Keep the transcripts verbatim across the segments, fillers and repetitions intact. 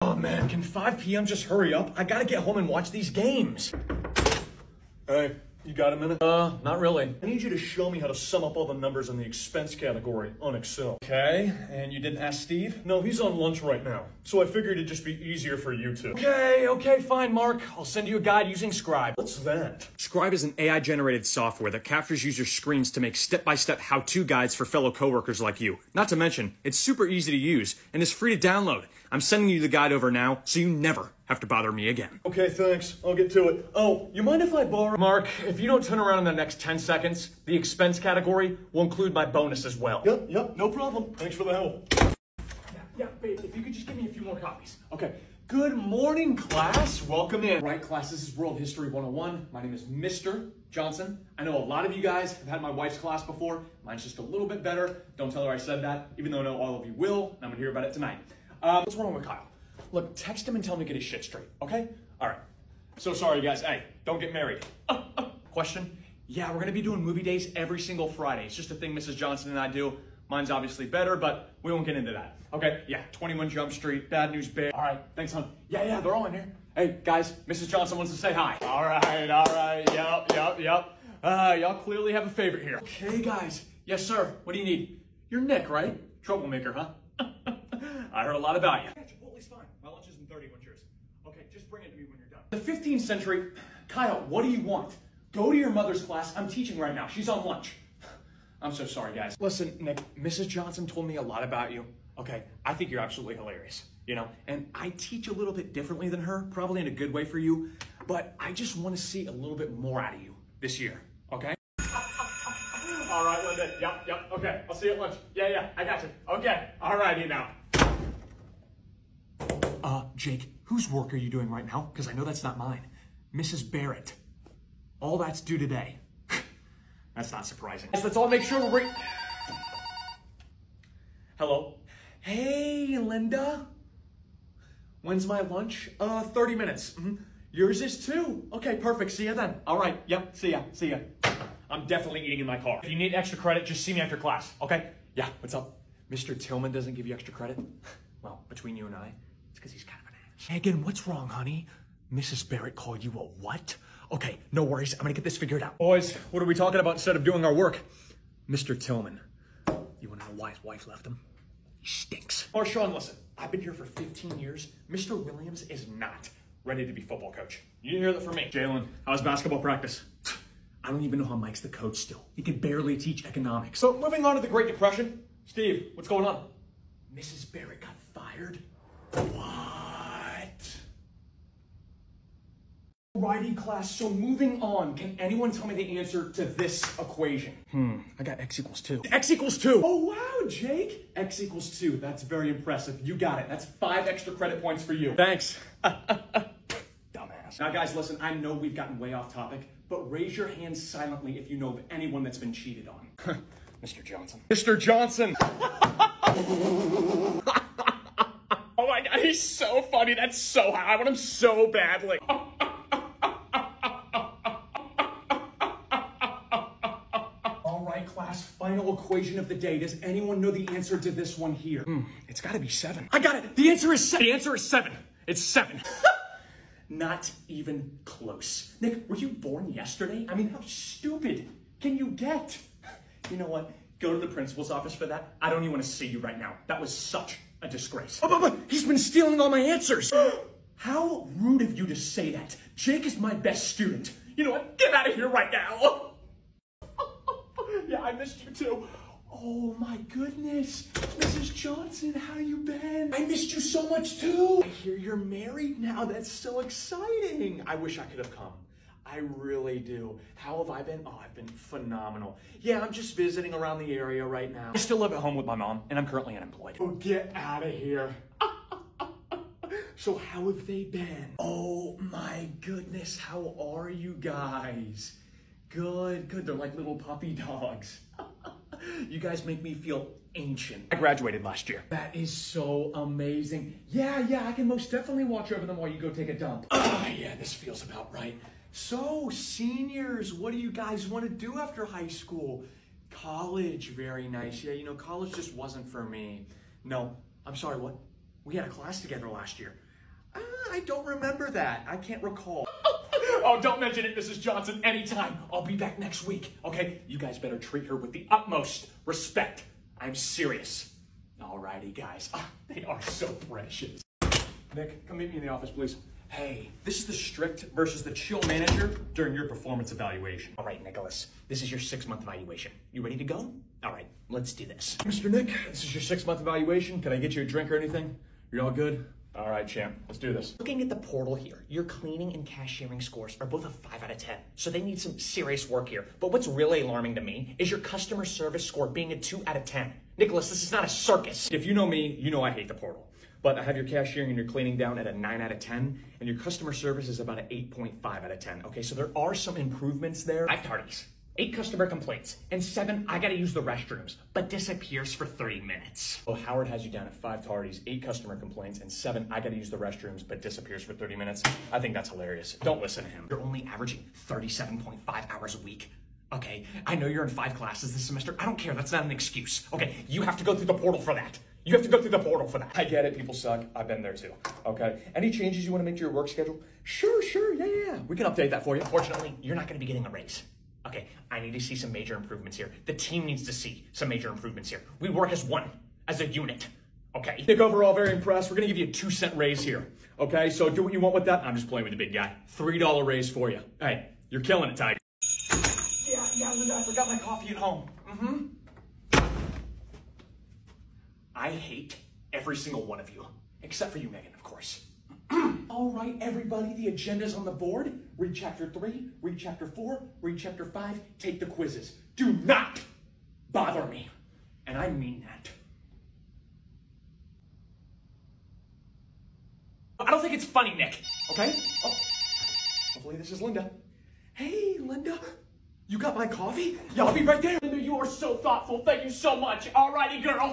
Oh man, can five p m just hurry up? I gotta get home and watch these games. Hey, you got a minute? Uh, not really. I need you to show me how to sum up all the numbers in the expense category on Excel. Okay, and you didn't ask Steve? No, he's on lunch right now, so I figured it'd just be easier for you two. Okay, okay, fine, Mark. I'll send you a guide using Scribe. What's that? Scribe is an A I-generated software that captures user screens to make step-by-step how-to guides for fellow coworkers like you. Not to mention, it's super easy to use and is free to download. I'm sending you the guide over now, so you never have to bother me again. Okay, thanks. I'll get to it. Oh, you mind if I borrow? Mark, if you don't turn around in the next ten seconds, the expense category will include my bonus as well. Yep, yep, no problem. Thanks for the help. Yeah, yeah, babe, if you could just give me a few more copies. Okay. Good morning, class. Welcome in. Right, class, this is World History one oh one. My name is Mister Johnson. I know a lot of you guys have had my wife's class before. Mine's just a little bit better. Don't tell her I said that, even though I know all of you will, and I'm gonna hear about it tonight. Um, what's wrong with Kyle? Look, text him and tell him to get his shit straight, okay? All right. So sorry, guys. Hey, don't get married. Uh, uh, question? Yeah, we're gonna be doing movie days every single Friday. It's just a thing Missus Johnson and I do. Mine's obviously better, but we won't get into that. Okay, yeah, twenty-one Jump Street, Bad News Bear. All right, thanks, hon. Yeah, yeah, they're all in here. Hey, guys, Missus Johnson wants to say hi. All right, all right, yep, yep, yep. Uh, y'all clearly have a favorite here. Okay, guys. Yes, sir. What do you need? You're Nick, right? Troublemaker, huh? I heard a lot about you. Yeah, Chipotle's fine. My lunch is in thirty. What's yours? Okay, just bring it to me when you're done. The fifteenth century, Kyle, what do you want? Go to your mother's class. I'm teaching right now. She's on lunch. I'm so sorry, guys. Listen, Nick, Missus Johnson told me a lot about you. Okay, I think you're absolutely hilarious, you know? And I teach a little bit differently than her, probably in a good way for you, but I just want to see a little bit more out of you this year, okay? All right, Linda. Yep, yep. Okay, I'll see you at lunch. Yeah, yeah, I got you. Okay, all righty now. Uh, Jake, whose work are you doing right now? Because I know that's not mine. Missus Barrett. All that's due today. That's not surprising. Let's all make sure we're... Hello? Hey, Linda. When's my lunch? Uh, thirty minutes. Mm-hmm. Yours is too. Okay, perfect. See ya then. All right. Yep. See ya. See ya. I'm definitely eating in my car. If you need extra credit, just see me after class. Okay? Yeah. What's up? Mister Tillman doesn't give you extra credit? Well, between you and I, it's because he's kind of an ass. Megan, what's wrong, honey? Missus Barrett called you a what? Okay, no worries. I'm gonna get this figured out. Boys, what are we talking about instead of doing our work? Mister Tillman. You wanna know why his wife left him? He stinks. Or Sean, listen, I've been here for fifteen years. Mister Williams is not ready to be football coach. You didn't hear that from me. Jalen, how's basketball practice? I don't even know how Mike's the coach still. He can barely teach economics. So moving on to the Great Depression. Steve, what's going on? Missus Barrett got fired? What? Alrighty, class, so moving on. Can anyone tell me the answer to this equation? Hmm, I got x equals two. X equals two! Oh, wow, Jake! X equals two, that's very impressive. You got it. That's five extra credit points for you. Thanks. Dumbass. Now, guys, listen, I know we've gotten way off topic, but raise your hands silently if you know of anyone that's been cheated on. Mister Johnson. Mister Johnson! Oh my God, he's so funny. That's so hot. I want him so badly. Class, final equation of the day. Does anyone know the answer to this one here? Mm, it's gotta be seven. I got it. The answer is seven. The answer is seven. It's seven. Not even close. Nick, were you born yesterday? I mean, how stupid can you get? You know what? Go to the principal's office for that. I don't even want to see you right now. That was such a disgrace. Oh, but, but he's been stealing all my answers. How rude of you to say that. Jake is my best student. You know what? Get out of here right now. Yeah, I missed you too. Oh my goodness. Missus Johnson, how you been? I missed you so much too. I hear you're married now. That's so exciting. I wish I could have come. I really do. How have I been? Oh, I've been phenomenal. Yeah, I'm just visiting around the area right now. I still live at home with my mom, and I'm currently unemployed. Oh, get out of here. So how have they been? Oh my goodness, how are you guys? Good, good. They're like little puppy dogs. You guys make me feel ancient. I graduated last year. That is so amazing. Yeah, yeah, I can most definitely watch over them while you go take a dump. Ah, yeah, this feels about right. So, seniors, what do you guys want to do after high school? College, very nice. Yeah, you know, college just wasn't for me. No, I'm sorry, what? We had a class together last year. I don't remember that. I can't recall. Oh, don't mention it, Missus Johnson, anytime. I'll be back next week, okay? You guys better treat her with the utmost respect. I'm serious. Alrighty, guys. Ah, they are so precious. Nick, come meet me in the office, please. Hey, this is the strict versus the chill manager during your performance evaluation. All right, Nicholas, this is your six-month evaluation. You ready to go? All right, let's do this. Mister Nick, this is your six-month evaluation. Can I get you a drink or anything? You're all good? All right, champ, let's do this. Looking at the portal here, your cleaning and cashiering scores are both a five out of ten, so they need some serious work here. But what's really alarming to me is your customer service score being a two out of ten. Nicholas, this is not a circus. If you know me, you know I hate the portal. But I have your cashiering and your cleaning down at a nine out of ten, and your customer service is about an eight point five out of ten. Okay, so there are some improvements there. Five tardies, eight customer complaints, and seven, I gotta use the restrooms, but disappears for thirty minutes. Well, Howard has you down at five tardies, eight customer complaints, and seven, I gotta use the restrooms, but disappears for thirty minutes. I think that's hilarious. Don't listen to him. You're only averaging thirty-seven point five hours a week. Okay, I know you're in five classes this semester. I don't care, that's not an excuse. Okay, you have to go through the portal for that. You have to go through the portal for that. I get it, people suck. I've been there too, okay? Any changes you want to make to your work schedule? Sure, sure, yeah, yeah, yeah. We can update that for you. Fortunately, you're not gonna be getting a raise. Okay, I need to see some major improvements here. The team needs to see some major improvements here. We work as one, as a unit, okay? Nick, overall, very impressed. We're gonna give you a two cent raise here, okay? So do what you want with that. I'm just playing with the big guy. three dollar raise for you. Hey, you're killing it, Tiger. Yeah, yeah, Linda, I forgot my coffee at home. Mm-hmm. I hate every single one of you, except for you, Megan, of course. All right, everybody, the agenda's on the board. Read chapter three, read chapter four, read chapter five, take the quizzes. Do not bother me. And I mean that. I don't think it's funny, Nick. Okay? Oh, hopefully this is Linda. Hey, Linda, you got my coffee? Yeah, I'll be right there. Linda, you are so thoughtful. Thank you so much. Alrighty, girl.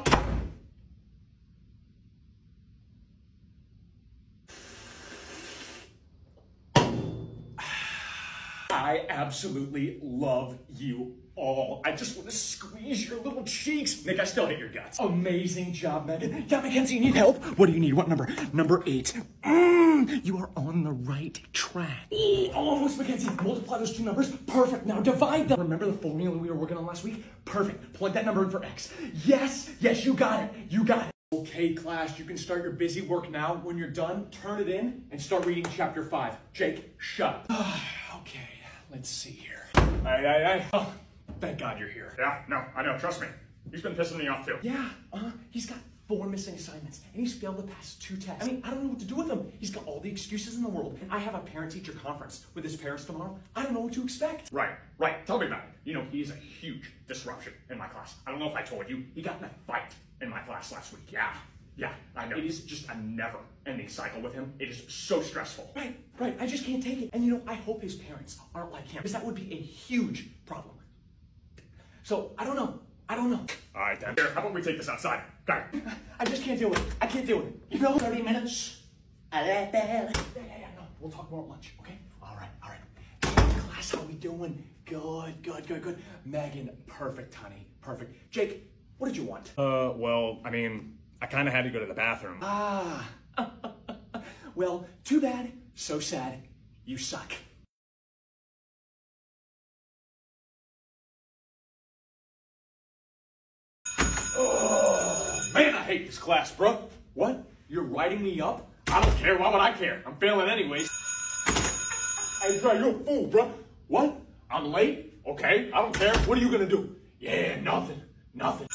I absolutely love you all. I just want to squeeze your little cheeks. Nick, I still hate your guts. Amazing job, Megan. Yeah, Mackenzie, you need help? What do you need? What number? Number eight. Mm, you are on the right track. Ooh, almost, Mackenzie. Multiply those two numbers. Perfect. Now divide them. Remember the formula we were working on last week? Perfect. Plug that number in for X. Yes, yes, you got it. You got it. Okay, class, you can start your busy work now. When you're done, turn it in and start reading chapter five. Jake, shut up. Okay. Let's see here. Hey, hey, hey. Oh, thank God you're here. Yeah, no, I know, trust me. He's been pissing me off too. Yeah, uh, he's got four missing assignments, and he's failed the past two tests. I mean, I don't know what to do with him. He's got all the excuses in the world, and I have a parent-teacher conference with his parents tomorrow. I don't know what to expect. Right, right, tell me about it. You know, he's a huge disruption in my class. I don't know if I told you, he got in a fight in my class last week. Yeah, yeah, I know. It is just a never-ending cycle with him. It is so stressful. Right, right, I just can't take it. And you know, I hope his parents aren't like him, because that would be a huge problem. So, I don't know. I don't know. All right, then. Here, how about we take this outside? Okay. I just can't deal with it. I can't deal with it. You know, thirty minutes. I like that. Yeah, yeah, yeah, no. We'll talk more at lunch, okay? All right, all right. Hey, class, how we doing? Good, good, good, good. Megan, perfect, honey. Perfect. Jake, what did you want? Uh, well, I mean, I kind of had to go to the bathroom. Ah. Well, too bad, so sad. You suck. Oh, man, I hate this class, bro. What? You're writing me up? I don't care. Why would I care? I'm failing anyways. Hey, bro, you're a fool, bro. What? I'm late? Okay, I don't care. What are you gonna do? Yeah, nothing. Nothing.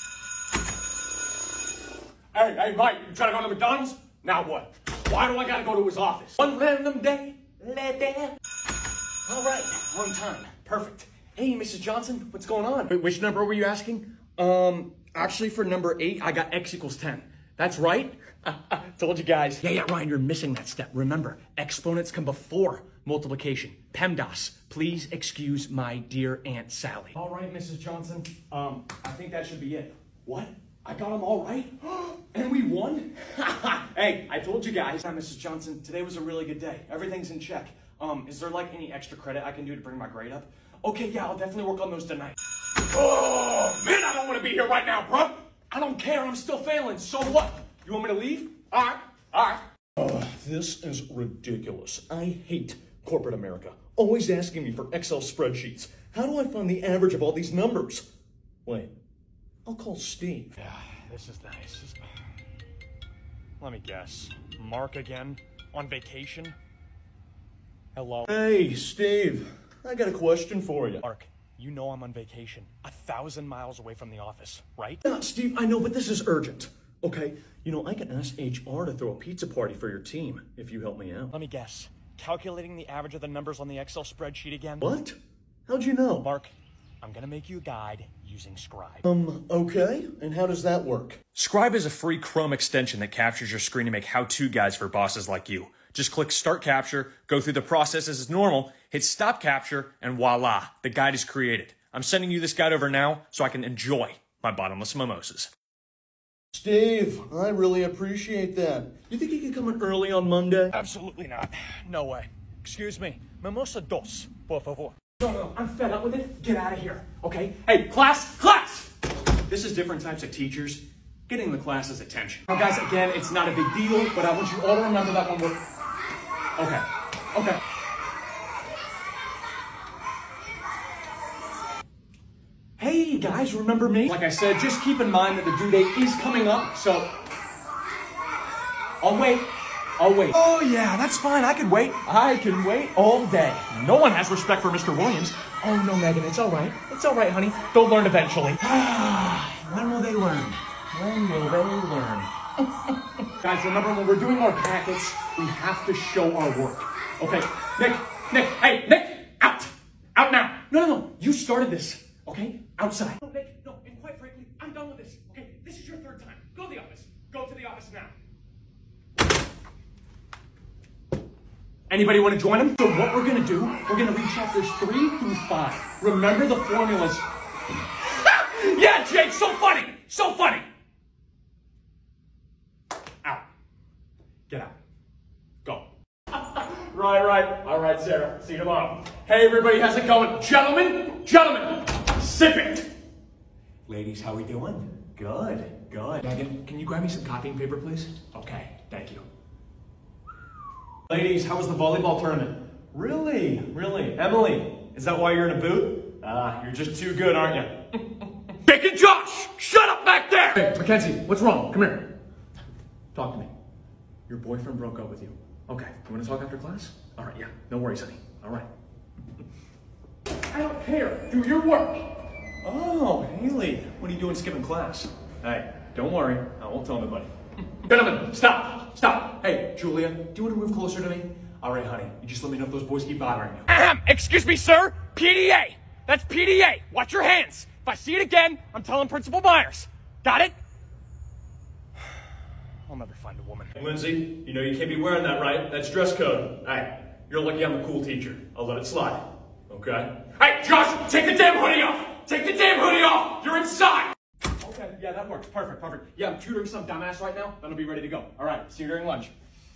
Hey, hey, Mike, you trying to go to McDonald's? Now what? Why do I gotta go to his office? One random day, let that. All right, on time. Perfect. Hey, Missus Johnson, what's going on? Wait, which number were you asking? Um, actually for number eight, I got X equals ten. That's right. Told you guys. Yeah, yeah, Ryan, you're missing that step. Remember, exponents come before multiplication. PEMDAS, please excuse my dear Aunt Sally. All right, Missus Johnson, um, I think that should be it. What? I got them all right? And we won? Hey, I told you guys. Hi, Missus Johnson, today was a really good day. Everything's in check. Um, is there like any extra credit I can do to bring my grade up? Okay, yeah, I'll definitely work on those tonight. Oh, man, I don't want to be here right now, bro. I don't care, I'm still failing. So what? You want me to leave? All right, all right. Oh, This is ridiculous. I hate corporate America. Always asking me for Excel spreadsheets. How do I find the average of all these numbers? Wait, I'll call Steve. Yeah, this is nice. Let me guess. Mark again? On vacation? Hello? Hey, Steve. I got a question for you. Mark, you know I'm on vacation. A thousand miles away from the office, right? Yeah, Steve, I know, but this is urgent. Okay, you know, I can ask H R to throw a pizza party for your team if you help me out. Let me guess. Calculating the average of the numbers on the Excel spreadsheet again? What? How'd you know? Mark, I'm gonna make you a guide using Scribe. Um, okay. And how does that work? Scribe is a free Chrome extension that captures your screen to make how-to guides for bosses like you. Just click Start Capture, go through the processes as normal, hit Stop Capture, and voila, the guide is created. I'm sending you this guide over now so I can enjoy my bottomless mimosas. Steve, I really appreciate that. You think you could come in early on Monday? Absolutely not. No way. Excuse me. Mimosa dos, por favor. No, no, I'm fed up with it. Get out of here, okay? Hey, class, class! This is different types of teachers getting the class's attention. Now, guys, again, it's not a big deal, but I want you all to remember that when we're... Okay, okay. Hey, guys, remember me? Like I said, just keep in mind that the due date is coming up, so... I'll wait. I'll wait. Oh, yeah, that's fine. I can wait. I can wait all day. No one has respect for Mister Williams. Oh, no, Megan, it's all right. It's all right, honey. They'll learn eventually. When will they learn? When will they learn? Guys, remember, when we're doing our packets, we have to show our work. Okay, Nick, Nick, hey, Nick, out. Out now. No, no, no, you started this, okay? Outside. No, Nick, no, and quite frankly, I'm done with this, okay? This is your third time. Go to the office. Go to the office now. Anybody want to join them? So what we're going to do, we're going to read chapters three through five. Remember the formulas. Yeah, Jake, so funny. So funny. Out. Get out. Go. Right, right. All right, Sarah. See you tomorrow. Hey, everybody, how's it going? Gentlemen, gentlemen, sip it. Ladies, how we doing? Good, good. Megan, can you grab me some copying paper, please? Okay, thank you. Ladies, how was the volleyball tournament? Really? Really? Emily, is that why you're in a boot? Ah, you're just too good, aren't you? Dick and Josh, shut up back there! Hey, Mackenzie, what's wrong? Come here. Talk to me. Your boyfriend broke up with you. Okay, you want to talk after class? All right, yeah, no worries, honey. All right. I don't care. Do your work. Oh, Haley, what are you doing skipping class? Hey, don't worry, I won't tell anybody. Gentlemen, stop, stop. Hey, Julia, do you want to move closer to me? All right, honey, you just let me know if those boys keep bothering you. Ahem, excuse me, sir. P D A. That's P D A. Watch your hands. If I see it again, I'm telling Principal Myers. Got it? I'll never find a woman. Lindsay, you know you can't be wearing that, right? That's dress code. Hey, you're lucky I'm a cool teacher. I'll let it slide, okay? Hey, Josh, take the damn hoodie off. Take the damn hoodie off. You're inside. Okay, yeah, that works. Perfect, perfect. Yeah, I'm tutoring some dumbass right now. Then I'll be ready to go. All right, see you during lunch.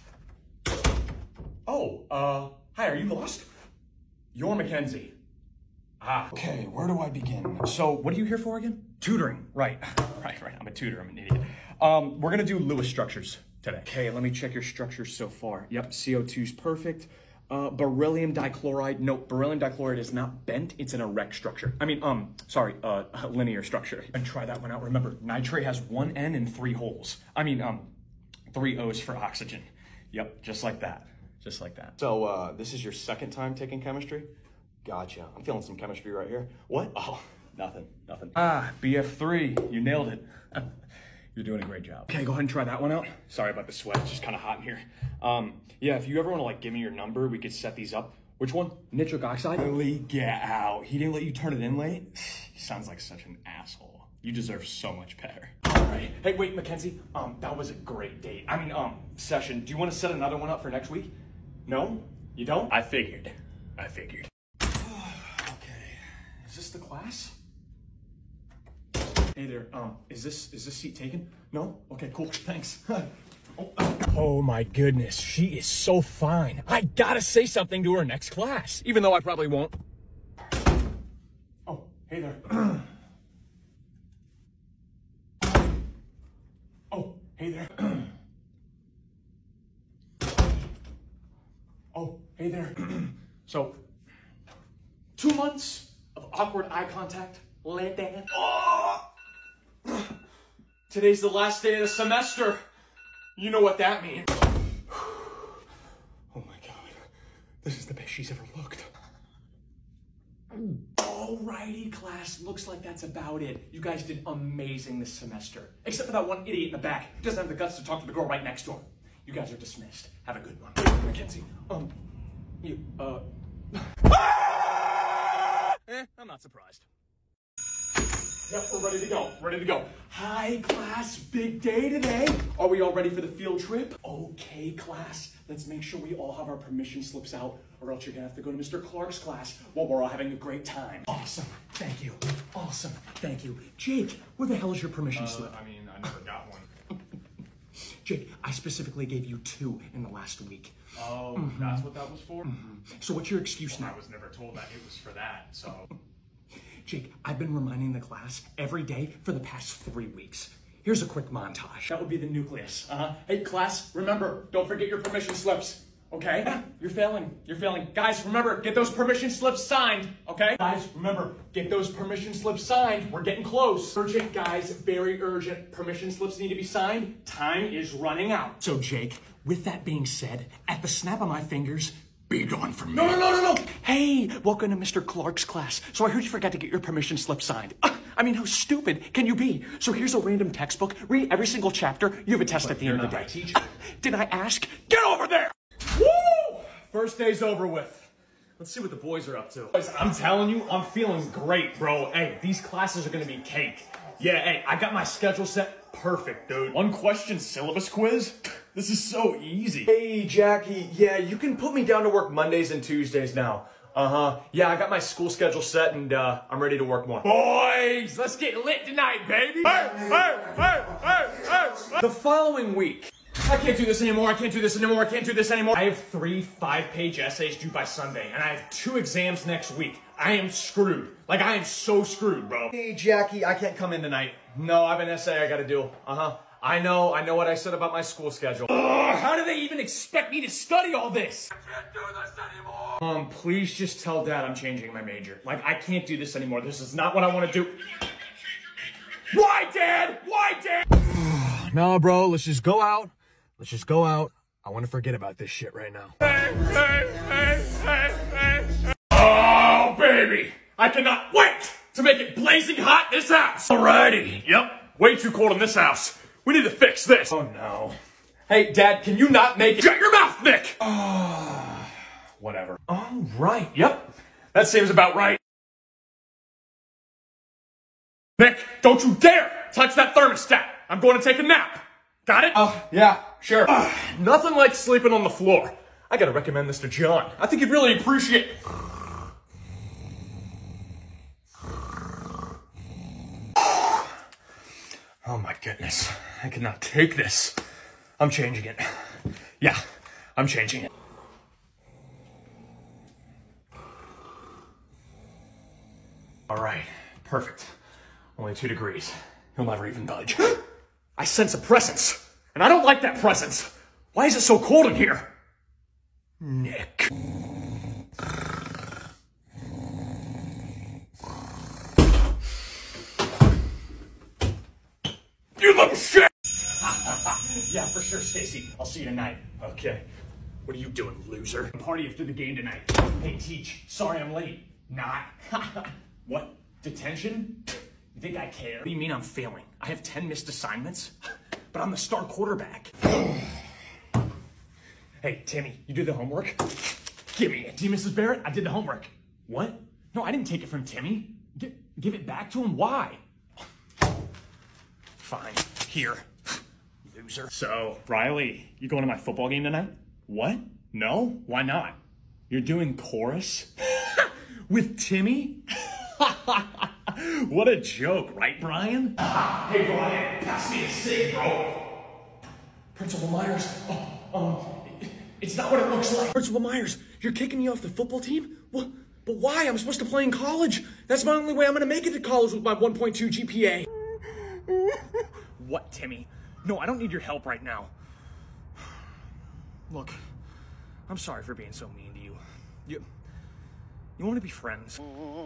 Oh, uh, hi, are you lost? You're Mackenzie. Ah, okay, where do I begin? So, what are you here for again? Tutoring, right. Right, right, I'm a tutor, I'm an idiot. Um, we're gonna do Lewis structures today. Okay, let me check your structures so far. Yep, C O two's perfect. Uh, beryllium dichloride, no, beryllium dichloride is not bent, it's an erect structure. I mean, um, sorry, uh, linear structure. And try that one out. Remember, nitrate has one N and three holes. I mean, um, three O's for oxygen. Yep, just like that, just like that. So, uh, this is your second time taking chemistry? Gotcha, I'm feeling some chemistry right here. What? Oh, nothing, nothing. Ah, B F three, you nailed it. You're doing a great job. Okay, go ahead and try that one out. Sorry about the sweat, it's just kind of hot in here. Um, yeah, if you ever want to like give me your number, we could set these up. Which one? Nitric oxide? Really? Get out. He didn't let you turn it in late? He sounds like such an asshole. You deserve so much better. All right. Hey, wait, Mackenzie. Um, that was a great date. I mean, um, session. Do you want to set another one up for next week? No? You don't? I figured. I figured. Okay. Is this the class? Hey there, um, is this, is this seat taken? No? Okay, cool, thanks. oh, oh my goodness, she is so fine. I gotta say something to her next class, even though I probably won't. Oh, hey there. oh, hey there. Oh, hey there. So, two months of awkward eye contact. Let that. Oh! Today's the last day of the semester. You know what that means. Oh my God. This is the best she's ever looked. Alrighty, class. Looks like that's about it. You guys did amazing this semester. Except for that one idiot in the back who doesn't have the guts to talk to the girl right next to him. You guys are dismissed. Have a good one. Mackenzie, um, you, uh... eh, I'm not surprised. Yep, we're ready to go. Ready to go. Hi, class. Big day today. Are we all ready for the field trip? Okay, class. Let's make sure we all have our permission slips out, or else you're gonna have to go to Mister Clark's class while we're all having a great time. Awesome. Thank you. Awesome. Thank you. Jake, where the hell is your permission Uh, slip? I mean, I never got one. Jake, I specifically gave you two in the last week. Oh, mm-hmm. That's what that was for? Mm-hmm. So what's your excuse well, now? I was never told that it was for that, so... Jake, I've been reminding the class every day for the past three weeks. Here's a quick montage. That would be the nucleus. Uh-huh. Hey, class, remember, don't forget your permission slips, okay? You're failing. You're failing. Guys, remember, get those permission slips signed, okay? Guys, remember, get those permission slips signed. We're getting close. Urgent, guys, very urgent. Permission slips need to be signed. Time is running out. So, Jake, with that being said, at the snap of my fingers, be gone from me. No, no, no, no, no. Hey, welcome to Mister Clark's class. So I heard you forgot to get your permission slip signed. Uh, I mean, how stupid can you be? So here's a random textbook. Read every single chapter. You have a test but at the end of the day. Teacher. Uh, did I ask? Get over there. Woo! First day's over with. Let's see what the boys are up to. Boys, I'm telling you, I'm feeling great, bro. Hey, these classes are gonna be cake. Yeah, hey, I got my schedule set perfect, dude. One question syllabus quiz? This is so easy. Hey, Jackie. Yeah, you can put me down to work Mondays and Tuesdays now. Uh-huh. Yeah, I got my school schedule set and uh, I'm ready to work more. Boys, let's get lit tonight, baby. Hey, hey, hey, hey, hey. The following week. I can't do this anymore. I can't do this anymore. I can't do this anymore. I have three five-page essays due by Sunday, and I have two exams next week. I am screwed. Like, I am so screwed, bro. Hey, Jackie, I can't come in tonight. No, I have an essay I gotta do. Uh-huh. I know, I know what I said about my school schedule. Ugh, how do they even expect me to study all this? I can't do this anymore. Um, please just tell Dad I'm changing my major. Like, I can't do this anymore. This is not what I want to do. Why, Dad? Why, Dad? No, bro, let's just go out. Let's just go out. I want to forget about this shit right now. Hey, hey, hey, hey, hey. Oh, baby. I cannot wait to make it blazing hot in this house. Alrighty. Yep. Way too cold in this house. We need to fix this. Oh, no. Hey, Dad, can you not make it? Shut your mouth, Nick! Oh, whatever. all right. Yep. That seems about right. Nick, don't you dare touch that thermostat. I'm going to take a nap. Got it? Oh, yeah, sure. Uh, nothing like sleeping on the floor. I gotta recommend this to John. I think he'd really appreciate it. Oh my goodness. I cannot take this. I'm changing it. Yeah, I'm changing it. All right, perfect. Only two degrees. He'll never even budge. I sense a presence, and I don't like that presence. Why is it so cold in here? Nick. You little shit! Yeah, for sure, Stacy. I'll see you tonight. Okay. What are you doing, loser? Party after the game tonight. Hey, Teach. Sorry I'm late. Not. What? Detention? You think I care? What do you mean I'm failing? I have ten missed assignments, but I'm the star quarterback. Hey, Timmy, you did the homework? Give me it. Do you, Missus Barrett? I did the homework. What? No, I didn't take it from Timmy. G- give it back to him? Why? Fine. Here. Loser. So, Riley, you going to my football game tonight? What? No? Why not? You're doing chorus? With Timmy? What a joke, right, Brian? Hey, Brian, pass me a cig, bro. Principal Myers, oh, um, it's not what it looks like. Principal Myers, you're kicking me off the football team? Well, but why? I'm supposed to play in college. That's my only way I'm gonna make it to college with my one point two G P A. What, Timmy? No, I don't need your help right now. Look, I'm sorry for being so mean to you. You, you want to be friends?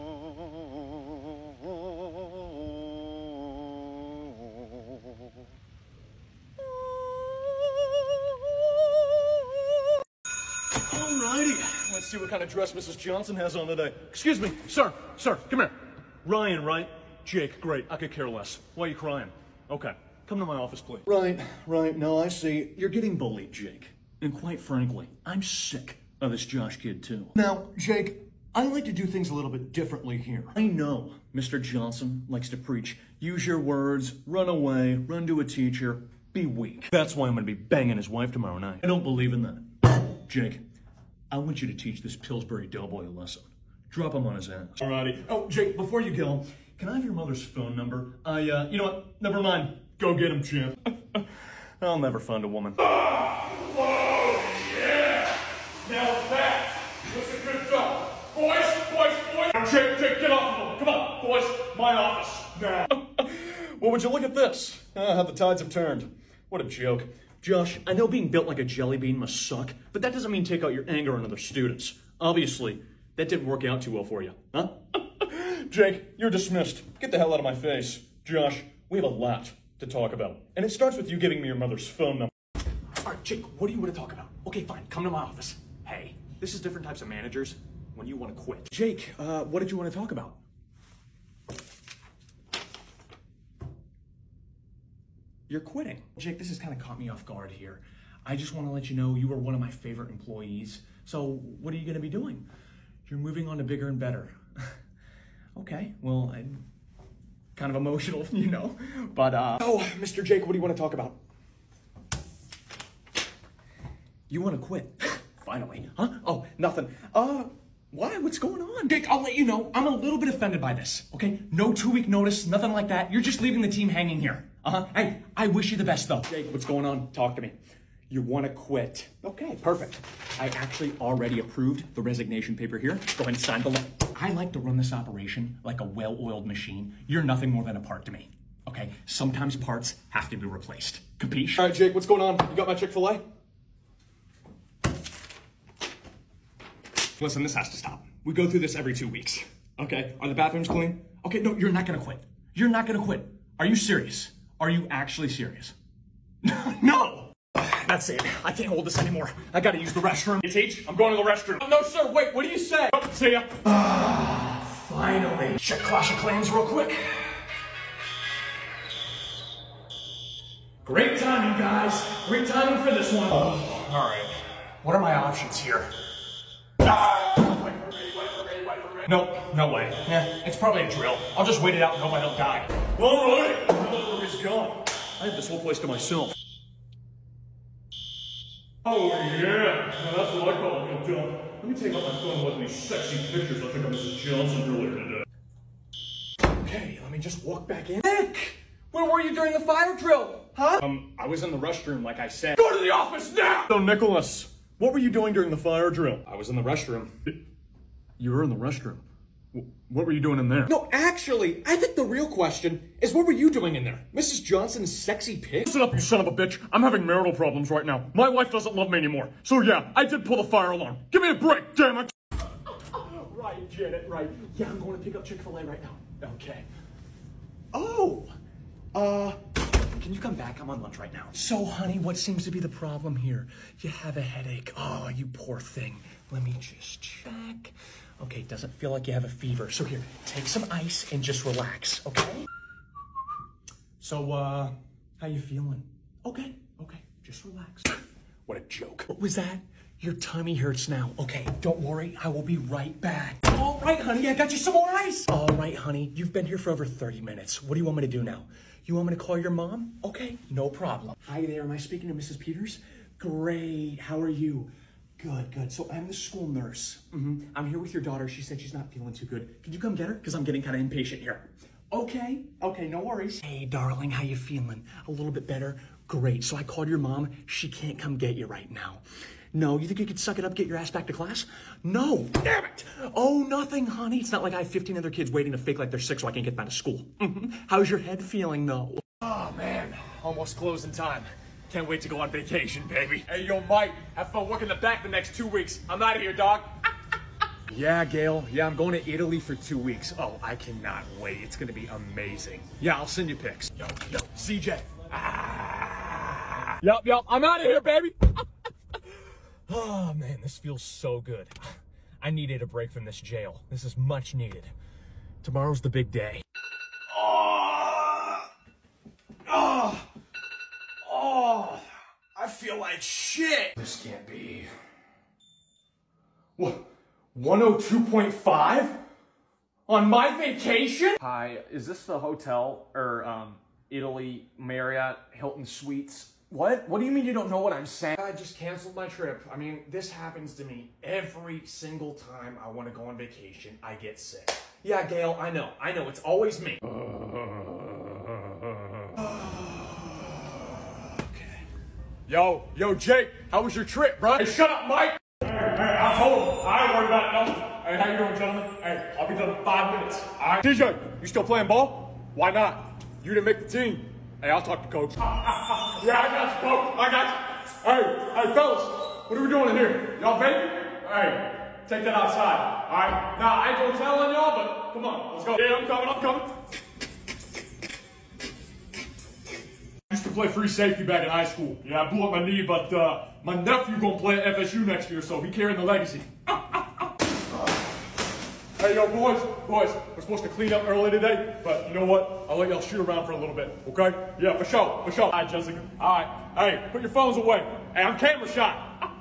Alrighty, let's see what kind of dress Missus Johnson has on today. Excuse me, sir, sir, come here. Ryan, right? Jake, great, I could care less. Why are you crying? Okay, come to my office, please. Right, right, no, I see. You're getting bullied, Jake. And quite frankly, I'm sick of this Josh kid, too. Now, Jake, I like to do things a little bit differently here. I know Mister Johnson likes to preach, use your words, run away, run to a teacher, be weak. That's why I'm gonna be banging his wife tomorrow night. I don't believe in that. Jake, I want you to teach this Pillsbury Doughboy a lesson. Drop him on his ass. Alrighty. Oh, Jake, before you go, can I have your mother's phone number? I, uh, you know what? Never mind. Go get him, champ. I'll never find a woman. Oh, yeah! Now that was a good job. Boys, boys, boys! Jake, Jake, get off of him. Come on, boys. My office, now. Well, would you look at this? Ah, how the tides have turned. What a joke. Josh, I know being built like a jelly bean must suck, but that doesn't mean take out your anger on other students. Obviously, that didn't work out too well for you, huh? Jake, you're dismissed. Get the hell out of my face. Josh, we have a lot to talk about. And it starts with you giving me your mother's phone number. All right, Jake, what do you want to talk about? Okay, fine, come to my office. Hey, this is different types of managers when you want to quit. Jake, uh, what did you want to talk about? You're quitting. Jake, this has kind of caught me off guard here. I just want to let you know you are one of my favorite employees. So what are you going to be doing? You're moving on to bigger and better. Okay, well, I'm kind of emotional, you know, but, uh... Oh, Mister Jake, what do you want to talk about? You want to quit? Finally. Huh? Oh, nothing. Uh, why? What's going on? Jake, I'll let you know, I'm a little bit offended by this, okay? No two-week notice, nothing like that. You're just leaving the team hanging here. Uh-huh. Hey, I wish you the best, though. Jake, what's going on? Talk to me. You want to quit. Okay, perfect. I actually already approved the resignation paper here. Go ahead and sign below. I like to run this operation like a well-oiled machine. You're nothing more than a part to me, okay? Sometimes parts have to be replaced. Capiche? All right, Jake, what's going on? You got my Chick-fil-A? Listen, this has to stop. We go through this every two weeks, okay? Are the bathrooms clean? Okay, no, you're not gonna quit. You're not gonna quit. Are you serious? Are you actually serious? No! That's it. I can't hold this anymore. I gotta use the restroom. You teach? I'm going to the restroom. No, sir, wait, what do you say? Oh, see ya. Ah, finally. Check Clash of Clans real quick. Great timing, guys. Great timing for this one. Oh, all right. What are my options here? Ah! Wait for me, wait for me, wait for me. No, no way. Yeah, it's probably a drill. I'll just wait it out and hope I don't die. All right. Where he's gone. I have this whole place to myself. Oh, yeah. Now that's what I call a good job. Let me take out my phone and look at these sexy pictures I took of Missus Johnson earlier today. Okay, let me just walk back in. Nick! Where were you during the fire drill? Huh? Um, I was in the restroom, like I said. Go to the office now! So, Nicholas, what were you doing during the fire drill? I was in the restroom. You were in the restroom. What were you doing in there? No, actually, I think the real question is what were you doing in there? Missus Johnson's sexy pic? Listen up, you son of a bitch. I'm having marital problems right now. My wife doesn't love me anymore. So yeah, I did pull the fire alarm. Give me a break, damn it. Right, Janet, right. Yeah, I'm going to pick up Chick-fil-A right now. Okay. Oh, uh, can you come back? I'm on lunch right now. So, honey, what seems to be the problem here? You have a headache. Oh, you poor thing. Let me just check. Okay, doesn't feel like you have a fever. So here, take some ice and just relax, okay? So, uh, how you feeling? Okay, okay, just relax. What a joke. What was that? Your tummy hurts now. Okay, don't worry, I will be right back. All right, honey, I got you some more ice. All right, honey, you've been here for over thirty minutes. What do you want me to do now? You want me to call your mom? Okay, no problem. Hi there, am I speaking to Missus Peters? Great, how are you? Good, good. So I'm the school nurse. Mm-hmm. I'm here with your daughter. She said she's not feeling too good. Could you come get her? Because I'm getting kind of impatient here. Okay, okay, no worries. Hey, darling, how you feeling? A little bit better? Great. So I called your mom. She can't come get you right now. No, you think you could suck it up, get your ass back to class? No, damn it. Oh, nothing, honey. It's not like I have fifteen other kids waiting to fake like they're sick so I can get them out of school. Mm-hmm. How's your head feeling, though? Oh, man, almost closing time. Can't wait to go on vacation, baby. Hey, yo, Mike, have fun working the back the next two weeks. I'm out of here, dog. Yeah, Gail. Yeah, I'm going to Italy for two weeks. Oh, I cannot wait. It's going to be amazing. Yeah, I'll send you pics. Yo, yo, C J. Ah. Yup, yup, I'm out of here, baby. Oh, man, this feels so good. I needed a break from this jail. This is much needed. Tomorrow's the big day. Oh, oh, oh, I feel like shit. This can't be. What? one oh two point five? On my vacation? Hi, is this the hotel or um, Italy Marriott Hilton Suites? What? What do you mean you don't know what I'm saying? I just canceled my trip. I mean, this happens to me every single time I want to go on vacation. I get sick. Yeah, Gail, I know. I know. It's always me. Okay. Yo, yo, Jake, how was your trip, bro? Hey, shut up, Mike! Hey, hey, I told him. I ain't worried about nothing. Hey, how you doing, gentlemen? Hey, I'll be done in five minutes, all right? D J, you still playing ball? Why not? You didn't make the team. Hey, I'll talk to coach. Yeah, I got you, coach. I got you. Hey, hey, fellas, what are we doing in here? Y'all vaping? Hey, take that outside, all right? Nah, I ain't gonna tell on y'all, but come on, let's go. Yeah, I'm coming, I'm coming. I used to play free safety back in high school. Yeah, I blew up my knee, but uh, my nephew gonna play at F S U next year, so he carrying the legacy. Hey, yo, boys, boys, we're supposed to clean up early today, but you know what? I'll let y'all shoot around for a little bit, okay? Yeah, for sure, for sure. All right, Jessica. All right. Hey, put your phones away. Hey, I'm camera shy.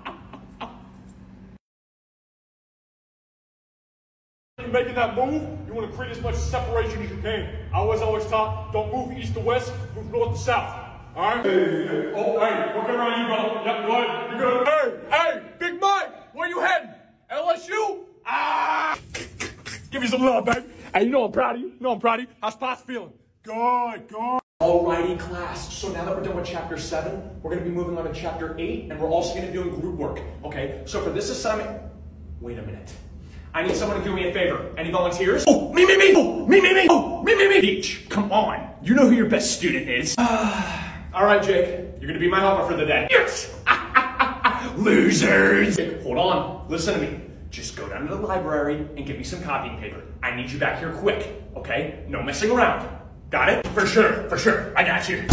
You're making that move, you want to create as much separation as you can. I was always taught, don't move east to west, move north to south. All right? Hey, hey, oh, hey, working around you, brother. Yep, go ahead. You good? Hey, hey, Big Mike, where you heading? L S U? Ah! Give me some love, baby. Hey, you know I'm proud of you. You know I'm proud of you. How's Potts feeling? Good, good. Alrighty, class. So now that we're done with chapter seven, we're going to be moving on to chapter eight, and we're also going to be doing group work. Okay, so for this assignment, wait a minute. I need someone to do me a favor. Any volunteers? Oh, me, me, me. Oh, me, me, me. Oh, me, me, me. Peach, come on. You know who your best student is. All right, Jake. You're going to be my helper for the day. Yes. Losers. Jake, hold on. Listen to me. Just go down to the library and get me some copying paper. I need you back here quick, okay? No messing around. Got it? For sure, for sure. I got you.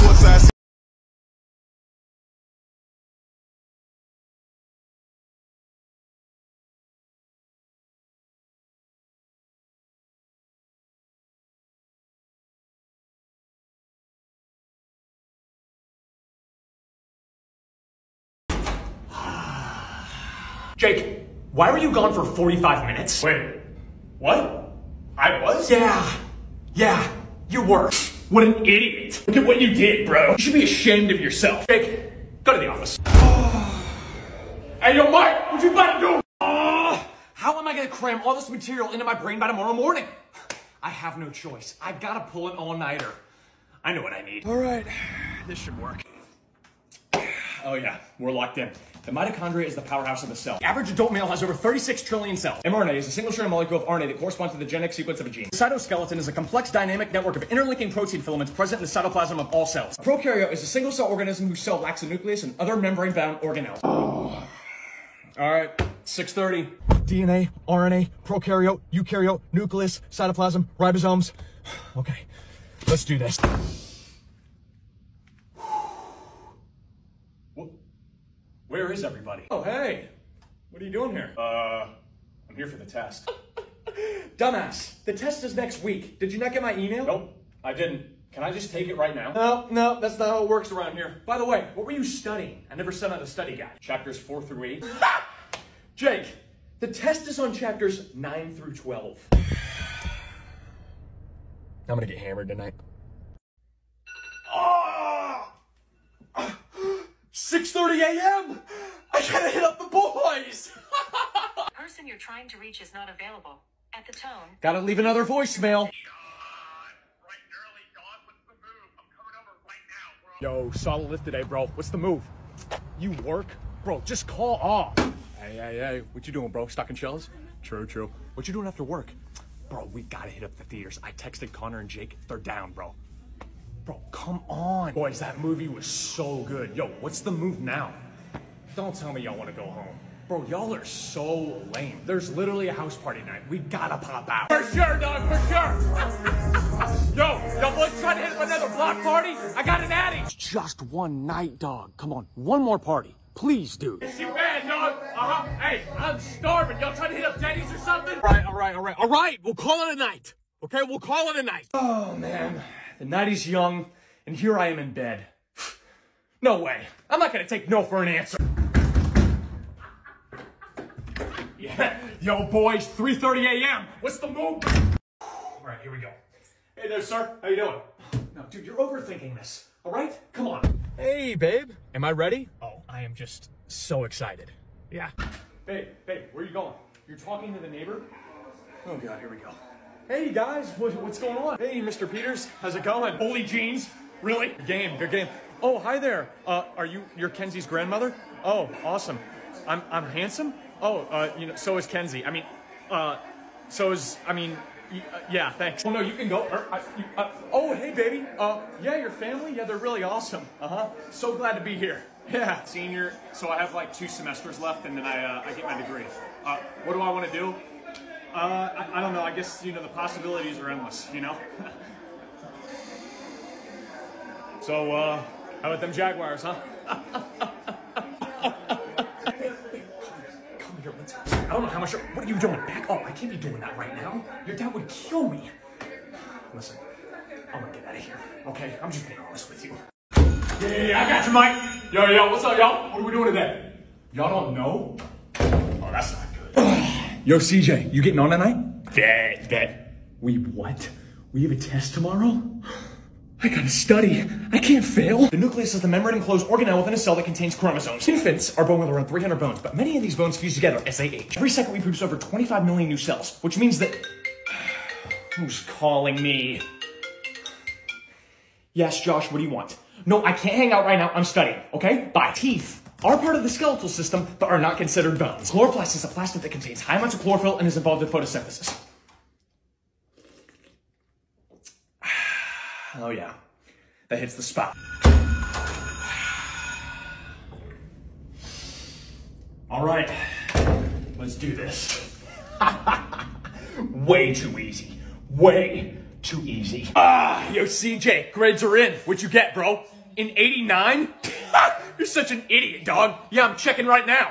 Jake, why were you gone for forty-five minutes? Wait, what? I was? Yeah, yeah, you were. What an idiot. Look at what you did, bro. You should be ashamed of yourself. Jake, go to the office. Hey, yo, Mike, what you about to do? Uh, how am I gonna cram all this material into my brain by tomorrow morning? I have no choice. I gotta pull an all-nighter. I know what I need. All right, this should work. Oh yeah, we're locked in. The mitochondria is the powerhouse of the cell. The average adult male has over thirty-six trillion cells. mRNA is a single-strand molecule of R N A that corresponds to the genetic sequence of a gene. The cytoskeleton is a complex dynamic network of interlinking protein filaments present in the cytoplasm of all cells. A prokaryote is a single-cell organism whose cell lacks a nucleus and other membrane-bound organelles. Oh. All right, six thirty. D N A, R N A, prokaryote, eukaryote, nucleus, cytoplasm, ribosomes. Okay, let's do this. Where is everybody? Oh, hey. What are you doing here? Uh, I'm here for the test. Dumbass, the test is next week. Did you not get my email? Nope, I didn't. Can I just take it right now? No, no, that's not how it works around here. By the way, what were you studying? I never sent out a study guide. Chapters four through eight. Jake, the test is on chapters nine through twelve. I'm gonna get hammered tonight. six thirty a m I gotta hit up the boys! Person you're trying to reach is not available. At the tone. Gotta leave another voicemail. Yo, saw the lift today, bro. What's the move? You work? Bro, just call off. Hey, hey, hey. What you doing, bro? Stocking shelves? True, true. What you doing after work? Bro, we gotta hit up the theaters. I texted Connor and Jake. They're down, bro. Bro, come on. Boys, that movie was so good. Yo, what's the move now? Don't tell me y'all want to go home. Bro, y'all are so lame. There's literally a house party night. We gotta pop out. For sure, dog, for sure. Yo, y'all boys trying to hit up another block party? I got an addy. It's just one night, dog. Come on, one more party. Please, dude. She bad, dog. Uh-huh. Hey, I'm starving. Y'all trying to hit up Denny's or something? All right, all right, all right, all right. We'll call it a night. Okay, we'll call it a night. Oh, man. The night is young, and here I am in bed. No way. I'm not gonna take no for an answer. Yeah. Yo, boys, three thirty a m What's the move? All right, here we go. Hey there, sir. How you doing? No, dude, you're overthinking this. All right? Come on. Hey, babe. Am I ready? Oh, I am just so excited. Yeah. Babe, babe, where are you going? You're talking to the neighbor? Oh, God, here we go. Hey, guys, what, what's going on? Hey, Mister Peters, how's it going? Holy jeans. Really? Good game, good game. Oh, hi there. Uh, are you, you're Kenzie's grandmother? Oh, awesome. I'm, I'm handsome? Oh, uh, you know, so is Kenzie. I mean, uh, so is, I mean, y uh, yeah, thanks. Well, no, you can go. Or, uh, you, uh, oh, hey, baby. Uh, yeah, your family? Yeah, they're really awesome. Uh-huh. So glad to be here. Yeah. Senior, so I have like two semesters left and then I, uh, I get my degree. Uh, what do I want to do? Uh, I, I don't know. I guess, you know, the possibilities are endless, you know? So, uh, how about them Jaguars, huh? I don't know how much. What are you doing? Back up. I can't be doing that right now. Your dad would kill me. Listen, I'm gonna get out of here. Okay? I'm just being honest with you. Yeah, yeah, I got you, Mike. Yo, yo, what's up, y'all? What are we doing today? Y'all don't know? Oh, that's not good. Yo, C J, you getting on tonight? Bet, bet. We what? We have a test tomorrow? I gotta study. I can't fail. The nucleus is the membrane enclosed organelle within a cell that contains chromosomes. Infants are born with around three hundred bones, but many of these bones fuse together as they age. Every second we produce over twenty-five million new cells, which means that... Who's calling me? Yes, Josh, what do you want? No, I can't hang out right now. I'm studying, okay? Bye. Teeth are part of the skeletal system, but are not considered bones. Chloroplast is a plastic that contains high amounts of chlorophyll and is involved in photosynthesis. Oh yeah, that hits the spot. All right, let's do this. Way too easy, way too easy. Ah, yo C J, grades are in. What'd you get, bro? In eighty-nine? You're such an idiot, dog. Yeah, I'm checking right now.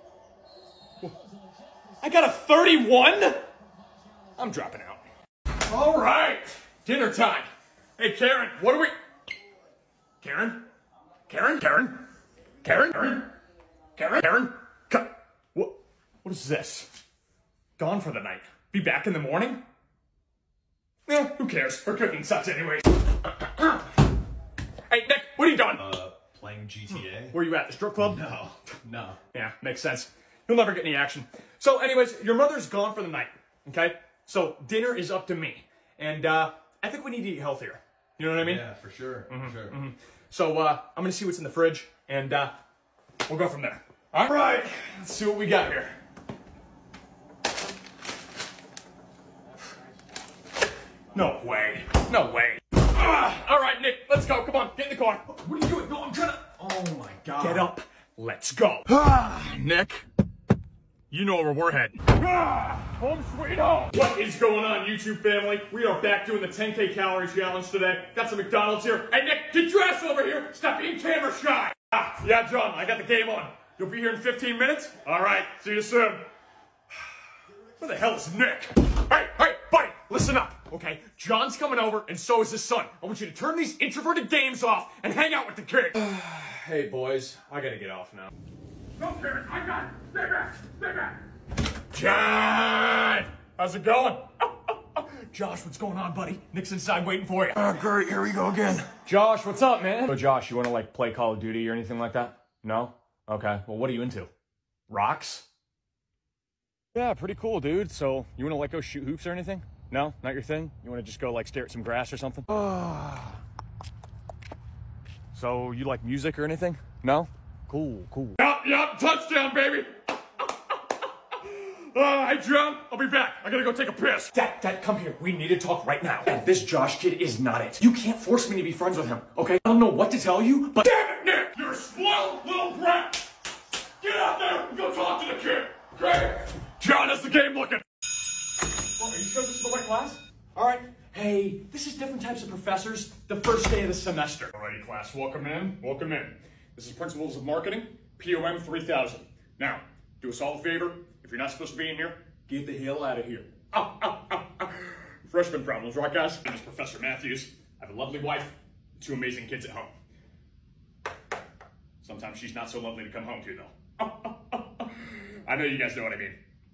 I got a thirty-one? I'm dropping out. All right, dinner time. Hey, Karen, what are we... Karen? Karen? Karen? Karen? Karen? Karen? Karen? Ka what, what is this? Gone for the night. Be back in the morning? Eh, who cares? Her cooking sucks anyways. Hey, Nick, what are you doing? Uh, playing G T A. Where you at, the strip club? No, no. Yeah, makes sense. You'll never get any action. So anyways, your mother's gone for the night, okay? So dinner is up to me. And uh, I think we need to eat healthier. You know what I mean? Yeah, for sure, mm-hmm, for sure. Mm-hmm. So uh, I'm gonna see what's in the fridge, and uh, we'll go from there. All right, let's see what we got here. No way, no way. Ah, all right, Nick, let's go. Come on, get in the car. What are you doing? No, I'm trying to... Oh my god. Get up, let's go. Ah, Nick, you know where we're heading. Ah, home sweet home. What is going on, YouTube family? We are back doing the ten K calorie challenge today. Got some McDonald's here. Hey, Nick, get your ass over here. Stop being camera shy. Ah, yeah, John, I got the game on. You'll be here in fifteen minutes? All right, see you soon. Where the hell is Nick? Hey, hey, buddy, listen up, okay? John's coming over, and so is his son. I want you to turn these introverted games off and hang out with the kids. Hey, boys, I gotta get off now. No, Karen, I got it. Stay back, stay back. John! How's it going? Josh, what's going on, buddy? Nick's inside waiting for you. Oh, great, here we go again. Josh, what's up, man? So, Josh, you want to, like, play Call of Duty or anything like that? No? Okay, well, what are you into? Rocks? Yeah, pretty cool, dude. So, you want to, like, go shoot hoops or anything? No? Not your thing? You want to just go, like, stare at some grass or something? So, you like music or anything? No? Cool, cool. Yup, yup, touchdown, baby. Uh, hey, John, I'll be back. I gotta go take a piss. Dad, Dad, come here. We need to talk right now. And this Josh kid is not it. You can't force me to be friends with him, okay? I don't know what to tell you, but— Damn it, Nick! You're a spoiled little brat! Get out there and go talk to the kid, okay? John, how's the game looking? Well, are you sure this is the right class? All right. Hey, this is different types of professors the first day of the semester. Alrighty, class, welcome in, welcome in. This is Principles of Marketing, P O M three thousand. Now, do us all a favor. If you're not supposed to be in here, get the hell out of here. Ah, ah, ah, ah. Freshman problems, right, guys? My name is Professor Matthews. I have a lovely wife, two amazing kids at home. Sometimes she's not so lovely to come home to, though. Ah, ah, ah, ah. I know you guys know what I mean.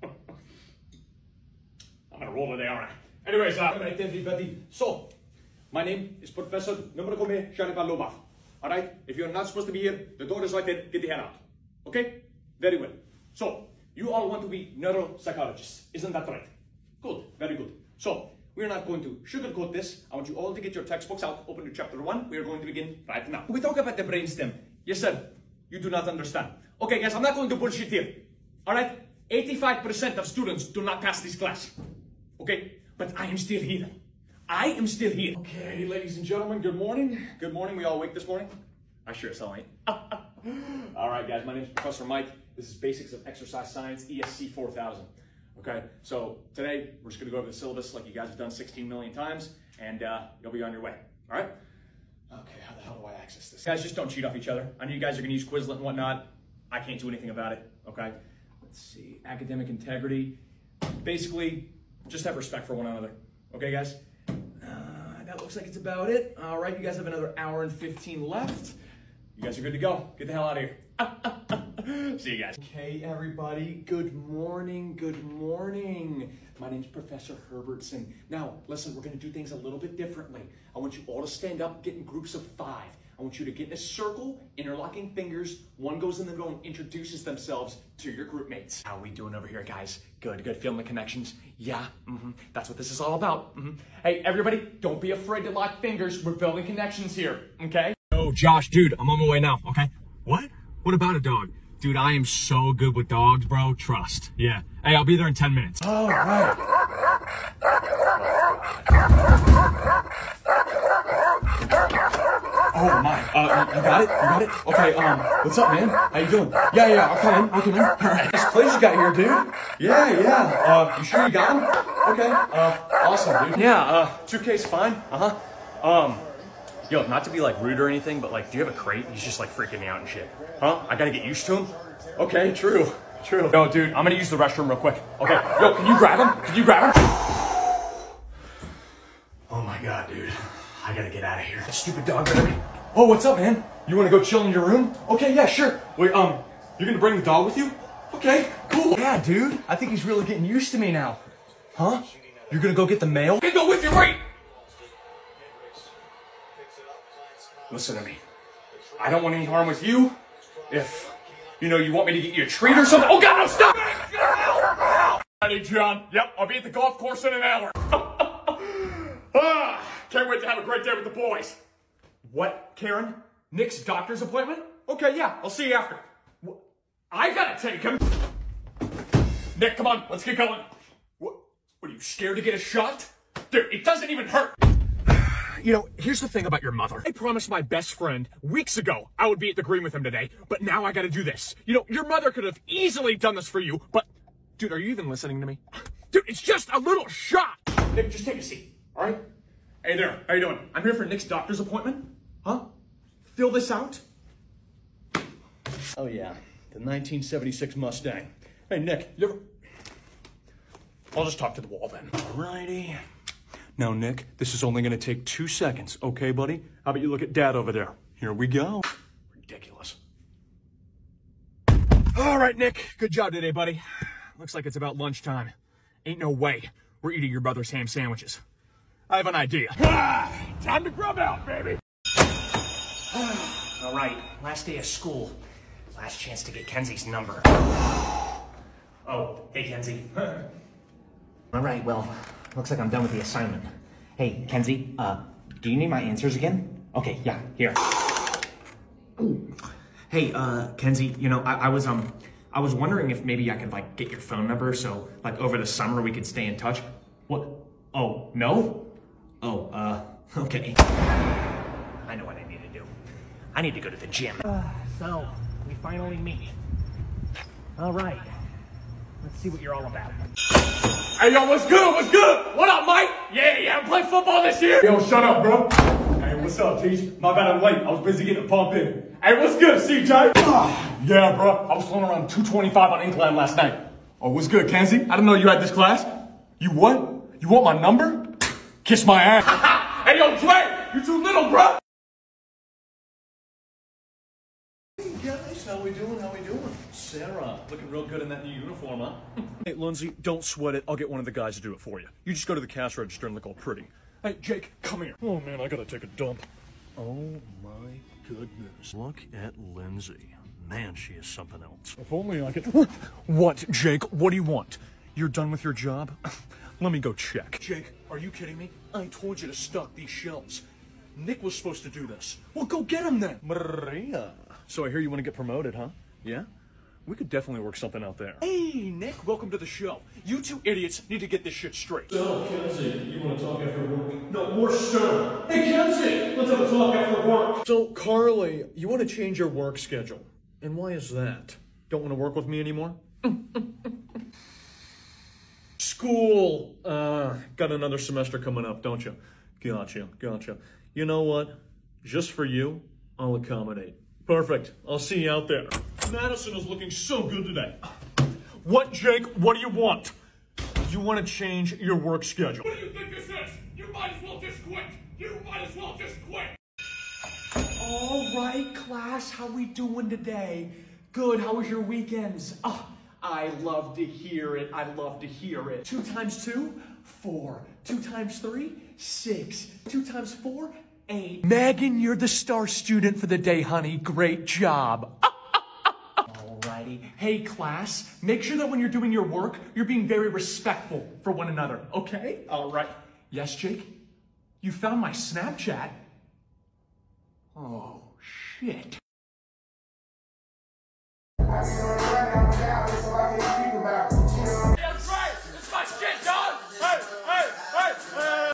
I'm gonna roll today, aren't I? Anyways, uh, All right, everybody. So, my name is Professor Numrokome Sharibalobov. All right? If you're not supposed to be here, the door is right there. Get the hell out. Okay? Very well. So, you all want to be neuropsychologists. Isn't that right? Good. Very good. So, we're not going to sugarcoat this. I want you all to get your textbooks out. Open to chapter one. We are going to begin right now. We talk about the brainstem. Yes, sir. You do not understand. Okay, guys, I'm not going to bullshit here. All right? eighty-five percent of students do not pass this class. Okay? But I am still here. I am still here. okay, ladies and gentlemen, good morning. Good morning. We all awake this morning? I sure as hell ain't. All right, guys, my name is Professor Mike. This is Basics of Exercise Science, E S C four thousand. Okay, so today we're just gonna go over the syllabus like you guys have done sixteen million times, and uh, you'll be on your way, all right? Okay, how the hell do I access this? Guys, just don't cheat off each other. I know you guys are gonna use Quizlet and whatnot. I can't do anything about it, okay? Let's see, academic integrity. Basically, just have respect for one another, okay, guys? Uh, that looks like it's about it. All right, you guys have another hour and fifteen left. You guys are good to go. Get the hell out of here. See you guys. Okay, everybody. Good morning. Good morning. My name's Professor Herbertson. Now, listen, we're going to do things a little bit differently. I want you all to stand up, get in groups of five. I want you to get in a circle, interlocking fingers. One goes in the middle and introduces themselves to your group mates. How are we doing over here, guys? Good, good. Feeling the connections? Yeah, mm-hmm. That's what this is all about. Mm-hmm. Hey, everybody, don't be afraid to lock fingers. We're building connections here, okay? Oh, Josh, dude, I'm on my way now, okay? What? What about a dog? Dude, I am so good with dogs, bro. Trust. Yeah. Hey, I'll be there in ten minutes. All right. Oh my, uh, you got it? You got it? Okay, um, what's up, man? How you doing? Yeah, yeah, I'll come in, I'll come in. All right. Nice place you got here, dude. Yeah, yeah. Uh, you sure you got him? Okay, uh, awesome, dude. Yeah, uh, two K's fine. Uh-huh. Um, yo, not to be like rude or anything, but like, do you have a crate? He's just like freaking me out and shit. Huh? I gotta get used to him? Okay, true, true. Yo, dude, I'm gonna use the restroom real quick. Okay, yo, can you grab him? Can you grab him? Oh my God, dude. I gotta get out of here. That stupid dog better be. Oh, what's up, man? You wanna go chill in your room? Okay, yeah, sure. Wait, um, you're gonna bring the dog with you? Okay, cool. Yeah, dude. I think he's really getting used to me now. Huh? You're gonna go get the mail? Okay, go with you, right? Listen to me. I don't want any harm with you. If, you know, you want me to get you a treat or something. Oh, God, no, stop! Ready, John? Yep, I'll be at the golf course in an hour. ah, can't wait to have a great day with the boys. What, Karen? Nick's doctor's appointment? Okay, yeah, I'll see you after. Wh- I gotta take him. Nick, come on, let's get going. What, what, are you scared to get a shot? Dude, it doesn't even hurt. You know, here's the thing about your mother. I promised my best friend weeks ago I would be at the green with him today, but now I gotta do this. You know, your mother could have easily done this for you, but... Dude, are you even listening to me? Dude, it's just a little shot! Nick, just take a seat, all right? Hey there, how you doing? I'm here for Nick's doctor's appointment. Huh? Fill this out? Oh, yeah. The nineteen seventy-six Mustang. Hey, Nick, you ever... I'll just talk to the wall then. Alrighty. Now, Nick, this is only gonna take two seconds, okay, buddy? How about you look at Dad over there? Here we go. Ridiculous. All right, Nick. Good job today, buddy. Looks like it's about lunchtime. Ain't no way we're eating your brother's ham sandwiches. I have an idea. Ah, time to grub out, baby. All right, last day of school. Last chance to get Kenzie's number. Oh, hey, Kenzie. All right, well, looks like I'm done with the assignment. Hey, Kenzie, uh, do you need my answers again? Okay, yeah, here. Hey, uh, Kenzie, you know, I, I was, um, I was wondering if maybe I could like get your phone number so like over the summer we could stay in touch. What? Oh, no? Oh, uh, okay. I know what I need to do. I need to go to the gym. Uh, so, we finally meet. All right. Let's see what you're all about. Hey, yo, what's good? What's good? What up, Mike? Yeah, yeah, I'm playing football this year. Yo, shut up, bro. Hey, what's up, Teach? My bad I'm late. I was busy getting a pump in. Hey, what's good, C J? Yeah, bro. I was flown around two twenty-five on incline last night. Oh, what's good, Kenzie? I didn't know you had this class. You what? You want my number? Kiss my ass. Hey, yo, Dre, you too little, bro. Hey, guys, how we doing? How we doing? Sarah, looking real good in that new uniform, huh? Hey, Lindsay, don't sweat it. I'll get one of the guys to do it for you. You just go to the cash register and look all pretty. Hey, Jake, come here. Oh, man, I gotta take a dump. Oh, my goodness. Look at Lindsay. Man, she is something else. If only I could... What, Jake? What do you want? You're done with your job? Let me go check. Jake, are you kidding me? I told you to stock these shelves. Nick was supposed to do this. Well, go get him then. Maria. So I hear you want to get promoted, huh? Yeah? We could definitely work something out there. Hey, Nick, welcome to the show. You two idiots need to get this shit straight. So, Kenzie, you want to talk after work? No, more stern. Hey, Kenzie, let's have a talk after work. So, Carly, you want to change your work schedule. And why is that? Don't want to work with me anymore? School. Uh, got another semester coming up, don't you? Gotcha, gotcha. You know what? Just for you, I'll accommodate. Perfect. I'll see you out there. Madison is looking so good today. What, Jake? What do you want? You want to change your work schedule. What do you think this is? You might as well just quit. You might as well just quit. All right, class, how we doing today? Good, how was your weekends? Oh, I love to hear it, I love to hear it. Two times two, four. Two times three, six. Two times four, eight. Megan, you're the star student for the day, honey. Great job. Alrighty. Hey, class, make sure that when you're doing your work, you're being very respectful for one another, okay? All right. Yes, Jake? You found my Snapchat? Oh, shit. That's right. It's my shit, dog. Hey, hey, hey, hey.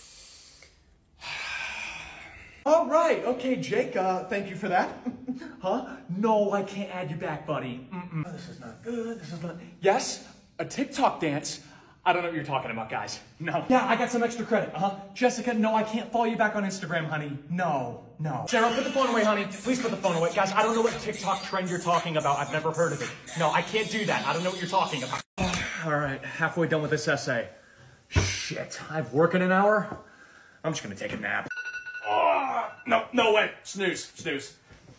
All right. Okay, Jake, uh, thank you for that. Huh? No, I can't add you back, buddy. Mm-mm. This is not good. This is not... Yes, a TikTok dance. I don't know what you're talking about, guys. No. Yeah, I got some extra credit, uh-huh. Jessica, no, I can't follow you back on Instagram, honey. No, no. Sarah, put the phone away, honey. Please put the phone away. Guys, I don't know what TikTok trend you're talking about. I've never heard of it. No, I can't do that. I don't know what you're talking about. All right, halfway done with this essay. Shit, I've worked in an hour. I'm just gonna take a nap. Oh, no, no way. Snooze, snooze.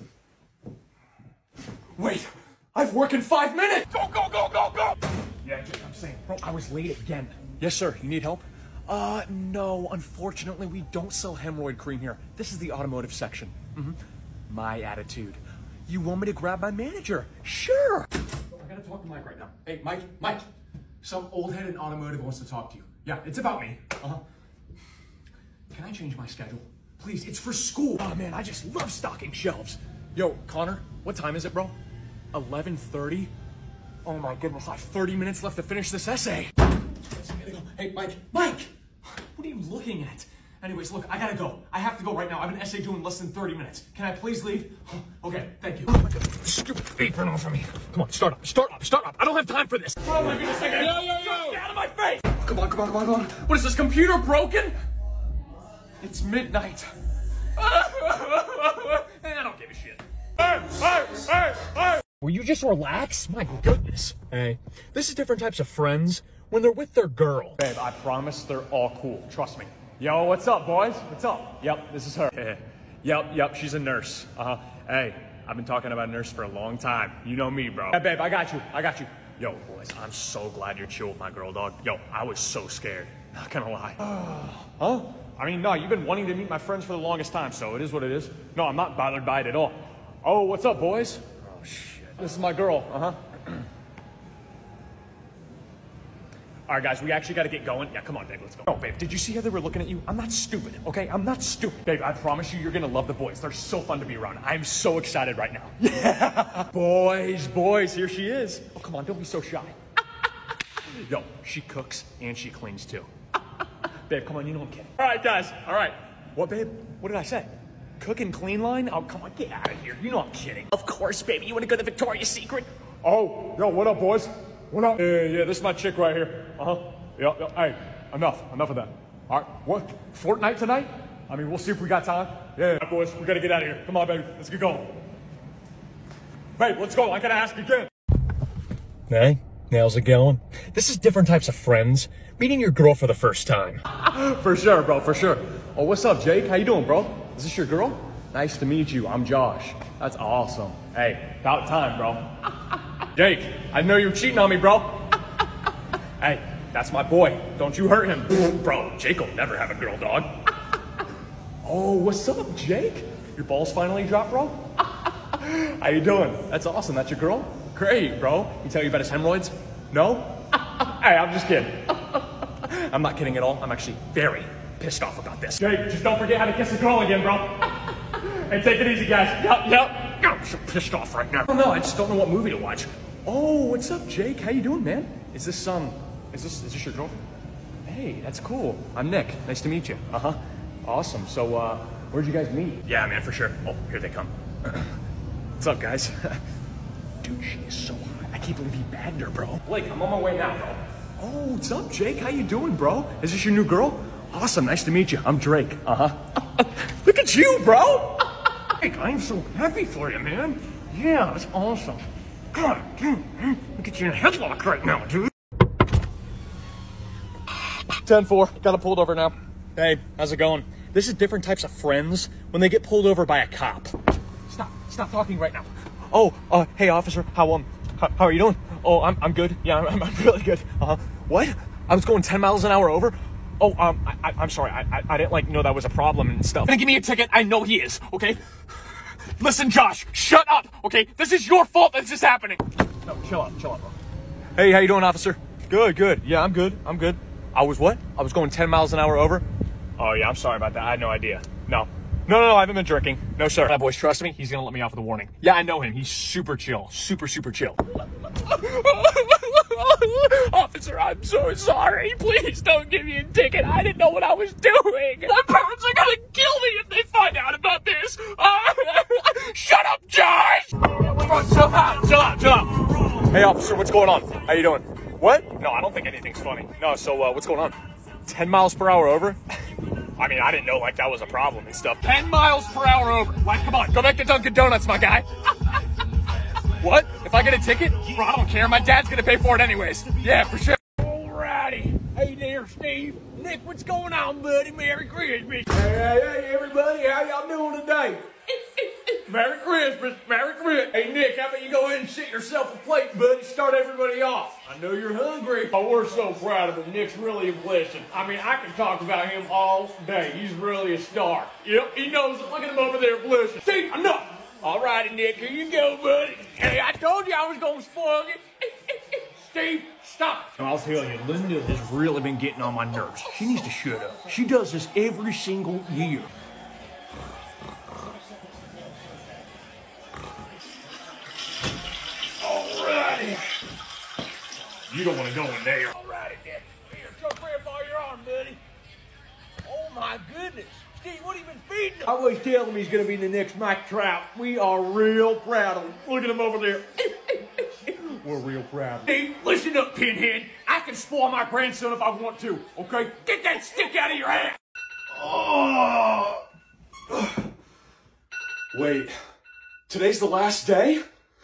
Wait, I've worked in five minutes. Go, go, go, go, go. Yeah, I'm saying, bro, I was late again. Yes, sir. You need help? Uh, no. Unfortunately, we don't sell hemorrhoid cream here. This is the automotive section. Mm-hmm. My attitude. You want me to grab my manager? Sure. I gotta talk to Mike right now. Hey, Mike, Mike. Some old head in automotive wants to talk to you. Yeah, it's about me. Uh-huh. Can I change my schedule? Please, it's for school. Oh, man, I just love stocking shelves. Yo, Connor, what time is it, bro? eleven thirty? Oh my goodness, I have thirty minutes left to finish this essay. Hey, Mike, Mike! What are you looking at? Anyways, look, I gotta go. I have to go right now. I have an essay due in less than thirty minutes. Can I please leave? Okay, thank you. Oh my God, stupid apron off of me. Come on, start up, start up, start up. I don't have time for this. Oh my goodness, I gotta... Yo, yo, yo! Get out of my face! Come on, come on, come on, come on. What is this, computer broken? It's midnight. I don't give a shit. Hey, hey, hey, hey! Will you just relax? My goodness. Hey, this is different types of friends when they're with their girl. Babe, I promise they're all cool. Trust me. Yo, what's up, boys? What's up? Yep, this is her. Yep, yep, she's a nurse. Uh-huh. Hey, I've been talking about a nurse for a long time. You know me, bro. Hey, babe, I got you. I got you. Yo, boys, I'm so glad you're chill with my girl, dog. Yo, I was so scared. Not gonna lie. Huh? I mean, no, you've been wanting to meet my friends for the longest time, so it is what it is. No, I'm not bothered by it at all. Oh, what's up, boys? Oh, shit. This is my girl, uh-huh. All right, guys, we actually got to get going. Yeah, come on, babe, let's go. Oh, babe, did you see how they were looking at you? I'm not stupid, okay? I'm not stupid. Babe, I promise you, you're going to love the boys. They're so fun to be around. I'm so excited right now. Yeah. Boys, boys, here she is. Oh, come on, don't be so shy. Yo, she cooks and she cleans too. Babe, come on, you know I'm kidding. All right, guys, all right. What, babe? What did I say? Cook and clean line? Oh, come on, get out of here. You know I'm kidding. Of course, baby. You want to go to Victoria's Secret? Oh, yo, what up, boys? What up? Yeah, yeah, this is my chick right here. Uh-huh. Yeah, yeah, hey, enough, enough of that. All right, what? Fortnite tonight? I mean, we'll see if we got time. Yeah, yeah, boys, we gotta get out of here. Come on, baby, let's get going. Babe, let's go. I gotta ask again. Hey, how's it going? This is different types of friends. Meeting your girl for the first time. For sure, bro, for sure. Oh, what's up, Jake? How you doing, bro? Is this your girl? Nice to meet you. I'm Josh. That's awesome. Hey, about time, bro. Jake, I know you were cheating on me, bro. Hey, that's my boy. Don't you hurt him. Bro, Jake will never have a girl, dog. Oh, what's up, Jake? Your balls finally dropped, bro? How you doing? That's awesome. That's your girl? Great, bro. He tell you about his hemorrhoids? No? Hey, I'm just kidding. I'm not kidding at all. I'm actually very pissed off about this. Jake, just don't forget how to kiss a girl again, bro. Hey, take it easy, guys. Yep, yep. I'm so pissed off right now. I don't know. I just don't know what movie to watch. Oh, what's up, Jake? How you doing, man? Is this, um, is this, is this your girlfriend? Hey, that's cool. I'm Nick. Nice to meet you. Uh-huh. Awesome. So, uh, where'd you guys meet? Yeah, man, for sure. Oh, here they come. What's up, guys? Dude, she is so hot. I can't believe he bagged her, bro. Blake, I'm on my way now, bro. Oh, what's up, Jake? How you doing, bro? Is this your new girl? Awesome. Nice to meet you. I'm Drake. Uh-huh. Look at you, bro. Jake, I'm so happy for you, man. Yeah, that's awesome. God, dude, look at you in a headlock right now, dude. ten four, got it pulled over now. Hey, how's it going? This is different types of friends when they get pulled over by a cop. Stop, stop talking right now. Oh, uh, hey officer, how, um, how, how are you doing? Oh, I'm, I'm good. Yeah, I'm, I'm really good. Uh-huh. What? I was going ten miles an hour over? Oh, um, I, I, I'm sorry. I, I, I didn't, like, know that was a problem and stuff. Gonna give me a ticket. I know he is, okay? Listen, Josh, shut up, okay? This is your fault that this is happening. No, chill out, chill out, bro. Hey, how you doing, officer? Good, good. Yeah, I'm good. I'm good. I was what? I was going ten miles an hour over? Oh, yeah, I'm sorry about that. I had no idea. No. No, no, no, I haven't been drinking. No, sir. That boys, trust me, he's gonna let me off with a warning. Yeah, I know him. He's super chill. Super, super chill. Officer, I'm so sorry. Please don't give me a ticket. I didn't know what I was doing. My parents are gonna kill me if they find out about this. Uh, shut up, Josh! Chill out, chill out, chill out. Hey, officer, what's going on? How you doing? What? No, I don't think anything's funny. No, so, uh, what's going on? ten miles per hour over? I mean, I didn't know, like, that was a problem and stuff. ten miles per hour over. Like, come on, go back to Dunkin' Donuts, my guy. What? If I get a ticket? Bro, I don't care. My dad's gonna pay for it anyways. Yeah, for sure. Alrighty. Hey there, Steve. Nick, what's going on, buddy? Merry Christmas. Hey, hey, hey, everybody, how y'all doing today? Merry Christmas. Merry Christmas. Hey, Nick, how about you go ahead and sit yourself a plate, buddy? Start everybody off. I know you're hungry. Oh, we're so proud of him. Nick's really a blessing. I mean, I can talk about him all day. He's really a star. Yep, he knows it. Look at him over there, blessing. Steve, enough. All righty, Nick, here you go, buddy. Hey, I told you I was going to spoil you. Steve, stop. I'll tell you, Linda has really been getting on my nerves. She needs to shut up. She does this every single year. Alrighty. You don't want to go in there. Alrighty, Nick. Here, show Grandpa your arm, buddy. Oh, my goodness. Steve, what have you been feeding him? I always tell him he's going to be the next Mike Trout. We are real proud of him. Look at him over there. We're real proud of him. Steve, listen up, Pinhead. I can spoil my grandson if I want to, okay? Get that stick out of your hand. Oh. Wait, today's the last day?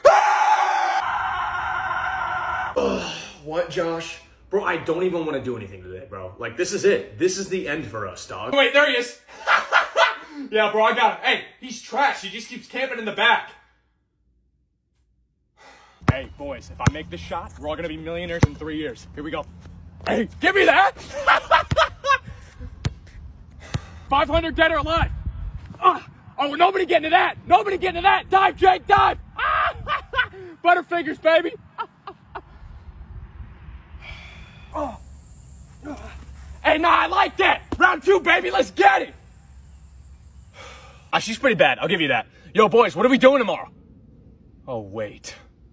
What, Josh? Bro, I don't even want to do anything today, bro. Like, this is it. This is the end for us, dog. Wait, there he is. Yeah, bro, I got him. Hey, he's trash. He just keeps camping in the back. Hey, boys, if I make this shot, we're all going to be millionaires in three years. Here we go. Hey, give me that. five hundred dead or alive. Uh, oh, nobody getting to that. Nobody getting to that. Dive, Jake, dive. Butterfingers, baby. Oh, nah, I like that. Round two, baby, let's get it. Uh, she's pretty bad, I'll give you that. Yo, boys, what are we doing tomorrow? Oh, wait.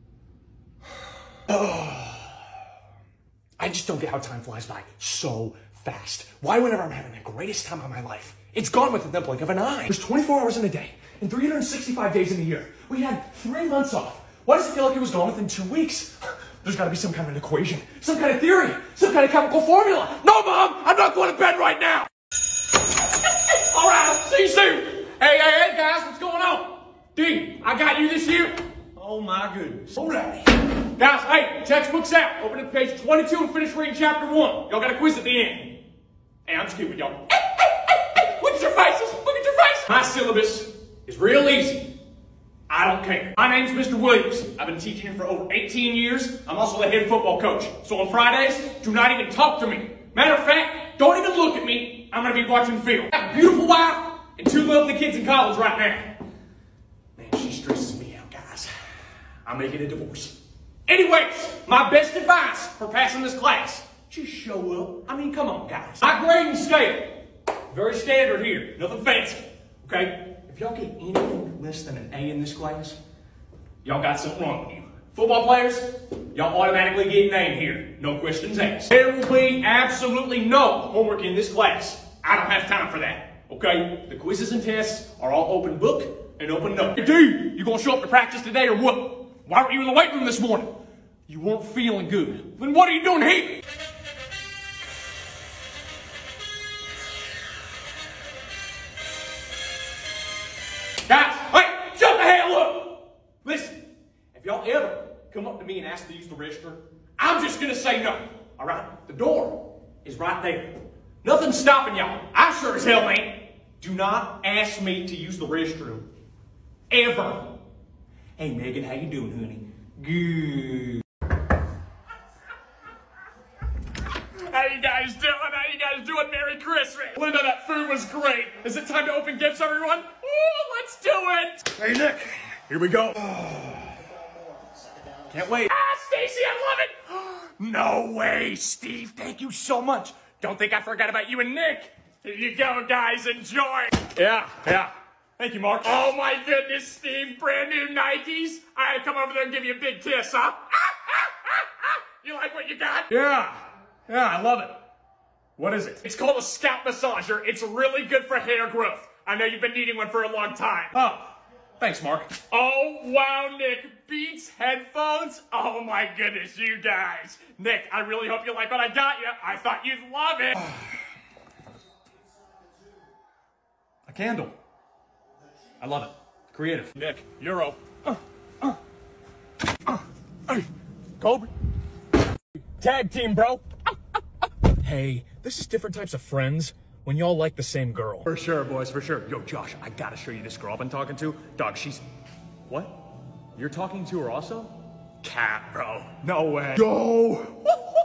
I just don't get how time flies by so fast. Why, whenever I'm having the greatest time of my life, it's gone within the blink of an eye. There's twenty-four hours in a day and three hundred sixty-five days in a year. We had three months off. Why does it feel like it was gone within two weeks? There's gotta be some kind of an equation, some kind of theory, some kind of chemical formula. No, Mom, I'm not going to bed right now. All right, I'll see you soon. Hey, hey, hey, guys, what's going on? D, I got you this year. Oh my goodness. All right. Guys, hey, textbook's out. Open up page twenty-two and finish reading chapter one. Y'all got a quiz at the end. Hey, I'm just kidding with y'all. Look at your faces. Look at your faces. My syllabus is real easy. I don't care. My name's Mister Williams. I've been teaching here for over eighteen years. I'm also the head football coach. So on Fridays, do not even talk to me. Matter of fact, don't even look at me. I'm going to be watching film. I have a beautiful wife and two lovely kids in college right now. Man, she stresses me out, guys. I'm making a divorce. Anyways, my best advice for passing this class, just show up. I mean, come on, guys. My grading scale, very standard here. Nothing fancy, okay? If y'all get anything less than an A in this class, y'all got something wrong with you. Football players, y'all automatically get an A here. No questions asked. There will be absolutely no homework in this class. I don't have time for that, okay? The quizzes and tests are all open book and open note. Hey, dude, you gonna show up to practice today or what? Why weren't you in the weight room this morning? You weren't feeling good. Then what are you doing here? Guys, wait, shut the hell up! Listen, if y'all ever come up to me and ask to use the restroom, I'm just gonna say no, all right? The door is right there. Nothing's stopping y'all. I sure as hell ain't. Do not ask me to use the restroom. Ever. Hey, Megan, how you doing, honey? Good. How you guys doing? How you guys doing? Merry Christmas. Linda, that food was great. Is it time to open gifts, everyone? Ooh, let's do it. Hey, Nick, here we go. Can't wait. Ah, Stacy, I love it. No way, Steve. Thank you so much. Don't think I forgot about you and Nick. Here you go, guys. Enjoy. Yeah, yeah. Thank you, Mark. Oh, my goodness, Steve. Brand new Nikes. All right, come over there and give you a big kiss, huh? You like what you got? Yeah. Yeah, I love it. What is it? It's called a scalp massager. It's really good for hair growth. I know you've been needing one for a long time. Oh, thanks, Mark. Oh, wow, Nick. Beats headphones? Oh, my goodness, you guys. Nick, I really hope you like what I got you. I thought you'd love it. A candle. I love it. Creative. Nick, Euro. Uh, uh, uh, hey, Kobe. Tag team, bro. Hey, this is different types of friends when y'all like the same girl. For sure, boys, for sure. Yo, Josh, I gotta show you this girl I've been talking to. Dog, she's... What? You're talking to her also? Cat, bro. No way. Go!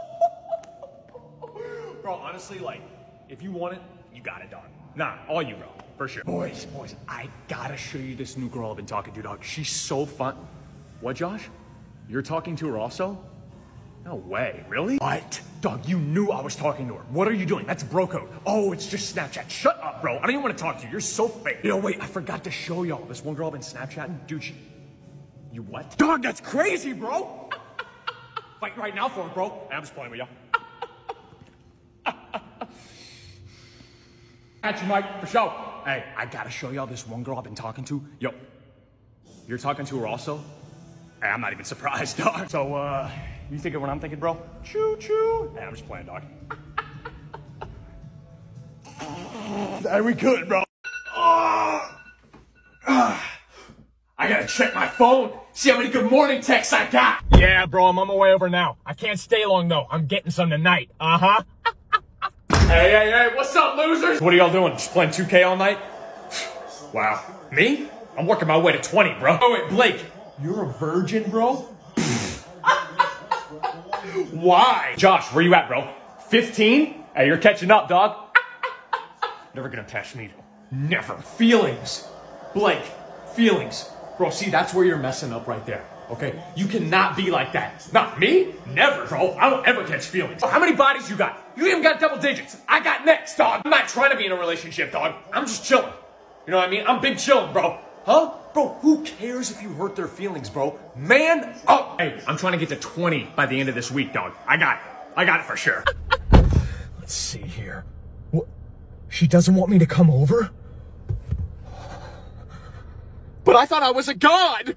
Bro, honestly, like, if you want it, you got it, dog. Nah, all you, bro. For sure. Boys, boys, I gotta show you this new girl I've been talking to, dog. She's so fun. What, Josh? You're talking to her also? No way, really? What? Dog, you knew I was talking to her. What are you doing? That's bro code. Oh, it's just Snapchat. Shut up, bro. I don't even want to talk to you. You're so fake. You know, wait, I forgot to show y'all. This one girl I've been Snapchatting. Dude, she... You what? Dog, that's crazy, bro. Fight right now for it, bro. Hey, I'm just playing with y'all. At you, Mike, for sure. Hey, I gotta show y'all this one girl I've been talking to. Yo, You're talking to her also? hey, I'm not even surprised, dog. So, uh, you thinking what I'm thinking, bro? Choo choo. Hey, I'm just playing, dog. Hey, we good, bro. Oh. I gotta check my phone, see how many good morning texts I got. Yeah, bro, I'm on my way over now. I can't stay long, though. I'm getting some tonight. Uh-huh. Hey, hey, hey, what's up, losers? What are y'all doing? Just playing two K all night? Wow. Me? I'm working my way to twenty, bro. Oh, wait, Blake, you're a virgin, bro? Why? Josh, where you at, bro? fifteen? Hey, you're catching up, dog. Never gonna catch me. Never. Feelings. Blake, feelings. Bro, see, that's where you're messing up right there. okay? You cannot be like that. Not me? Never, bro. I don't ever catch feelings. How many bodies you got? You even got double digits. I got next, dog. I'm not trying to be in a relationship, dog. I'm just chilling. You know what I mean? I'm big chilling, bro. Huh? Bro, who cares if you hurt their feelings, bro? Man up! Hey, I'm trying to get to twenty by the end of this week, dog. I got it. I got it for sure. Let's see here. What? She doesn't want me to come over? But I thought I was a god!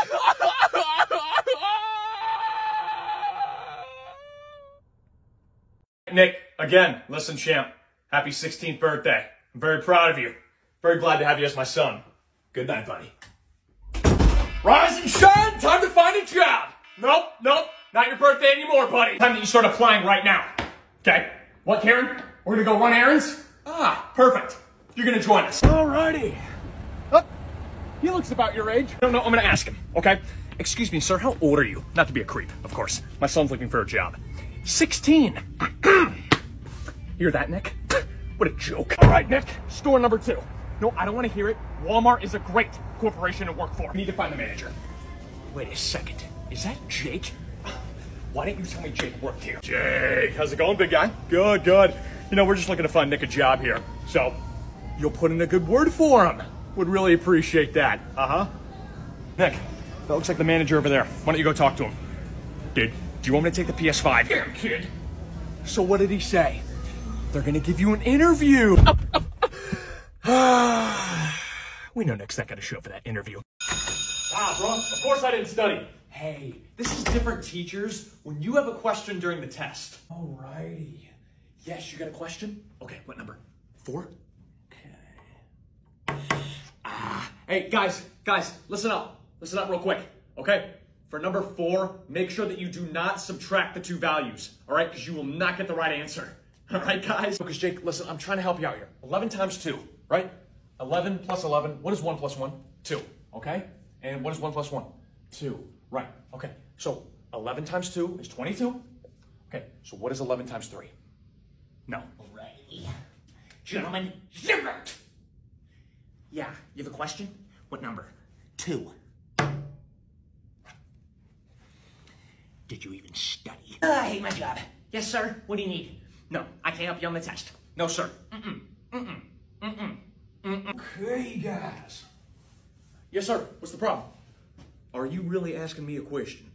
Nick, again, listen, champ. Happy sixteenth birthday. I'm very proud of you. Very glad to have you as my son. Good night, buddy. Rise and shine! Time to find a job! Nope, nope. Not your birthday anymore, buddy. Time that you start applying right now. Okay? What, Karen? We're gonna go run errands? Ah, perfect. You're gonna join us. Alrighty. Oh, he looks about your age. No, no, I'm gonna ask him, okay? Excuse me, sir, how old are you? Not to be a creep, of course. My son's looking for a job. sixteen. Hear that, Nick? What a joke. All right, Nick, store number two. No, I don't want to hear it. Walmart is a great corporation to work for. We need to find the manager. Wait a second. Is that Jake? Why didn't you tell me Jake worked here? Jake, how's it going, big guy? Good, good. You know, we're just looking to find Nick a job here. So, you'll put in a good word for him. Would really appreciate that. Uh-huh. Nick, that looks like the manager over there. Why don't you go talk to him? Dude, do you want me to take the P S five? Here, kid. So what did he say? They're gonna give you an interview. We know Nick's not gonna show up for that interview. Ah, bro, of course I didn't study. Hey, this is different, teachers. When you have a question during the test. Alrighty. Yes, you got a question? Okay, what number? Four? Okay. Ah, hey, guys, guys, listen up. Listen up real quick, okay? For number four, make sure that you do not subtract the two values, all right? Because you will not get the right answer. All right, guys? Because, Jake, listen, I'm trying to help you out here. eleven times two, right? eleven plus eleven, what is one plus one? two, okay? And what is one plus one? two, right, okay. So eleven times two is twenty-two. Okay, so what is eleven times three? No. Alrighty. Gentlemen, zero. Yeah, you have a question? What number? Two. Did you even study? Uh, I hate my job. Yes, sir. What do you need? No, I can't help you on the test. No, sir. Mm-mm. Mm-mm. Mm-mm. Mm-mm. Okay, guys. Yes, sir. What's the problem? Are you really asking me a question?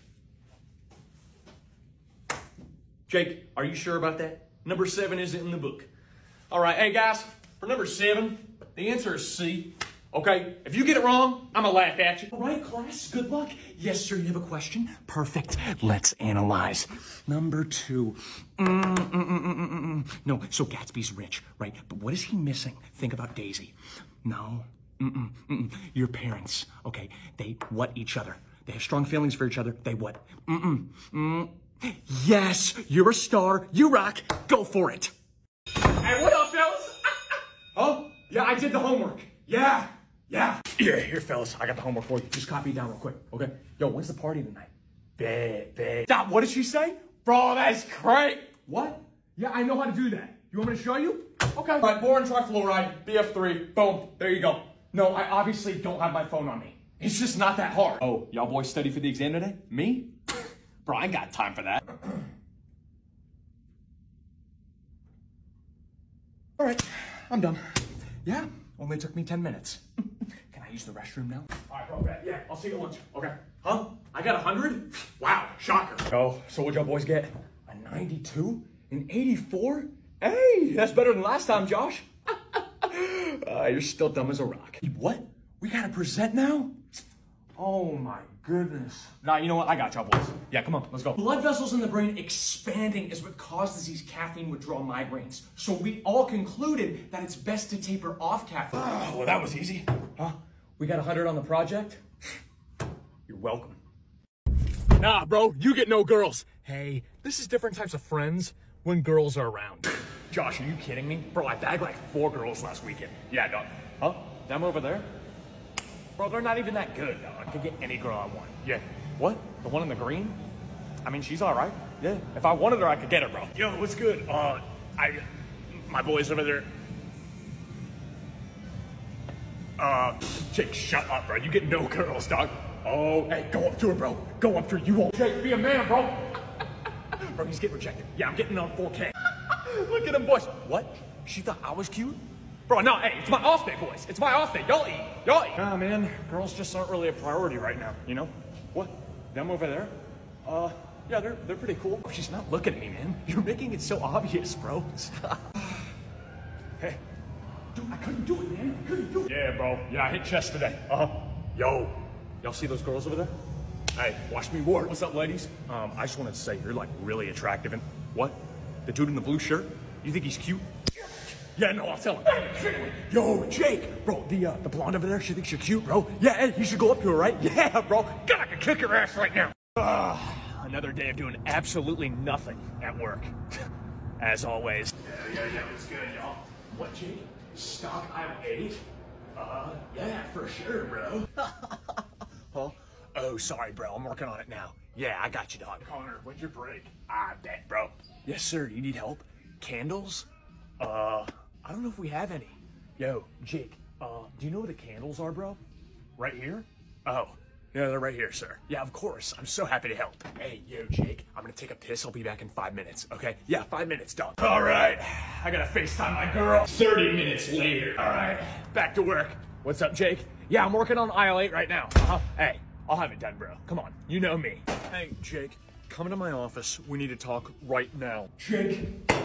Jake, are you sure about that? Number seven isn't in the book. All right, hey, guys, for number seven, the answer is C. Okay, if you get it wrong, I'm gonna laugh at you. All right, class, good luck. Yes, sir, you have a question? Perfect. Let's analyze. Number two. Mm, mm, mm, mm, mm, mm, mm. No, so Gatsby's rich, right? But what is he missing? Think about Daisy. No. Mm-mm, mm-mm. Your parents, okay, they what each other. They have strong feelings for each other. They what? Mm-mm. Mm. Yes, you're a star. You rock. Go for it. Hey, what up, fellas? Oh, yeah, I did the homework. Yeah. Yeah. Yeah, here, fellas. I got the homework for you. Just copy it down real quick, okay? Yo, when's the party tonight? Bad, bad. Stop, what did she say? Bro, that's great. What? Yeah, I know how to do that. You want me to show you? Okay. All right, boron trifluoride, B F three, boom, there you go. No, I obviously don't have my phone on me. It's just not that hard. Oh, y'all boys study for the exam today? Me? Bro, I ain't got time for that. All right, I'm done. Yeah, only took me ten minutes. Can I use the restroom now? All right, bro, yeah, I'll see you at lunch. Okay. Huh? I got a hundred? Wow, shocker. Oh, so what'd y'all boys get? A ninety-two? An eighty-four? Hey, that's better than last time, Josh. uh, you're still dumb as a rock. What? We gotta present now? Oh my goodness. Nah, you know what? I got y'all boys. Yeah, come on, let's go. Blood vessels in the brain expanding is what causes these caffeine withdrawal migraines. So we all concluded that it's best to taper off caffeine. Oh, well, that was easy. Huh? We got a hundred on the project? You're welcome. Nah, bro, you get no girls. Hey, this is different types of friends when girls are around. Josh, are you kidding me? Bro, I bagged like four girls last weekend. Yeah, dog. Huh? Them over there? Bro, they're not even that good, dog. I could get any girl I want. Yeah. What? The one in the green? I mean, she's all right. Yeah. If I wanted her, I could get her, bro. Yo, what's good? Uh, I, my boys over there. Uh, Jake, shut up, bro. You get no girls, dog. Oh, hey, go up to her, bro. Go up to her. You won't. Jake, be a man, bro. Bro, he's getting rejected. Yeah, I'm getting on four K. Look at him, boys. What? She thought I was cute? Bro, no, hey, it's my off day, boys. It's my off day. Y'all eat. Y'all eat. Nah, man, girls just aren't really a priority right now, you know? What? Them over there? Uh, yeah, they're, they're pretty cool. Oh, she's not looking at me, man. You're making it so obvious, bro. Hey. Dude, I couldn't do it, man. I couldn't do it. Yeah, bro. Yeah, I hit chest today. Uh-huh. Yo, y'all see those girls over there? Hey, watch me work. What's up, ladies? Um, I just wanted to say you're like really attractive and what? The dude in the blue shirt? You think he's cute? Yeah, no, I'll tell him. Yo, Jake, bro, the uh, the blonde over there, she thinks you're cute, bro. Yeah, hey, you should go up to her, right? Yeah, bro. God, I can kick her ass right now. Uh, another day of doing absolutely nothing at work. As always. Yeah, yeah, yeah, it's good, y'all. What, Jake? Stock aisle eight? Uh, yeah, for sure, bro. Huh? Oh, sorry, bro. I'm working on it now. Yeah, I got you, dog. Connor, when's your break? I bet, bro. Yes, sir. Do you need help? Candles? Uh, I don't know if we have any. Yo, Jake, uh, do you know where the candles are, bro? Right here? Oh, yeah, they're right here, sir. Yeah, of course. I'm so happy to help. Hey, yo, Jake, I'm gonna take a piss. I'll be back in five minutes, okay? Yeah, five minutes, dog. All right. I gotta FaceTime my girl. thirty minutes later. All right, back to work. What's up, Jake? Yeah, I'm working on aisle eight right now. Uh-huh. Hey, I'll have it done, bro. Come on. You know me. Hey, Jake, come into my office. We need to talk right now. Jake,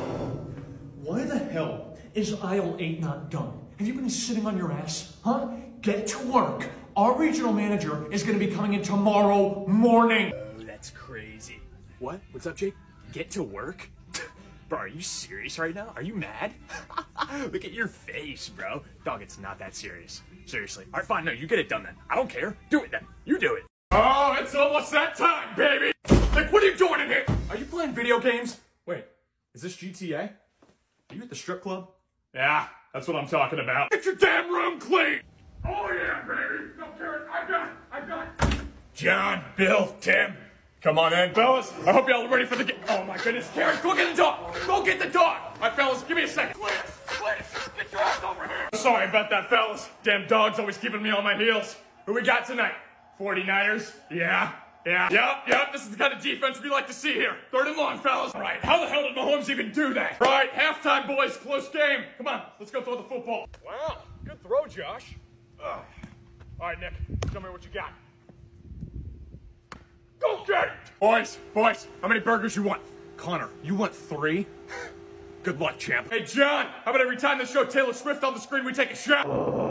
why the hell is aisle eight not done? Have you been sitting on your ass? Huh? Get to work. Our regional manager is going to be coming in tomorrow morning. Oh, that's crazy. What? What's up, Jake? Get to work? Bro, are you serious right now? Are you mad? Look at your face, bro. Dog, it's not that serious. Seriously. All right, fine. No, you get it done then. I don't care. Do it then. You do it. Oh, it's almost that time, baby. Like, what are you doing in here? Are you playing video games? Wait, is this G T A? Are you at the strip club? Yeah, that's what I'm talking about. Get your damn room clean! Oh yeah, baby! No, Karen, I got it, I got it! John, Bill, Tim, come on in. Fellas, I hope y'all are ready for the game. Oh my goodness, Karen, Go get the dog! Go get the dog! All right, fellas, give me a second. Please, please, get your ass over here! Sorry about that, fellas. Damn dog's always keeping me on my heels. Who we got tonight? forty-niners? Yeah, yeah. Yep, yep, this is the kind of defense we like to see here. Third and long, fellas. All right, how the hell did Mahomes even do that? All right, halftime, boys, close game. Come on, let's go throw the football. Wow, good throw, Josh. Ugh. All right, Nick, tell me what you got. Go get it! Boys, boys, how many burgers you want? Connor, you want three? Good luck, champ. Hey, John, how about every time they show Taylor Swift on the screen, we take a shot?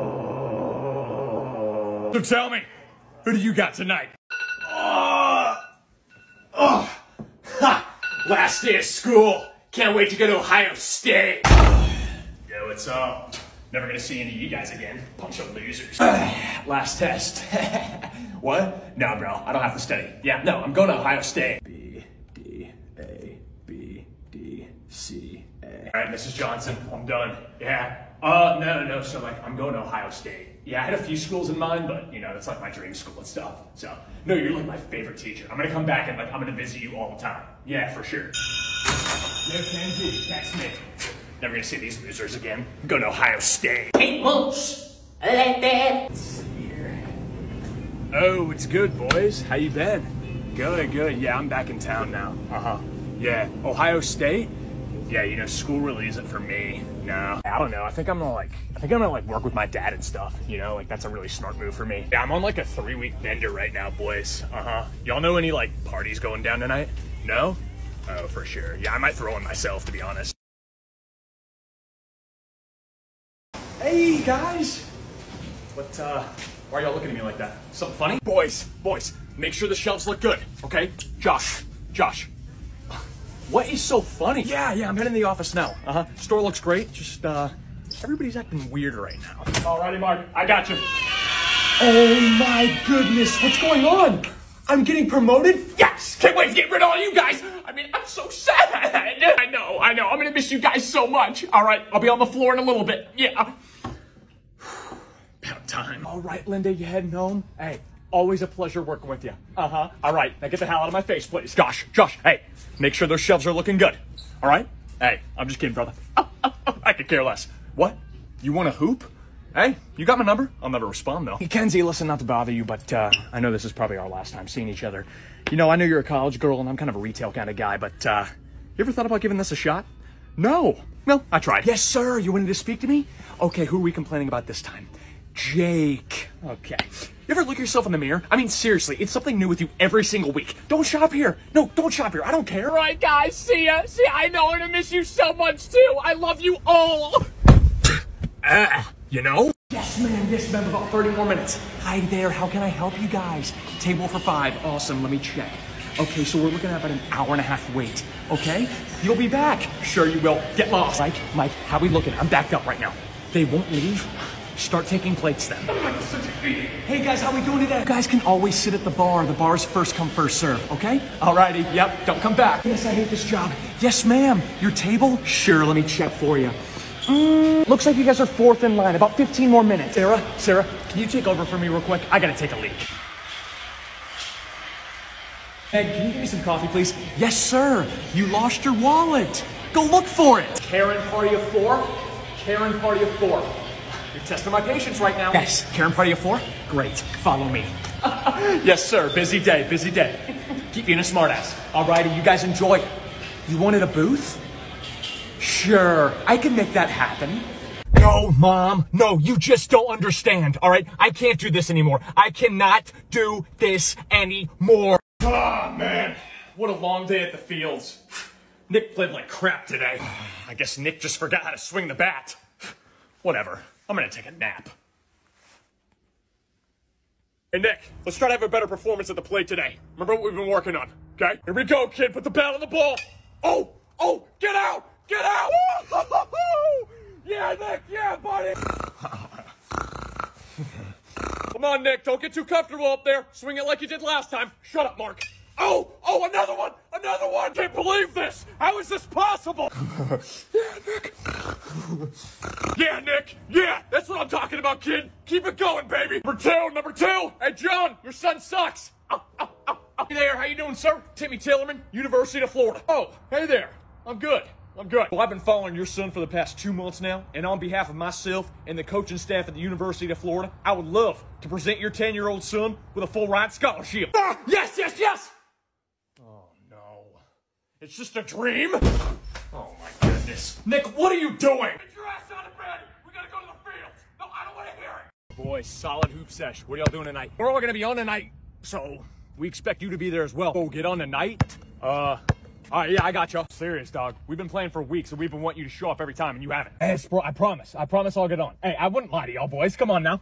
So tell me, who do you got tonight? Oh, oh, ha! Last day of school. Can't wait to go to Ohio State. Yo, what's up? Never gonna see any of you guys again. Bunch of losers. Last test. What? No, bro. I don't have to study. Yeah, no, I'm going to Ohio State. B, D, A, B, D, C, A. All right, Missus Johnson, I'm done. Yeah. Uh, no, no, so like, I'm going to Ohio State. Yeah, I had a few schools in mind, but you know, that's like my dream school and stuff. So, no, you're like my favorite teacher. I'm gonna come back and like, I'm gonna visit you all the time. Yeah, for sure. No can do, that's me. Never gonna see these losers again. I'm going to Ohio State. Hey, moose, like that. Let's see here. Oh, it's good, boys. How you been? Good, good. Yeah, I'm back in town now. Uh-huh. Yeah, Ohio State? Yeah, you know, school really isn't for me. No. I don't know. I think I'm gonna like, I think I'm gonna like work with my dad and stuff. You know, like that's a really smart move for me. Yeah, I'm on like a three week bender right now, boys. Uh-huh. Y'all know any like parties going down tonight? No? Oh, for sure. Yeah, I might throw in myself, to be honest. Hey, guys. What, uh, why are y'all looking at me like that? Something funny? Boys, boys, make sure the shelves look good, okay? Josh, Josh. What is so funny? Yeah, yeah, I'm heading to the office now. Uh-huh. Store looks great. Just, uh, everybody's acting weird right now. Alrighty, Mark, I got you. Oh my goodness, what's going on? I'm getting promoted? Yes! Can't wait to get rid of all you guys! I mean, I'm so sad! I know, I know, I'm gonna miss you guys so much. Alright, I'll be on the floor in a little bit. Yeah. About time. Alright, Linda, you heading home? Hey, always a pleasure working with you. Uh-huh. Alright, now get the hell out of my face, please. Josh, Josh, hey, make sure those shelves are looking good. Alright? Hey, I'm just kidding, brother. I could care less. What? You want a hoop? Hey, you got my number? I'll never respond, though. Hey, Kenzie, listen, not to bother you, but uh, I know this is probably our last time seeing each other. You know, I know you're a college girl, and I'm kind of a retail kind of guy, but uh, you ever thought about giving this a shot? No. Well, I tried. Yes, sir. You wanted to speak to me? Okay, who are we complaining about this time? Jake. Okay. You ever look yourself in the mirror? I mean, seriously, it's something new with you every single week. Don't shop here. No, don't shop here. I don't care. All right, guys, see ya. See, I know I'm gonna miss you so much, too. I love you all. Ah, you know? Yes, ma'am. Yes, ma'am. About thirty more minutes. Hi there. How can I help you guys? Table for five. Awesome. Let me check. Okay, so we're looking at about an hour and a half wait. Okay? You'll be back. Sure you will. Get lost. Mike, Mike, how we looking? I'm backed up right now. They won't leave? Start taking plates then. Hey guys, how we doing today? You guys can always sit at the bar. The bar's first come, first serve, okay? Alrighty, yep, don't come back. Yes, I hate this job. Yes, ma'am. Your table? Sure, let me check for you. Mm, looks like you guys are fourth in line. About fifteen more minutes. Sarah, Sarah, can you take over for me real quick? I gotta take a leak. Hey, can you give me some coffee, please? Yes, sir. You lost your wallet. Go look for it. Karen, party of four. Karen, party of four. You're testing my patience right now. Yes, Karen, party of four? Great, follow me. Yes, sir, busy day, busy day. Keep being a smartass. Alrighty, you guys enjoy it. You wanted a booth? Sure, I can make that happen. No, Mom, no, you just don't understand, all right? I can't do this anymore. I cannot do this anymore. Ah, oh, man, what a long day at the fields. Nick played like crap today. I guess Nick just forgot how to swing the bat. Whatever. I'm gonna take a nap. Hey, Nick, let's try to have a better performance at the plate today. Remember what we've been working on, okay? Here we go, kid. Put the bat on the ball. Oh, oh, get out, get out. Yeah, Nick, yeah, buddy. Come on, Nick, don't get too comfortable up there. Swing it like you did last time. Shut up, Mark. Oh, oh, another one, another one. Can't believe this. How is this possible? Yeah, Nick. Yeah, Nick. Yeah, that's what I'm talking about, kid. Keep it going, baby. Number two, number two. Hey, John, your son sucks. Oh, oh, oh, oh. Hey there, how you doing, sir? Timmy Tillerman, University of Florida. Oh, hey there. I'm good. I'm good. Well, I've been following your son for the past two months now, and on behalf of myself and the coaching staff at the University of Florida, I would love to present your ten-year-old son with a full ride scholarship. Ah, yes, yes, yes. Oh, no. It's just a dream? Oh, my goodness. Nick, what are you doing? Get your ass out of bed. We gotta go to the field. No, I don't want to hear it. Boys, solid hoop sesh. What are y'all doing tonight? We're all going to be on tonight, so we expect you to be there as well. Oh, get on tonight? Uh... All right, yeah, I got you. Serious, dog. We've been playing for weeks, and we've been wanting you to show up every time, and you haven't. Hey, bro, I promise. I promise I'll get on. Hey, I wouldn't lie to y'all, boys. Come on now.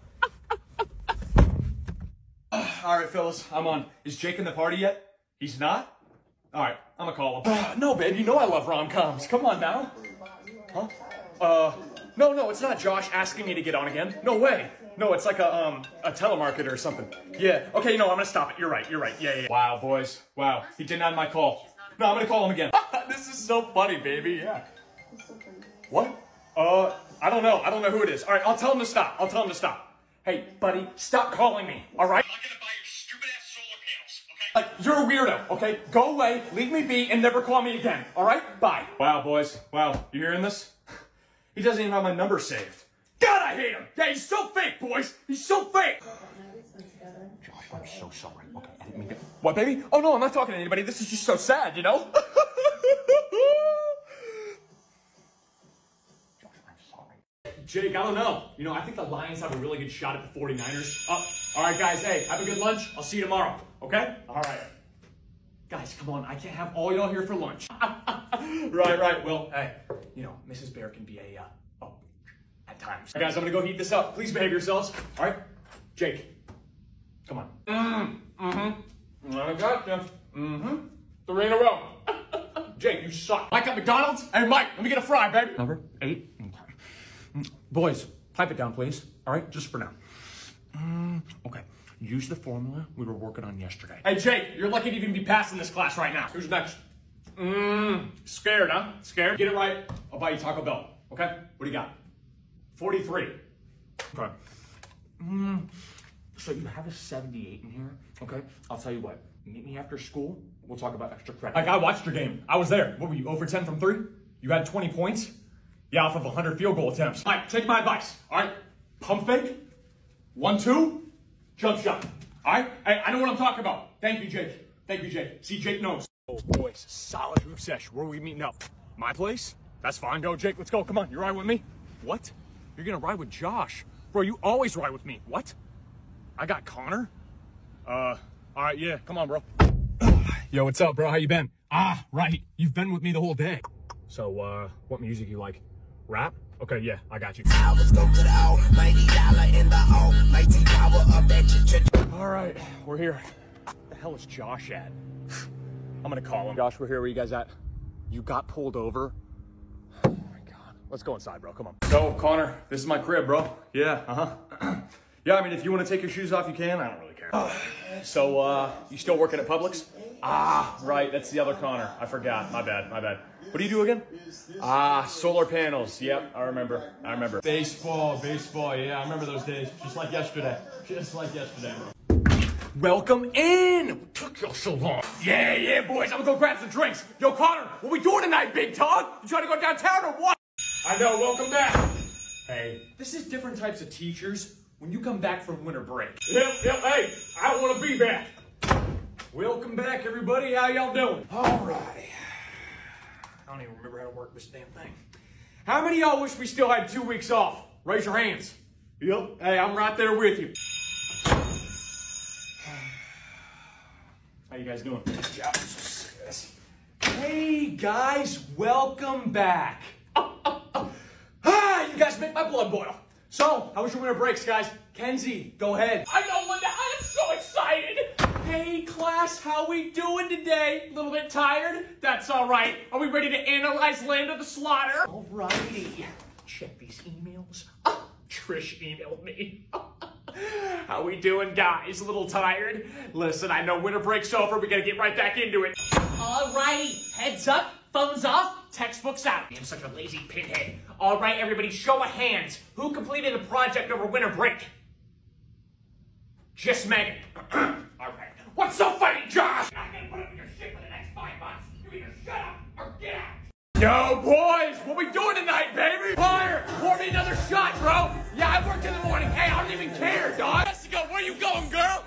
All right, fellas, I'm on. Is Jake in the party yet? He's not? All right, I'm gonna call him. Uh, no, babe, you know I love rom-coms. Come on now. Huh? Uh, no, no, it's not Josh asking me to get on again. No way. No, it's like a, um, a telemarketer or something. Yeah, okay, no, I'm gonna stop it. You're right, you're right. Yeah, yeah, yeah. Wow, boys. Wow, he denied my call. No, I'm gonna call him again. This is so funny, baby. Yeah. What? Uh, I don't know. I don't know who it is. All right, I'll tell him to stop. I'll tell him to stop. Hey, buddy, stop calling me. All right? I'm not gonna buy your stupid ass solar panels. Okay? Like, you're a weirdo. Okay? Go away, leave me be, and never call me again. All right? Bye. Wow, boys. Wow, you hearing this? He doesn't even have my number saved. God, I hate him. Yeah, he's so fake, boys. He's so fake. Josh, I'm so sorry. Okay, I didn't mean to. What, baby? Oh, no, I'm not talking to anybody. This is just so sad, you know? Josh, I'm sorry. Jake, I don't know. You know, I think the Lions have a really good shot at the forty-niners. Oh, all right, guys. Hey, have a good lunch. I'll see you tomorrow. Okay? All right. Guys, come on. I can't have all y'all here for lunch. Right, right. Well, hey, you know, Missus Bear can be a, uh, oh, at times. Right, guys, I'm going to go heat this up. Please behave yourselves. All right? Jake, come on. Mm, mm-hmm. I got you. Mm-hmm. Three in a row. Jake, you suck. Mike at McDonald's? Hey, Mike, let me get a fry, baby. Number eight. Okay. Boys, pipe it down, please. All right, just for now. Mm, okay. Use the formula we were working on yesterday. Hey, Jake, you're lucky to even be passing this class right now. Who's next? Mmm, scared, huh? Scared? Get it right, I'll buy you Taco Bell. Okay? What do you got? forty-three. Okay. Mmm. So you have a seventy-eight in here, okay? I'll tell you what, meet me after school, we'll talk about extra credit. Like, I watched your game. I was there. What were you, over ten from three? You had twenty points? Yeah, off of one hundred field goal attempts. All right, take my advice, all right? Pump fake. One, two. Jump shot. All right? I, I know what I'm talking about. Thank you, Jake. Thank you, Jake. See, Jake knows. Oh, boys, solid hoop sesh. Where are we meeting up? My place? That's fine. Go, Jake. Let's go. Come on. You ride with me? What? You're gonna ride with Josh? Bro, you always ride with me. What? I got Connor? Uh, all right, yeah. Come on, bro. Yo, what's up, bro? How you been? Ah, right. You've been with me the whole day. So, uh, what music you like? Rap? Okay, yeah, I got you. All right, we're here. Where the hell is Josh at? I'm gonna call him. Josh, we're here. Where you guys at? You got pulled over? Oh my God. Let's go inside, bro. Come on. So, Connor, this is my crib, bro. Yeah, uh-huh. Yeah, I mean, if you want to take your shoes off, you can. I don't really care. So, uh, you still working at Publix? Ah, right. That's the other Connor. I forgot. My bad. My bad. What do you do again? Ah, solar panels. Yep, I remember. I remember. Baseball, baseball. Yeah, I remember those days. Just like yesterday. Just like yesterday, bro. Welcome in. What took you so long? Yeah, yeah, boys. I'm gonna go grab some drinks. Yo, Connor, what we doing tonight, big dog? You trying to go downtown or what? I know. Welcome back. Hey, this is different types of teachers when you come back from winter break. Yep, yep. Hey, I don't want to be back. Welcome back, everybody. How y'all doing? All right. I don't even remember how to work this damn thing. How many of y'all wish we still had two weeks off? Raise your hands. Yep. Hey, I'm right there with you. How you guys doing? Hey, guys. Welcome back. Oh, oh, oh. Ah, you guys make my blood boil. So, how was your winter breaks, guys? Kenzie, go ahead. I know, Linda. I am so excited. Hey, class, how we doing today? A little bit tired? That's all right. Are we ready to analyze Land of the Slaughter? All righty. Check these emails. Oh, Trish emailed me. How we doing, guys? A little tired? Listen, I know winter break's over. We gotta get right back into it. All righty. Heads up, phones off, Textbooks out. I'm such a lazy pinhead. All right, everybody, show of hands. Who completed a project over winter break? Just Megan. All right. What's so funny, Josh? I'm gonna put up with your shit for the next five months. You either shut up or get out. Yo, boys, what we doing tonight, baby? Fire! Pour me another shot, bro. Yeah, I worked in the morning. Hey, I don't even care, dog. Let's go. Where you going, girl?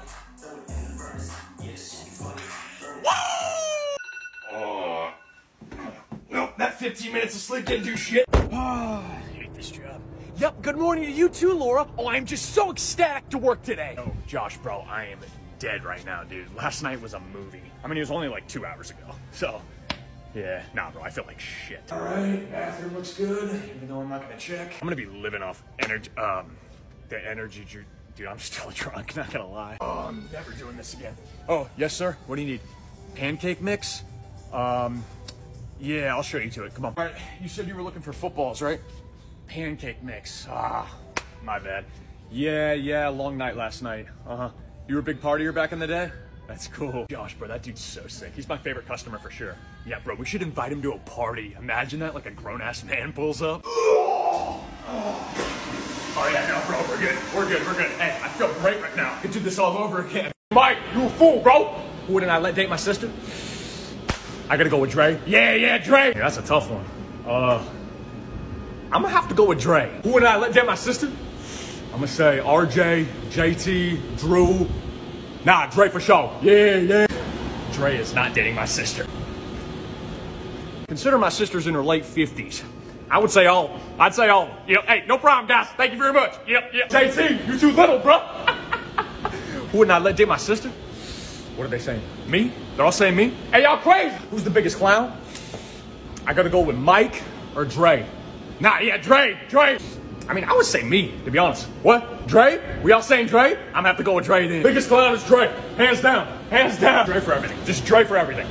Woo! Oh. Nope, that fifteen minutes of sleep didn't do shit. Oh, I hate this job. Yep, good morning to you too, Laura. Oh, I'm just so ecstatic to work today. Oh, Josh, bro, I am dead right now, dude. Last night was a movie. I mean, it was only like two hours ago. So, yeah, nah, bro, I feel like shit. All right, bathroom looks good, even though I'm not gonna check. I'm gonna be living off energy, um, the energy juice. Dude, I'm still drunk, not gonna lie. Oh, I'm never doing this again. Oh, yes, sir. What do you need? Pancake mix? Um, yeah, I'll show you to it. Come on. All right, you said you were looking for footballs, right? Pancake mix. Ah, my bad. Yeah, yeah, long night last night. Uh-huh. You were a big partier back in the day? That's cool. Josh, bro, that dude's so sick. He's my favorite customer for sure. Yeah, bro, we should invite him to a party. Imagine that, like a grown-ass man pulls up. Oh, yeah, no, bro, we're good. We're good, we're good. Hey, I feel great right now. Could do this all over again. Mike, you a fool, bro. Who wouldn't I let date my sister? I gotta go with Dre. Yeah, yeah, Dre. Yeah, that's a tough one. Uh, I'm gonna have to go with Dre. Who would I let date my sister? I'm gonna say R J, J T, Drew. Nah, Dre for sure. Yeah, yeah. Dre is not dating my sister. Consider my sister's in her late fifties. I would say all. I'd say all. Yep. Hey, no problem, guys. Thank you very much. Yep, yep. J T, you too little, bro. Who would not let date my sister? What are they saying? Me? They're all saying me? Hey, y'all crazy. Who's the biggest clown? I gotta go with Mike or Dre. Nah, yeah, Dre, Dre. I mean, I would say me, to be honest. What? Dre? We all saying Dre? I'm gonna have to go with Dre then. Biggest clown is Dre. Hands down. Hands down. Dre for everything. Just Dre for everything.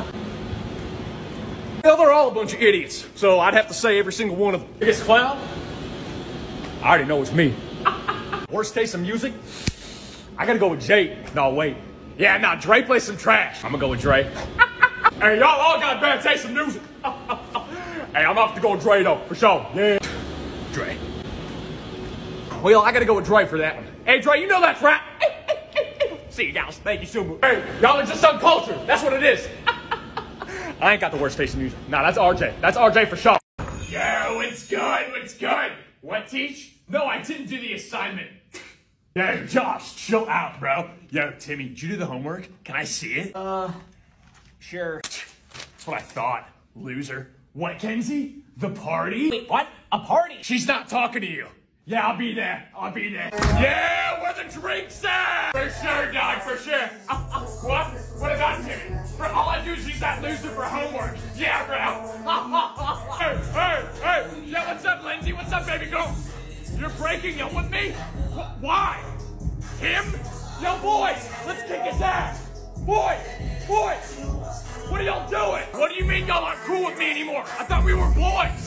Well, they're all a bunch of idiots, so I'd have to say every single one of them. Biggest clown? I already know it's me. Worst taste of music? I gotta go with Jay. No, wait. Yeah, nah, Dre plays some trash. I'm gonna go with Dre. Hey, y'all all got bad taste in music. Hey, I'm off to go with Dre, though, for sure. Yeah. Dre. Well, I gotta go with Dre for that one. Hey, Dre, you know that's right. See you guys. Thank you so much. Hey, y'all are just uncultured. That's what it is. I ain't got the worst taste in music. Nah, that's R J. That's R J for sure. Yo, it's good. It's good. What, Teach? No, I didn't do the assignment. Yo, Josh, chill out, bro. Yo, Timmy, did you do the homework? Can I see it? Uh, sure. That's what I thought, loser. What, Kenzie? The party? Wait, what? A party? She's not talking to you. Yeah, I'll be there. I'll be there. Yeah, where the drinks at? For sure, dog, for sure. Uh, uh, what? What about Timmy? Bro, all I do is use that loser for homework. Yeah, bro. hey, hey, hey. Yeah, what's up, Lindsay? What's up, baby girl? You're breaking up with me? Wh why? Him? Yo, boys, let's kick his ass. Boys, boys, what are y'all doing? What do you mean y'all aren't cool with me anymore? I thought we were boys.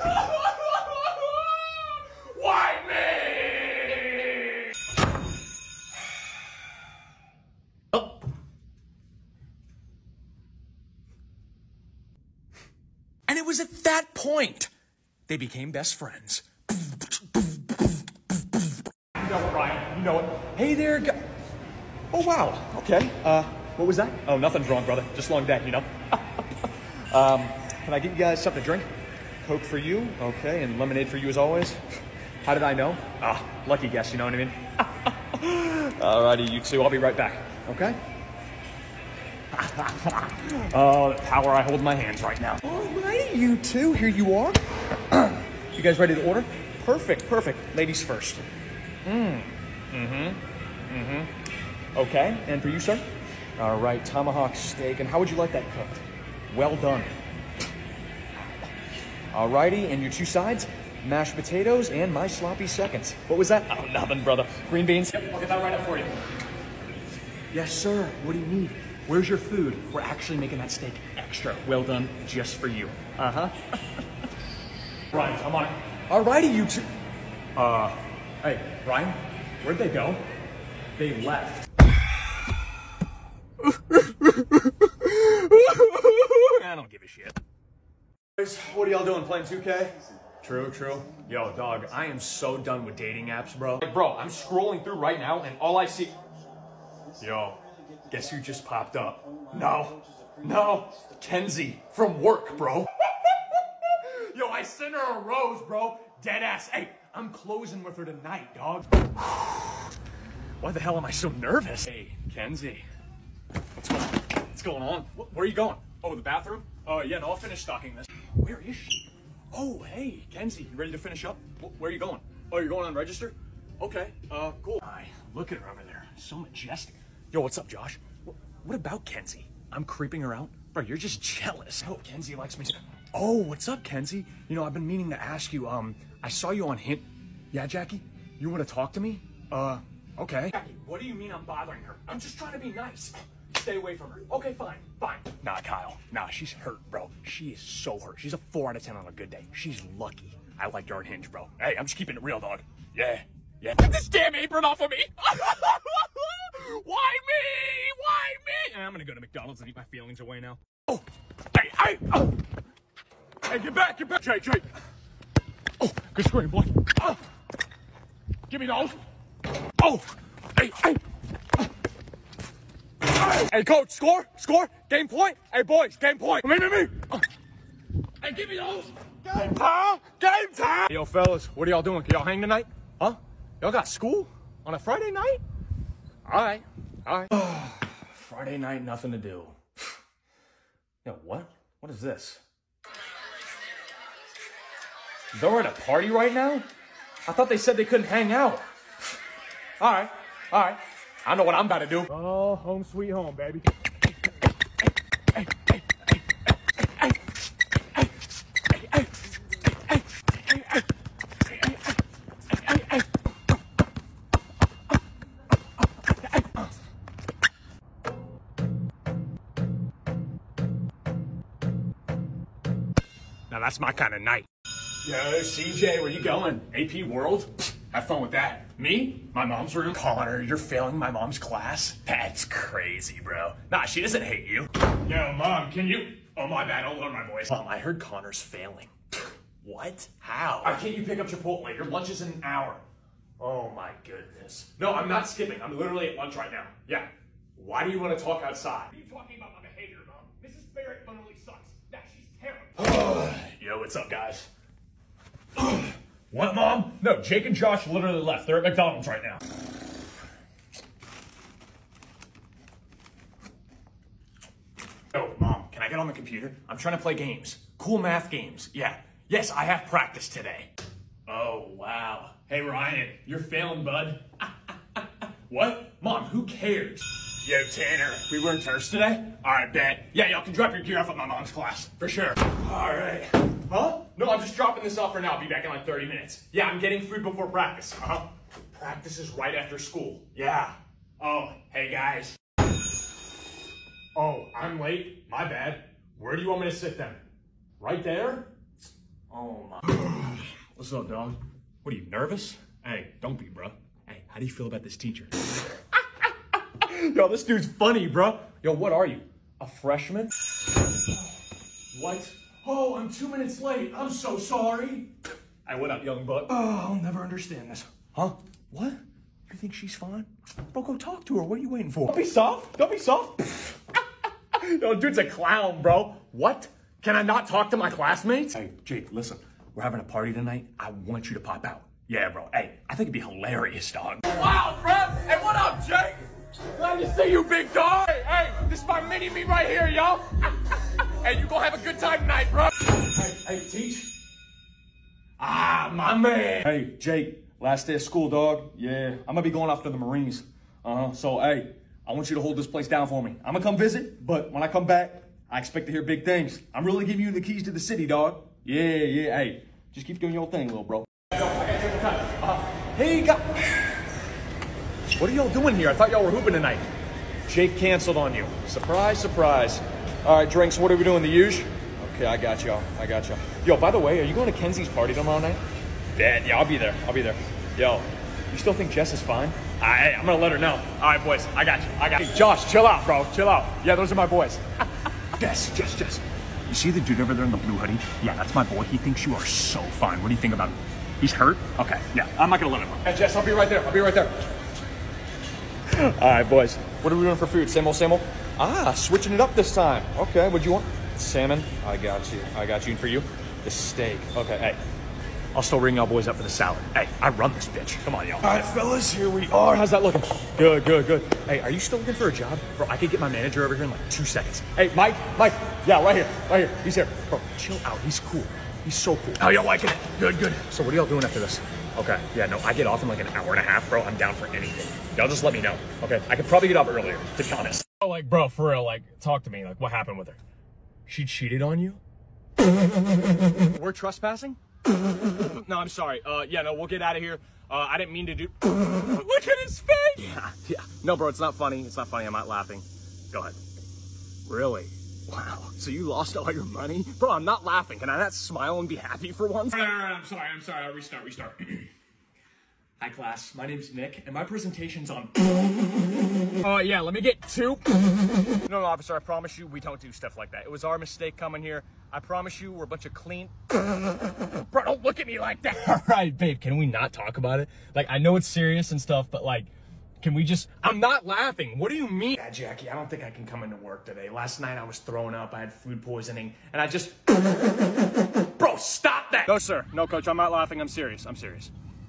Why me? Oh. And it was at that point they became best friends. You know it, Ryan. You know it. Hey there, gu- Oh, wow. Okay. Uh, what was that? Oh, nothing's wrong, brother. Just long day, you know? um, can I get you guys something to drink? Coke for you. Okay. And lemonade for you as always. How did I know? Ah, lucky guess, you know what I mean? Alrighty, you two. I'll be right back. Okay? Oh, the power I hold in my hands right now. Alrighty, you two. Here you are. You guys ready to order? Perfect, perfect. Ladies first. Mmm. Mm-hmm. Mm-hmm. Okay, and for you, sir? All right, tomahawk steak. And how would you like that cooked? Well done. All righty, and your two sides? Mashed potatoes and my sloppy seconds. What was that? Oh, nothing, brother. Green beans? Yep, I'll get that right up for you. Yes, sir. What do you need? Where's your food? We're actually making that steak extra. Well done, just for you. Uh-huh. Ryan, I'm on it. All righty, you two. Uh, hey, Ryan, where'd they go? They left. I don't give a shit. Guys, what are y'all doing, playing two K? True, true. Yo, dog, I am so done with dating apps, bro. Like, bro, I'm scrolling through right now and all I see... Yo, guess who just popped up? No, no, Kenzie from work, bro. Yo, I sent her a rose, bro. Dead ass. Hey, I'm closing with her tonight, dog. Why the hell am I so nervous? Hey, Kenzie. What's going on? What's going on? Wh- Where are you going? Oh, the bathroom? Oh, uh, yeah, no, I'll finish stocking this. Where is she? Oh, hey, Kenzie, you ready to finish up? Wh- Where are you going? Oh, you're going on register? Okay, uh, cool. Hi, look at her over there. So majestic. Yo, what's up, Josh? Wh- What about Kenzie? I'm creeping her out? Bro, you're just jealous. Oh, Kenzie likes me too. Oh, what's up, Kenzie? You know, I've been meaning to ask you, um, I saw you on Hint. Yeah, Jackie? You want to talk to me? Uh, okay. Jackie, what do you mean I'm bothering her? I'm just trying to be nice. Stay away from her. Okay, fine, fine. Nah, Kyle. Nah, she's hurt, bro. She is so hurt. She's a four out of ten on a good day. She's lucky. I like her on Hinge, bro. Hey, I'm just keeping it real, dog. Yeah, yeah. Get this damn apron off of me! Why me? Why me? I'm gonna go to McDonald's and eat my feelings away now. Oh, hey, hey, oh. Hey, get back, get back, Jay, Jay. Oh, good scream, boy. Oh. Give me those. Oh, hey, hey. Hey, coach, score, score, game point. Hey, boys, game point. Me, me, me. Oh. Hey, give me those. Game time, game time. Yo, fellas, what are y'all doing? Can y'all hang tonight? Huh? Y'all got school on a Friday night? All right, all right. Friday night, nothing to do. Yo, what? What is this? They're at a party right now? I thought they said they couldn't hang out. All right, all right. I know what I'm about to do. Oh, home sweet home, baby. Now that's my kind of night. Yo, C J, where you going? A P World? Have fun with that. Me? My mom's room? Connor, you're failing my mom's class? That's crazy, bro. Nah, she doesn't hate you. Yo, Mom, can you... Oh, my bad, I'll lower my voice. Mom, I heard Connor's failing. What? How? Uh, can't you pick up Chipotle? Your lunch is in an hour. Oh my goodness. No, I'm not skipping. I'm literally at lunch right now. Yeah. Why do you want to talk outside? What are you talking about my behavior, Mom? Missus Barrett literally sucks. Nah, she's terrible. Yo, what's up, guys? What, Mom? No, Jake and Josh literally left. They're at McDonald's right now. Oh, Mom, can I get on the computer? I'm trying to play games. Cool math games. Yeah. Yes, I have practice today. Oh, wow. Hey, Ryan, you're failing, bud. What? Mom, who cares? Yo, Tanner, we wearing turfs today? All right, bet. Yeah, y'all can drop your gear off at my mom's class. For sure. All right. Huh? No, I'm just dropping this off for now. I'll be back in like thirty minutes. Yeah, I'm getting food before practice. Uh-huh. Practice is right after school. Yeah. Oh, hey, guys. Oh, I'm late. My bad. Where do you want me to sit then? Right there? Oh, my. What's up, dog? What are you, nervous? Hey, don't be, bro. Hey, how do you feel about this teacher? Yo, this dude's funny, bro. Yo, what are you? A freshman? What? Oh, I'm two minutes late. I'm so sorry. Hey, what up, young buck? Oh, I'll never understand this. Huh? What? You think she's fine? Bro, go talk to her. What are you waiting for? Don't be soft. Don't be soft. Yo, dude's a clown, bro. What? Can I not talk to my classmates? Hey, Jake, listen. We're having a party tonight. I want you to pop out. Yeah, bro. Hey, I think it'd be hilarious, dog. Wow, bro. Hey, what up, Jake? Glad to see you, big dog. Hey, hey, this is my mini-me right here, y'all. Hey, you gonna have a good time tonight, bro. Hey, hey, Teach. Ah, my man. Hey, Jake, last day of school, dog. Yeah, I'm gonna be going off to the Marines. Uh-huh, so, hey, I want you to hold this place down for me. I'm gonna come visit, but when I come back, I expect to hear big things. I'm really giving you the keys to the city, dog. Yeah, yeah, hey, just keep doing your thing, little bro. Uh, hey, guys. What are y'all doing here? I thought y'all were hooping tonight. Jake canceled on you. Surprise, surprise. All right, drinks, what are we doing, the usual? Okay, I got y'all, I got y'all. Yo, by the way, are you going to Kenzie's party tomorrow night? Yeah, yeah, I'll be there, I'll be there. Yo, you still think Jess is fine? I, I'm gonna let her know. All right, boys, I got you, I got you. Hey, Josh, chill out, bro, chill out. Yeah, those are my boys. Jess, Jess, Jess. You see the dude over there in the blue hoodie? Yeah, that's my boy. He thinks you are so fine. What do you think about him? He's hurt? Okay, yeah, I'm not gonna let him know. Hey, Jess, I'll be right there, I'll be right there. All right, boys. What are we doing for food? Same old, same old? Ah, switching it up this time. Okay, what'd you want? Salmon. I got you. I got you. And for you? The steak. Okay, hey. I'll still ring y'all boys up for the salad. Hey, I run this bitch. Come on, y'all. All right, fellas, here we are. How's that looking? Good, good, good. Hey, are you still looking for a job? Bro, I could get my manager over here in like two seconds. Hey, Mike, Mike. Yeah, right here, right here. He's here. Bro, chill out. He's cool. He's so cool. How y'all liking it? Good, good. So what are y'all doing after this? Okay, yeah, no, I get off in like an hour and a half, bro. I'm down for anything. Y'all just let me know, okay? I could probably get off earlier, to be honest. Oh, like, bro, for real, like, talk to me. Like, what happened with her? She cheated on you? We're trespassing? No, I'm sorry. Uh, yeah, no, we'll get out of here. Uh, I didn't mean to do... Look at his face! Yeah, yeah. No, bro, it's not funny. It's not funny. I'm not laughing. Go ahead. Really? Wow. So you lost all your money? Bro, I'm not laughing. Can I not smile and be happy for once? All right, all right, I'm sorry. I'm sorry. I'll restart, restart. Hi, class. My name's Nick, and my presentation's on... Oh, uh, yeah, let me get two. No, no, officer, I promise you we don't do stuff like that. It was our mistake coming here. I promise you we're a bunch of clean... Bro, don't look at me like that. All right, babe, can we not talk about it? Like, I know it's serious and stuff, but, like, can we just... I'm not laughing. What do you mean? Yeah, Jackie, I don't think I can come into work today. Last night I was throwing up. I had food poisoning, and I just... Bro, stop that! No, sir. No, coach, I'm not laughing. I'm serious. I'm serious.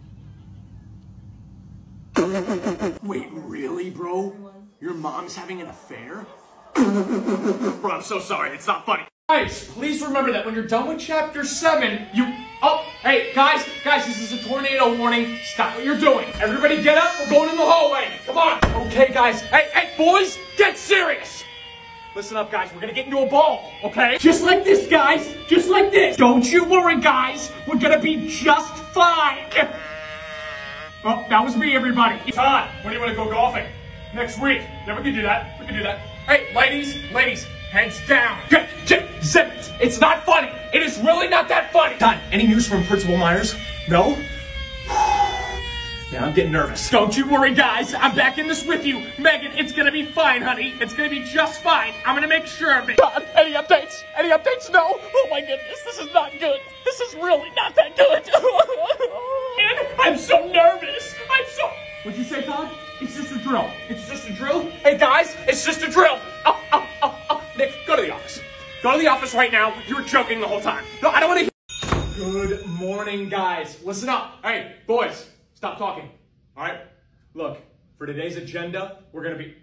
Wait, really, bro? Your mom's having an affair? Bro, I'm so sorry. It's not funny. Guys, please remember that when you're done with chapter seven, you... Oh, hey, guys, guys, this is a tornado warning. Stop what you're doing. Everybody get up. We're going in the hallway. Come on. Okay, guys. Hey, hey, boys, get serious. Listen up, guys. We're going to get into a ball, okay? Just like this, guys. Just like this. Don't you worry, guys. We're going to be just fine. Oh, that was me, everybody. Todd, when do you want to go golfing? Next week. Yeah, we can do that. We can do that. Hey, ladies, ladies, heads down. Jake, Jake, zip it. It's not funny. It is really not that funny. Todd, any news from Principal Myers? No? Yeah, I'm getting nervous. Don't you worry, guys. I'm back in this with you. Megan, it's gonna be fine, honey. It's gonna be just fine. I'm gonna make sure of it. Todd, any updates? Any updates? No. Oh, my goodness. This is not good. This is really not that good. I'm so nervous. I'm so... What'd you say, Todd? It's just a drill. It's just a drill? Hey, guys, it's just a drill. Oh, oh, oh, oh. Nick, go to the office. Go to the office right now. You were joking the whole time. No, I don't want to hear... Good morning. morning, guys. Listen up. Hey, boys, stop talking. All right? Look, for today's agenda, we're going to be...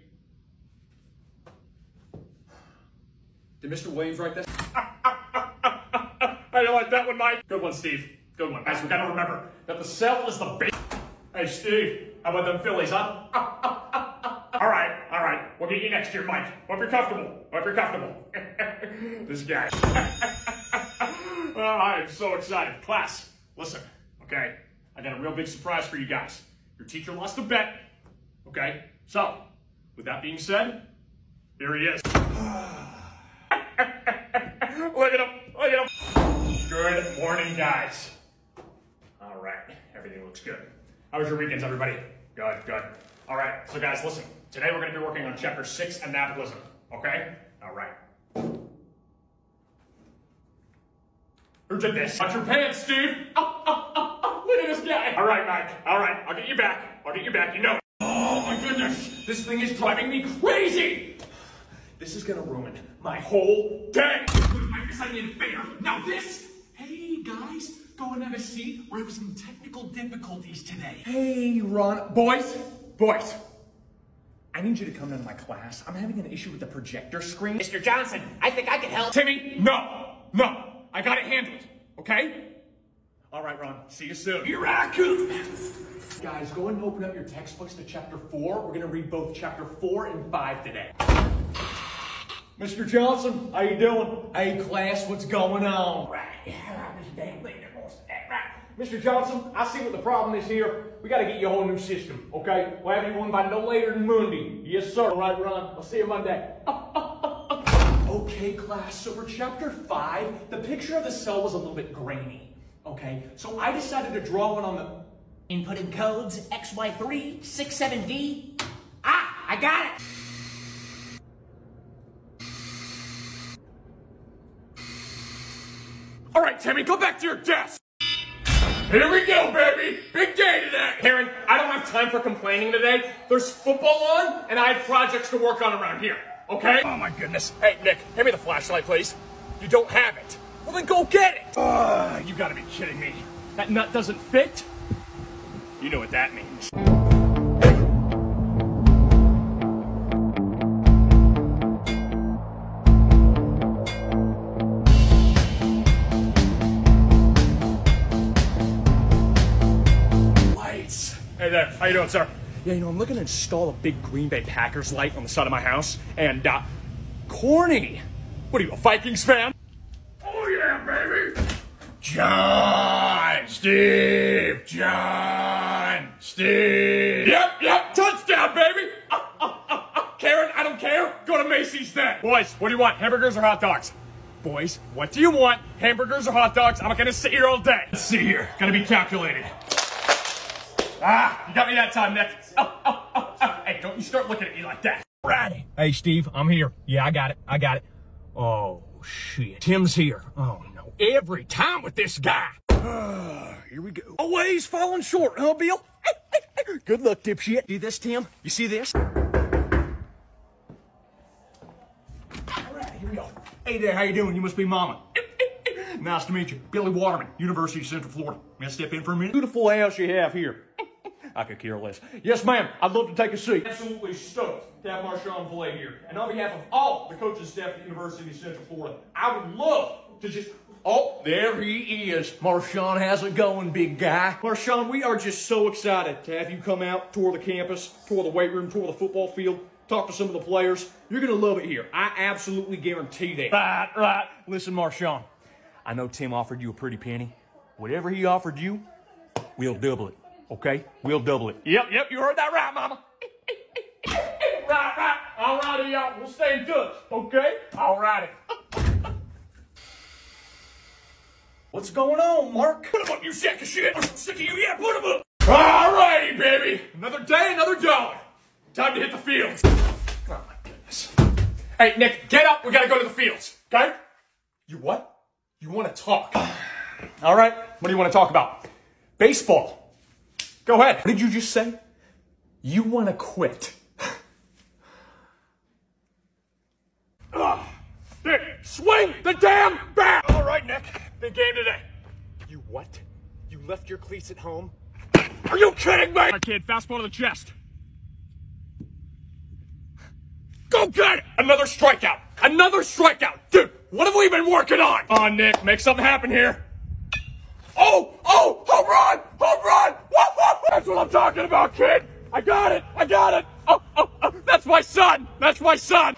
Did Mister Williams write this? I don't like that one, Mike. Good one, Steve. Good one. Guys, we got to remember that the cell is the base. Hey, Steve, how about them Phillies, huh? All right, all right. We'll get you next year, Mike. Hope you're comfortable. Hope you're comfortable. This guy. Oh, I am so excited. Class, listen, okay? I got a real big surprise for you guys. Your teacher lost a bet, okay? So, with that being said, here he is. Look at him, look at him. Good morning, guys. All right, everything looks good. How was your weekends, everybody? Good, good. All right, so guys, listen. Today we're going to be working on chapter six, anabolism, okay? All right. Who did this? Watch your pants, Steve. Oh, oh, oh, oh. Look at this guy. All right, Mike. All right, I'll get you back. I'll get you back. You know it. Oh my goodness, this thing is driving me crazy. This is gonna ruin my whole day. I guess I need a favor. Now this. Hey guys, go and have a seat. We're having some technical difficulties today. Hey, Ron. Boys, boys. I need you to come into my class. I'm having an issue with the projector screen. Mister Johnson, I think I can help. Timmy, no, no. I got it handled, okay? All right, Ron, see you soon. You're raccoon. Guys, go ahead and open up your textbooks to chapter four. We're gonna read both chapter four and five today. Mister Johnson, how you doing? Hey, class, what's going on? Right, this damn thing that wants to act right. Mister Johnson, I see what the problem is here. We gotta get you a whole new system, okay? We'll have you one by no later than Monday. Yes, sir. All right, Ron, I'll see you Monday. Okay, class, so for chapter five, the picture of the cell was a little bit grainy, okay? So I decided to draw one on the... Inputting codes X Y three six seven D. Ah, I got it. All right, Timmy, go back to your desk. Here we go, baby. Big day today. Karen, I don't have time for complaining today. There's football on, and I have projects to work on around here, okay? Oh, my goodness. Hey, Nick, hand me the flashlight, please. You don't have it. Well, then go get it. Uh, you gotta be kidding me. That nut doesn't fit? You know what that means. Lights. Hey there, how you doing, sir? Yeah, you know, I'm looking to install a big Green Bay Packers light on the side of my house, and, uh, corny. What are you, a Vikings fan? Oh, yeah, baby. John, Steve, John, Steve. Yep, yep, touchdown, baby. Uh, uh, uh, uh. Karen, I don't care. Go to Macy's then. Boys, what do you want, hamburgers or hot dogs? Boys, what do you want, hamburgers or hot dogs? I'm not gonna sit here all day. Let's see here, gotta be calculated. Ah, you got me that time, Nick. Oh, oh, oh, oh. Hey, don't you start looking at me like that. Righty. Hey, Steve, I'm here. Yeah, I got it, I got it. Oh, shit, Tim's here. Oh, no. Every time with this guy. Uh, here we go. Always falling short, huh, Bill? Good luck, dipshit. See this, Tim? You see this? All right, here we go. Hey there, how you doing? You must be Mama. Nice to meet you. Billy Waterman, University of Central Florida. May I step in for a minute? Beautiful house you have here. I could care less. Yes, ma'am. I'd love to take a seat. Absolutely stoked to have Marshawn play here. And on behalf of all the coaching staff at the University of Central Florida, I would love to just... Oh, there he is. Marshawn, how's it going, big guy? Marshawn, we are just so excited to have you come out, tour the campus, tour the weight room, tour the football field, talk to some of the players. You're going to love it here. I absolutely guarantee that. Right, right. Listen, Marshawn, I know Tim offered you a pretty penny. Whatever he offered you, we'll double it, okay? We'll double it. Yep, yep, you heard that right, Mama. Right, right. All righty, y'all. We'll stay in touch, okay? All righty. What's going on, Mark? Put him up, you sack of shit. I'm sick of you. Yeah, put him up. All righty, baby. Another day, another dollar. Time to hit the fields. Oh, my goodness. Hey, Nick, get up. We got to go to the fields, okay? You what? You want to talk? All right. What do you want to talk about? Baseball. Go ahead. What did you just say? You want to quit. Ugh. Nick, swing the damn bat. All right, Nick. Big game today. You what? You left your cleats at home? Are you kidding me? All right, kid, fastball to the chest. Go get it! Another strikeout! Another strikeout! Dude, what have we been working on? Oh, Nick, make something happen here. Oh! Oh! Home run! Home run! Woo, woo, woo. That's what I'm talking about, kid! I got it! I got it! Oh, oh, oh! That's my son! That's my son!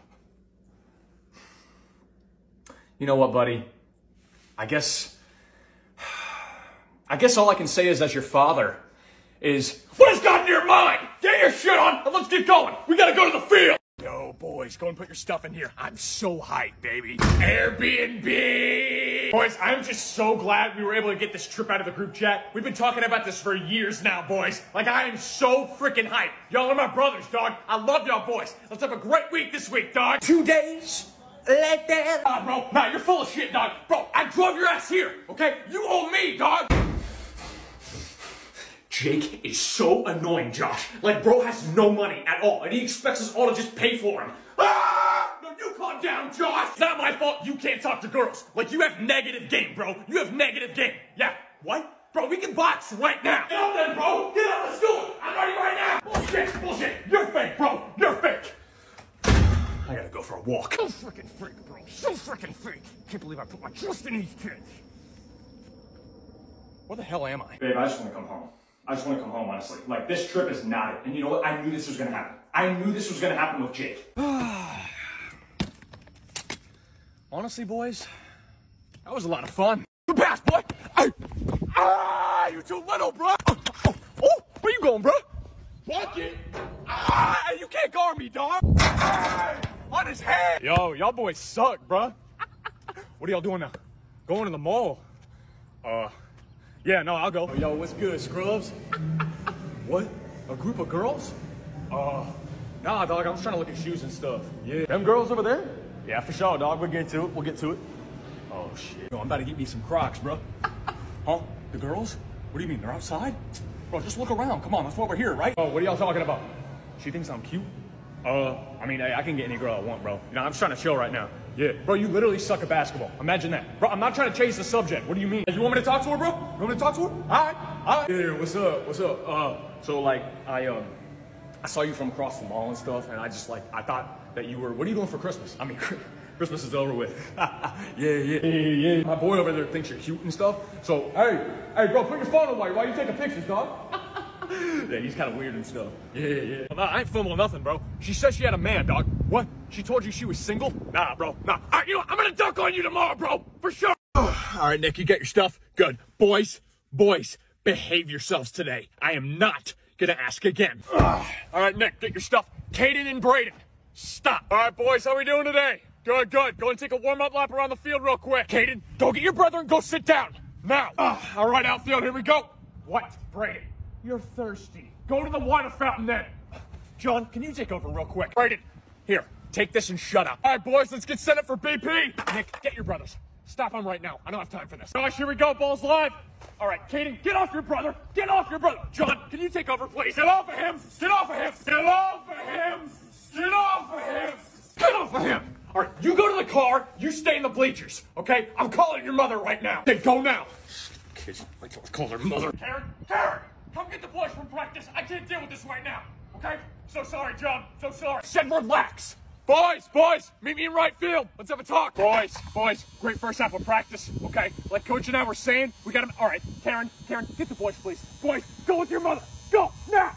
You know what, buddy? I guess... I guess all I can say is, as your father, is... What has gotten your mind? Get your shit on and let's get going! We gotta go to the field! Yo, boys, go and put your stuff in here. I'm so hyped, baby. Airbnb! Boys, I'm just so glad we were able to get this trip out of the group chat. We've been talking about this for years now, boys. Like, I am so freaking hyped. Y'all are my brothers, dog. I love y'all, boys. Let's have a great week this week, dog. Two days later. Ah, bro, nah, you're full of shit, dog. Bro, I drove your ass here, okay? You owe me, dog. Jake is so annoying, Josh. Like, bro has no money at all, and he expects us all to just pay for him. Ah! No, you calm down, Josh. It's not my fault you can't talk to girls. Like, you have negative game, bro. You have negative game. Yeah, what? Bro, we can box right now. Get up then, bro. Get up, let's do it. I'm ready right now. Bullshit, bullshit. You're fake, bro. You're fake. I gotta go for a walk. So freaking fake, bro. So freaking fake. Can't believe I put my trust in these kids. Where the hell am I? Babe, I just want to come home. I just want to come home, honestly. Like, this trip is not it. And you know what? I knew this was going to happen. I knew this was going to happen with Jake. Honestly, boys, that was a lot of fun. Good pass, boy. Hey. Ah, you're too little, bro. Oh, oh, oh, where you going, bro? Walk it. Ah, you can't guard me, dog. Ah, on his head. Yo, y'all boys suck, bro. What are y'all doing now? Going to the mall. Uh... Yeah, no, I'll go. Oh, yo, what's good, scrubs? What? A group of girls? Uh, Nah, dog, I was trying to look at shoes and stuff. yeah. Them girls over there? Yeah, for sure, dog. We'll get to it. We'll get to it. Oh, shit. Yo, I'm about to get me some Crocs, bro. Huh? The girls? What do you mean, they're outside? Bro, just look around. Come on, that's why we're here, right? Oh, what are y'all talking about? She thinks I'm cute? Uh, I mean, I, I can get any girl I want, bro. You know, I'm just trying to chill right now. Yeah. Bro, you literally suck at basketball. Imagine that. Bro, I'm not trying to change the subject. What do you mean? You want me to talk to her, bro? You want me to talk to her? All right. All right. Yeah, what's up? What's up? Uh, so, like, I, um, I saw you from across the mall and stuff, and I just, like, I thought that you were, what are you doing for Christmas? I mean, Christmas is over with. yeah, yeah, yeah, yeah. My boy over there thinks you're cute and stuff. So, hey, hey, bro, put your phone away while you taking pictures, dog. Yeah, he's kind of weird and stuff. Yeah, yeah. Well, nah, I ain't fumbling nothing, bro. She said she had a man, dog. What? She told you she was single? Nah, bro. Nah. All right, you know what? I'm gonna dunk on you tomorrow, bro. For sure. All right, Nick, you get your stuff? Good. Boys, boys, behave yourselves today. I am not gonna ask again. All right, Nick, get your stuff. Caden and Braden, stop. All right, boys, how we doing today? Good, good. Go and take a warm-up lap around the field real quick. Caden, go get your brother and go sit down. Now. Uh, all right, outfield, here we go. What? Braden, you're thirsty. Go to the water fountain then. John, can you take over real quick? Braden, here, take this and shut up. All right, boys, let's get set up for B P. Nick, get your brothers. Stop them right now. I don't have time for this. Gosh, here we go. Ball's live. All right, Caden, get off your brother. Get off your brother. John, can you take over, please? Get off of him. Get off of him. Get off of him. Get off of him. Get off of him. All right, you go to the car. You stay in the bleachers, okay? I'm calling your mother right now. Okay, go now. Kids, wait till I call their mother. Karen, Karen, come get the boys from practice. I can't deal with this right now, okay? So sorry, John. So sorry. Said relax. Boys, boys, meet me in right field. Let's have a talk. Boys, boys, great first half of practice, okay? Like Coach and I were saying, we got him. All right, Karen, Karen, get the boys, please. Boys, go with your mother. Go, now.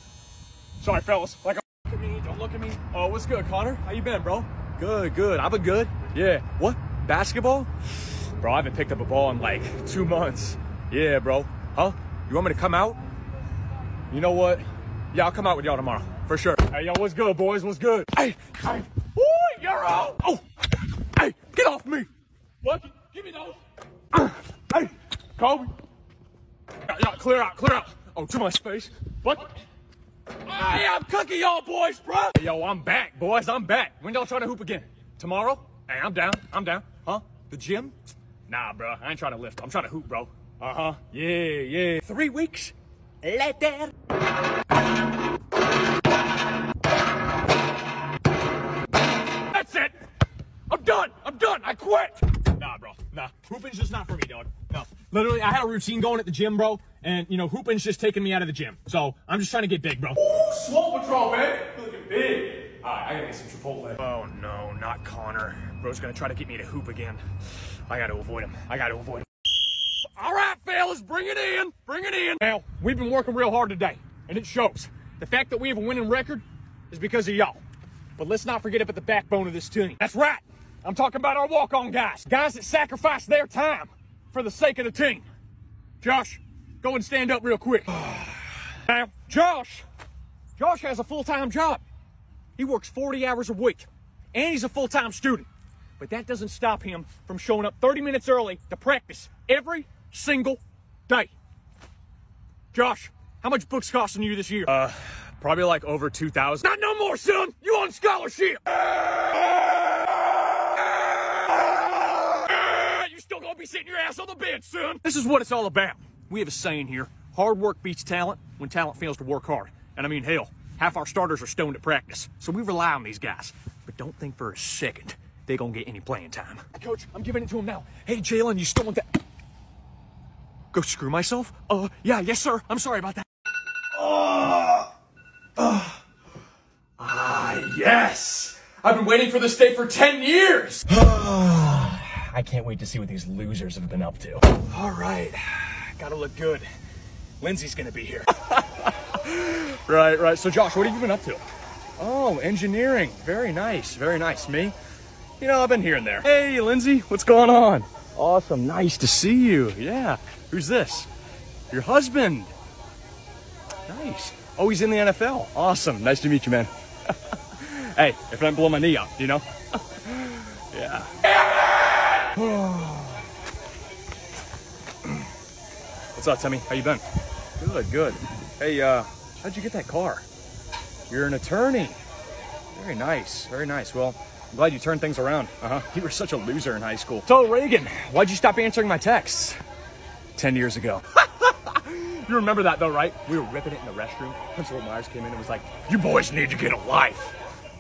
Sorry, fellas. Like, look at me, don't look at me. Oh, what's good, Connor? How you been, bro? Good, good. I've been good. Yeah. What? Basketball? Bro, I haven't picked up a ball in like two months. Yeah, bro. Huh? You want me to come out? You know what? Yeah, I'll come out with y'all tomorrow. For sure. Hey, yo, what's good, boys? What's good? Hey, hey. Ooh, you're out. Oh, hey, get off me. What? Give me those. Uh, hey, Kobe. Yeah, yeah, clear out, clear out. Oh, too much space. What? Hey, I'm cooking y'all boys, bro. Hey, yo, I'm back, boys. I'm back. When y'all trying to hoop again? Tomorrow? Hey, I'm down. I'm down. Huh? The gym? Nah, bro. I ain't trying to lift. I'm trying to hoop, bro. Uh-huh. Yeah, yeah. Three weeks later. That's it. I'm done. I'm done. I quit. Nah, bro. Nah. Hooping's just not for me, dog. No. Literally, I had a routine going at the gym, bro, and, you know, hooping's just taking me out of the gym. So I'm just trying to get big, bro. Ooh, Swole Patrol, man. You're looking big. All right, I gotta get some Chipotle. Oh, no, not Connor. Bro's gonna try to get me to hoop again. I gotta avoid him. I gotta avoid him. All right, fellas, bring it in. Bring it in. Now, we've been working real hard today, and it shows. The fact that we have a winning record is because of y'all. But let's not forget about the backbone of this team. That's right. I'm talking about our walk-on guys. Guys that sacrifice their time for the sake of the team. Josh, go and stand up real quick. Now, Josh, Josh has a full-time job. He works forty hours a week, and he's a full-time student. But that doesn't stop him from showing up thirty minutes early to practice every single day. Josh, how much books costing you this year? Uh, probably like over two thousand. Not no more, son! You on scholarship! You still gonna be sitting your ass on the bed, son! This is what it's all about. We have a saying here. Hard work beats talent when talent fails to work hard. And I mean, hell, half our starters are stoned at practice. So we rely on these guys. But don't think for a second they're gonna get any playing time. Coach, I'm giving it to him now. Hey, Jalen, you stole that. Go screw myself? Uh, yeah, yes, sir. I'm sorry about that. Uh, uh, ah, yes! I've been waiting for this day for ten years! I can't wait to see what these losers have been up to. All right, gotta look good. Lindsay's gonna be here. Right, right. So, Josh, what have you been up to? Oh, engineering. Very nice, very nice. Me? You know, I've been here and there. Hey, Lindsay, what's going on? Awesome, nice to see you. Yeah. Who's this? Your husband. Nice. Oh, he's in the N F L. Awesome. Nice to meet you, man. Hey, if I don't blow my knee up, you know? Yeah. What's up, Timmy? How you been? Good, good. Hey, uh, how'd you get that car? You're an attorney. Very nice, very nice. Well, I'm glad you turned things around. Uh-huh. You were such a loser in high school. So, Reagan, why'd you stop answering my texts? Ten years ago. You remember that, though, right? We were ripping it in the restroom. Principal Myers came in and was like, you boys need to get a life.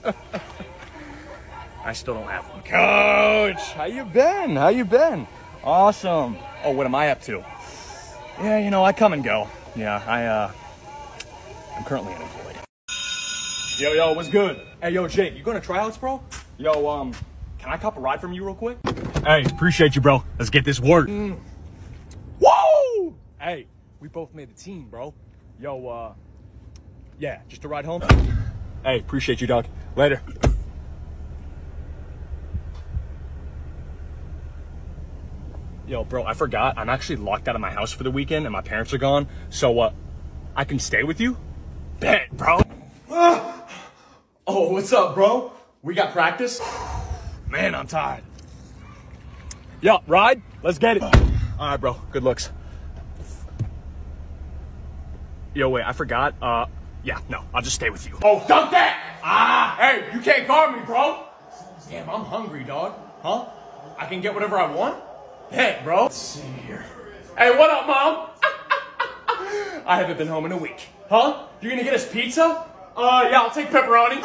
I still don't have one. Coach, how you been? How you been? Awesome. Oh, what am I up to? Yeah, you know, I come and go. Yeah, I, uh, I'm currently unemployed. Yo, yo, what's good? Hey, yo, Jake, you going to tryouts, bro? Yo, um, can I cop a ride from you real quick? Hey, appreciate you, bro. Let's get this work. Mm. Whoa! Hey, we both made the team, bro. Yo, uh, yeah, just a ride home? Hey, appreciate you, dog. Later. Yo, bro, I forgot. I'm actually locked out of my house for the weekend and my parents are gone. So, uh, I can stay with you? Bet, bro. Oh, what's up, bro? We got practice? Man, I'm tired. Yo, ride? Let's get it. All right, bro. Good looks. Yo, wait, I forgot. Uh, yeah, no, I'll just stay with you. Oh, dunk that! Ah, hey, you can't guard me, bro. Damn, I'm hungry, dog. Huh? I can get whatever I want? Heck, bro. Let's see here. Hey, what up, Mom? I haven't been home in a week. Huh? You gonna get us pizza? Uh, yeah, I'll take pepperoni.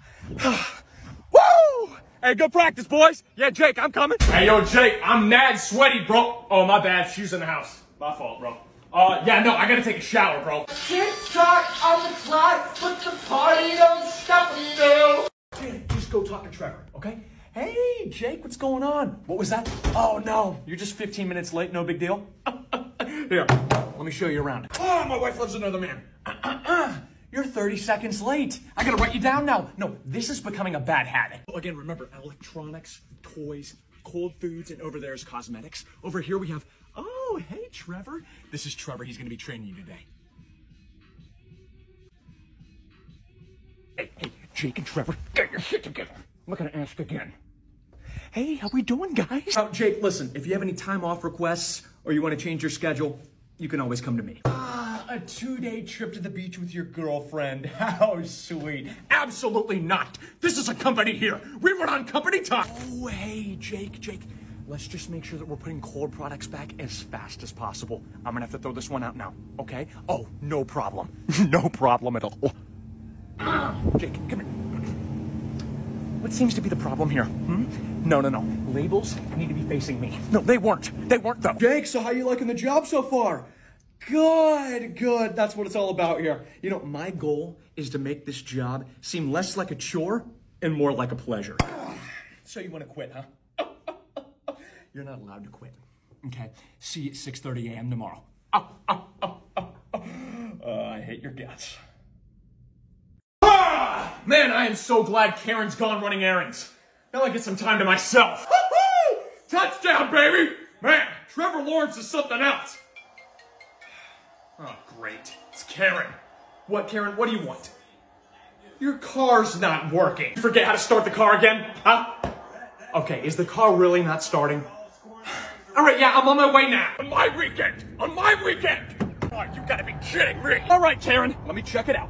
Woo! Hey, good practice, boys. Yeah, Jake, I'm coming. Hey, yo, Jake, I'm mad sweaty, bro. Oh, my bad. Shoes in the house. My fault, bro. Uh, yeah, no, I gotta take a shower, bro. Tik Tok on the clock, but the party don't stop now. Dude, just go talk to Trevor, okay? Hey, Jake, what's going on? What was that? Oh, no, you're just fifteen minutes late, no big deal. Here, let me show you around. Oh, my wife loves another man. Uh-uh-uh. You're thirty seconds late. I gotta write you down now. No, this is becoming a bad habit. Again, remember, electronics, toys, cold foods, and over there is cosmetics. Over here we have, oh, hey, Trevor. This is Trevor. He's gonna be training you today. Hey, hey, Jake and Trevor, get your shit together. I'm not gonna ask again. Hey, how we doing, guys? Oh, Jake, listen, if you have any time off requests or you want to change your schedule, you can always come to me. Ah, a two-day trip to the beach with your girlfriend. How sweet. Absolutely not. This is a company here. We run on company time. Oh, hey, Jake, Jake. Let's just make sure that we're putting cold products back as fast as possible. I'm gonna have to throw this one out now, okay? Oh, no problem. No problem at all. Jake, come here. What seems to be the problem here? Hmm? No, no, no. Labels need to be facing me. No, they weren't. They weren't, though. Jake, so how you liking the job so far? Good, good. That's what it's all about here. You know, my goal is to make this job seem less like a chore and more like a pleasure. So you want to quit, huh? You're not allowed to quit. Okay? See you at six thirty a m tomorrow. Oh, oh, oh, oh, oh. Uh, I hate your guts. Ah! Man, I am so glad Karen's gone running errands. Now I get some time to myself. Woo-hoo! Touchdown, baby! Man, Trevor Lawrence is something else. Oh, great. It's Karen. What, Karen? What do you want? Your car's not working. You forget how to start the car again? Huh? Okay, is the car really not starting? All right, yeah, I'm on my way now. On my weekend. On my weekend. Oh, you gotta be kidding me. All right, Karen, let me check it out.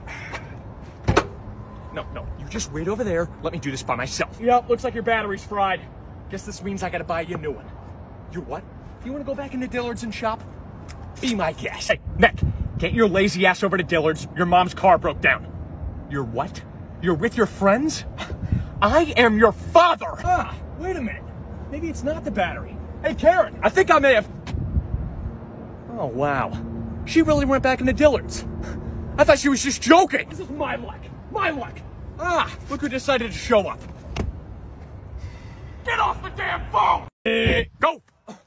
No, no, you just wait over there. Let me do this by myself. Yep, looks like your battery's fried. Guess this means I gotta buy you a new one. You what? You wanna go back into Dillard's and shop? Be my guest. Hey, Nick, get your lazy ass over to Dillard's. Your mom's car broke down. You're what? You're with your friends? I am your father. Ah, wait a minute. Maybe it's not the battery. Hey, Karen, I think I may have... Oh, wow. She really went back into Dillard's. I thought she was just joking. This is my luck. My luck. Ah, look who decided to show up. Get off the damn phone. Hey, go.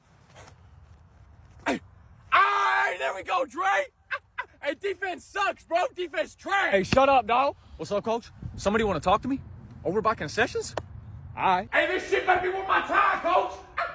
Hey, ah, there we go, Dre. Hey, defense sucks, bro. Defense trash. Hey, shut up, dog. What's up, coach? Somebody want to talk to me? Over by concessions? All right. Hey, this shit might be worth my time, coach.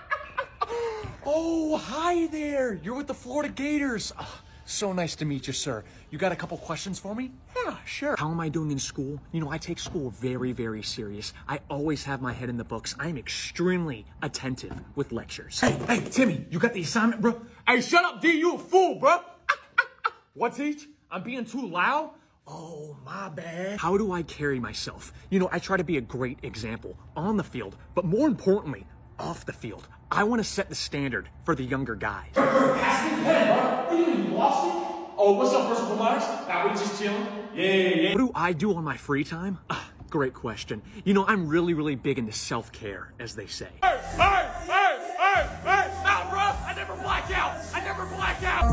Oh, hi there. You're with the Florida Gators. Oh, so nice to meet you, sir. You got a couple questions for me? Yeah, sure. How am I doing in school? You know, I take school very, very serious. I always have my head in the books. I'm extremely attentive with lectures. Hey, hey, Timmy, you got the assignment, bro? Hey, shut up, D. You a fool, bro. What, Teach? I'm being too loud? Oh, my bad. How do I carry myself? You know, I try to be a great example on the field, but more importantly, off the field. I want to set the standard for the younger guys. Oh, what's up, Principal Myers? Nah, we just chilling. Yeah, yeah, yeah. What do I do on my free time? Ah, great question. You know, I'm really, really big into self-care, as they say. Hey, hey, hey, hey, hey! Nah, bro, I never black out. I never black out.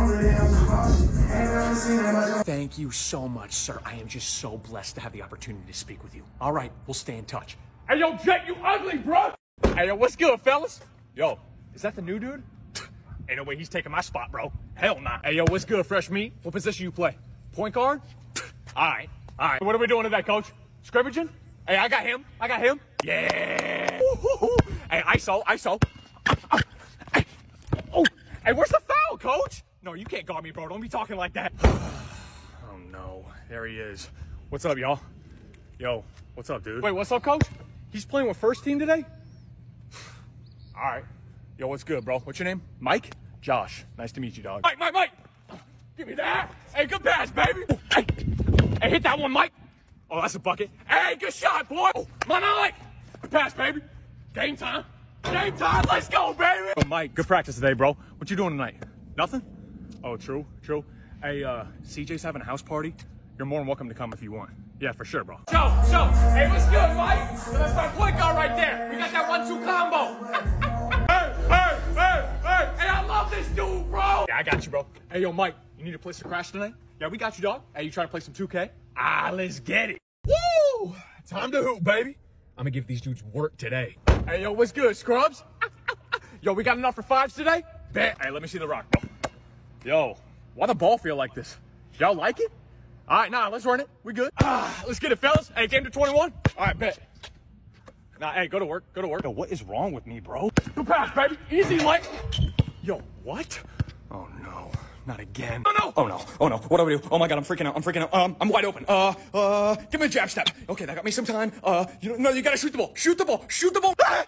Thank you so much, sir. I am just so blessed to have the opportunity to speak with you. All right, we'll stay in touch. Hey, yo, Jet, you ugly, bro. Hey, yo, what's good, fellas? Yo, is that the new dude? Ain't no way he's taking my spot, bro. Hell nah. Hey, yo, what's good, fresh meat? What position you play? Point guard? All right, all right. What are we doing today, coach? Scrimmaging? Hey, I got him. I got him. Yeah. Woo-hoo-hoo. Hey, I S O, I S O. Hey. Oh, hey, where's the foul, coach? No, you can't guard me, bro. Don't be talking like that. Oh, no. There he is. What's up, y'all? Yo, what's up, dude? Wait, what's up, coach? He's playing with first team today? All right. Yo, what's good, bro? What's your name? Mike? Josh. Nice to meet you, dog. Mike, Mike, Mike! Give me that. Hey, good pass, baby. Hey, hey, hit that one, Mike. Oh, that's a bucket. Hey, good shot, boy. Oh, my Mike. Good pass, baby. Game time. Game time. Let's go, baby. Oh, Mike, good practice today, bro. What you doing tonight? Nothing? Oh, true, true. Hey, uh, C J's having a house party. You're more than welcome to come if you want. Yeah, for sure, bro. Show, show. Hey, what's good, Mike? That's my point guard right there. We got that one two combo. Hey, hey, hey, hey. Hey, I love this dude, bro. Yeah, I got you, bro. Hey, yo, Mike, you need a place to crash tonight? Yeah, we got you, dog. Hey, you trying to play some two K? Ah, let's get it. Woo! Time to hoop, baby. I'm gonna give these dudes work today. Hey, yo, what's good, scrubs? Yo, we got enough for fives today? Bet. Hey, let me see the rock, bro. Yo, why the ball feel like this? Y'all like it? All right, nah, let's run it. We good. Ah, let's get it, fellas. Hey, game to twenty-one. All right, bet. Nah, hey, go to work. Go to work. Yo, what is wrong with me, bro? Good pass, baby. Easy, Mike. Yo, what? Oh, no. Not again. Oh, no. Oh, no. Oh, no. What do I do? Oh, my God, I'm freaking out. I'm freaking out. Um, I'm wide open. Uh, uh, give me a jab step. Okay, that got me some time. Uh, you know, no, you gotta shoot the ball. Shoot the ball. Shoot the ball. Ah!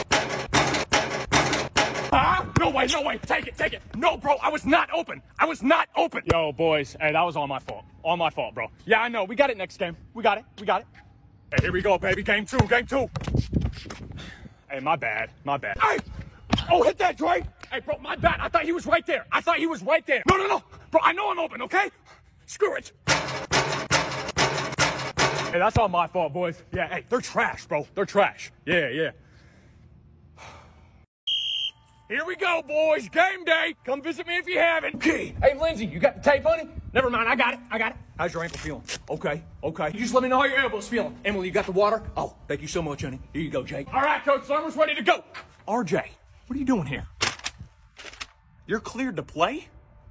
Huh? No way, no way. Take it, take it. No, bro, I was not open. I was not open. Yo, boys. Hey, that was all my fault. All my fault, bro. Yeah, I know. We got it next game. We got it. We got it. Hey, here we go, baby. Game two. Game two. Hey, my bad. My bad. Hey! Oh, hit that, Dre. Hey, bro, my bad. I thought he was right there. I thought he was right there. No, no, no. Bro, I know I'm open, okay? Screw it. Hey, that's all my fault, boys. Yeah, hey, they're trash, bro. They're trash. Yeah, yeah. Here we go, boys. Game day. Come visit me if you haven't. Okay. Hey, Lindsay, you got the tape, honey? Never mind. I got it. I got it. How's your ankle feeling? Okay. Okay. You just let me know how your elbow's feeling. Emily, you got the water? Oh, thank you so much, honey. Here you go, Jake. All right, Coach Summers, ready to go. R J, what are you doing here? You're cleared to play?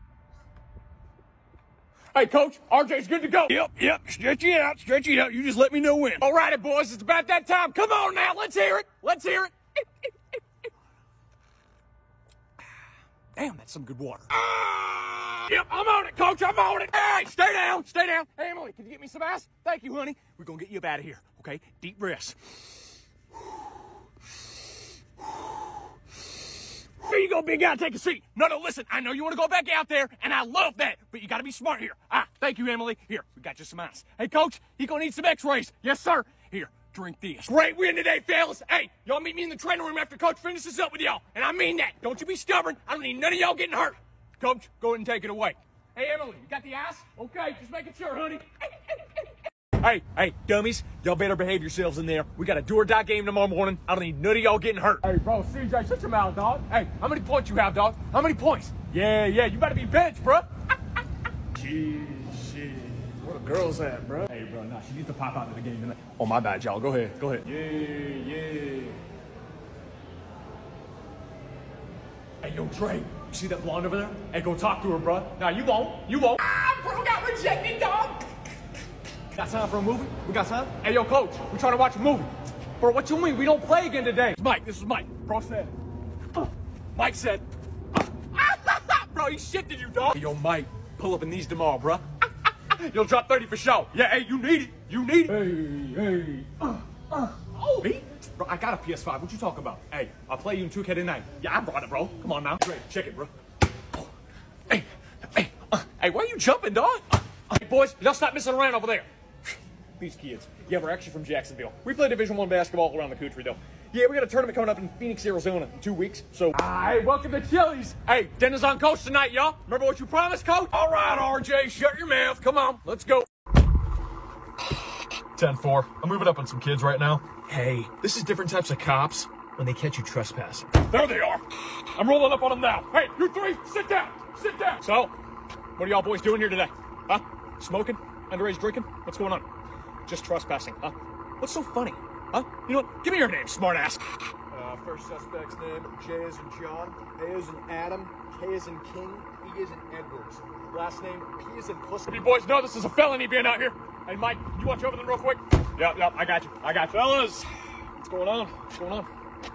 Hey, Coach, R J's good to go. Yep, yep. Stretch it out. Stretch it out. You just let me know when. All righty, boys. It's about that time. Come on now. Let's hear it. Let's hear it. Damn, that's some good water. Uh, yep, I'm on it, Coach. I'm on it. Hey, stay down. Stay down. Hey, Emily, can you get me some ice? Thank you, honey. We're going to get you up out of here, okay? Deep breaths. Here you go, big guy. Take a seat. No, no, listen. I know you want to go back out there, and I love that, but you got to be smart here. Ah, thank you, Emily. Here, we got you some ice. Hey, Coach, you going to need some x-rays. Yes, sir. Here. Drink this. Great win today, fellas. Hey, y'all meet me in the training room after Coach finishes up with y'all. And I mean that. Don't you be stubborn. I don't need none of y'all getting hurt. Coach, go ahead and take it away. Hey, Emily, you got the ice? Okay, just making sure, honey. Hey, hey, dummies. Y'all better behave yourselves in there. We got a do or die game tomorrow morning. I don't need none of y'all getting hurt. Hey, bro, C J, shut your mouth, dog. Hey, how many points you have, dog? How many points? Yeah, yeah, you better be benched, bro. Jeez, shit. Where the girls at, bro? Hey, bro, nah, she needs to pop out of the game tonight. Oh, my bad, y'all. Go ahead. Go ahead. Yeah, yeah. Hey, yo, Trey, you see that blonde over there? Hey, go talk to her, bro. Nah, you won't. You won't. Ah, bro got rejected, dog. Got time for a movie? We got time? Hey, yo, Coach, we're trying to watch a movie. Bro, what you mean? We don't play again today. It's Mike. This is Mike. Bro said. Uh, Mike said. Uh, bro, he shifted you, dog. Hey, yo, Mike, pull up in these tomorrow, bro. You'll drop thirty for sure. Yeah, hey, you need it. You need it. Hey, hey. Uh, uh. Oh, me? Bro, I got a P S five. What you talking about? Hey, I'll play you in two K tonight. Yeah, I brought it, bro. Come on now. Great. Check it, bro. Oh. Hey, hey, uh, hey, where you jumping, dog? Uh, uh, hey, boys, y'all stop messing around over there. These kids. Yeah, we're actually from Jacksonville. We play Division One basketball all around the country, though. Yeah, we got a tournament coming up in Phoenix, Arizona in two weeks. So, ah, hey, welcome to Chili's. Hey, dinner's on Coach tonight, y'all. Remember what you promised, Coach? All right, R J, shut your mouth. Come on, let's go. ten four. I'm moving up on some kids right now. Hey, this is different types of cops when they catch you trespassing. There they are. I'm rolling up on them now. Hey, you three, sit down. Sit down. So, what are y'all boys doing here today? Huh? Smoking? Underage drinking? What's going on? Just trespassing, huh? What's so funny? Huh? You know what? Give me your name, smartass. Uh, first suspect's name, J as in John, A as in Adam, K as in King, E as in Edwards. Last name, P as in Pussy. You boys know this is a felony being out here. Hey, Mike, you watch over them real quick? Yep, yep, I got you. I got you. Fellas, what's going on? What's going on?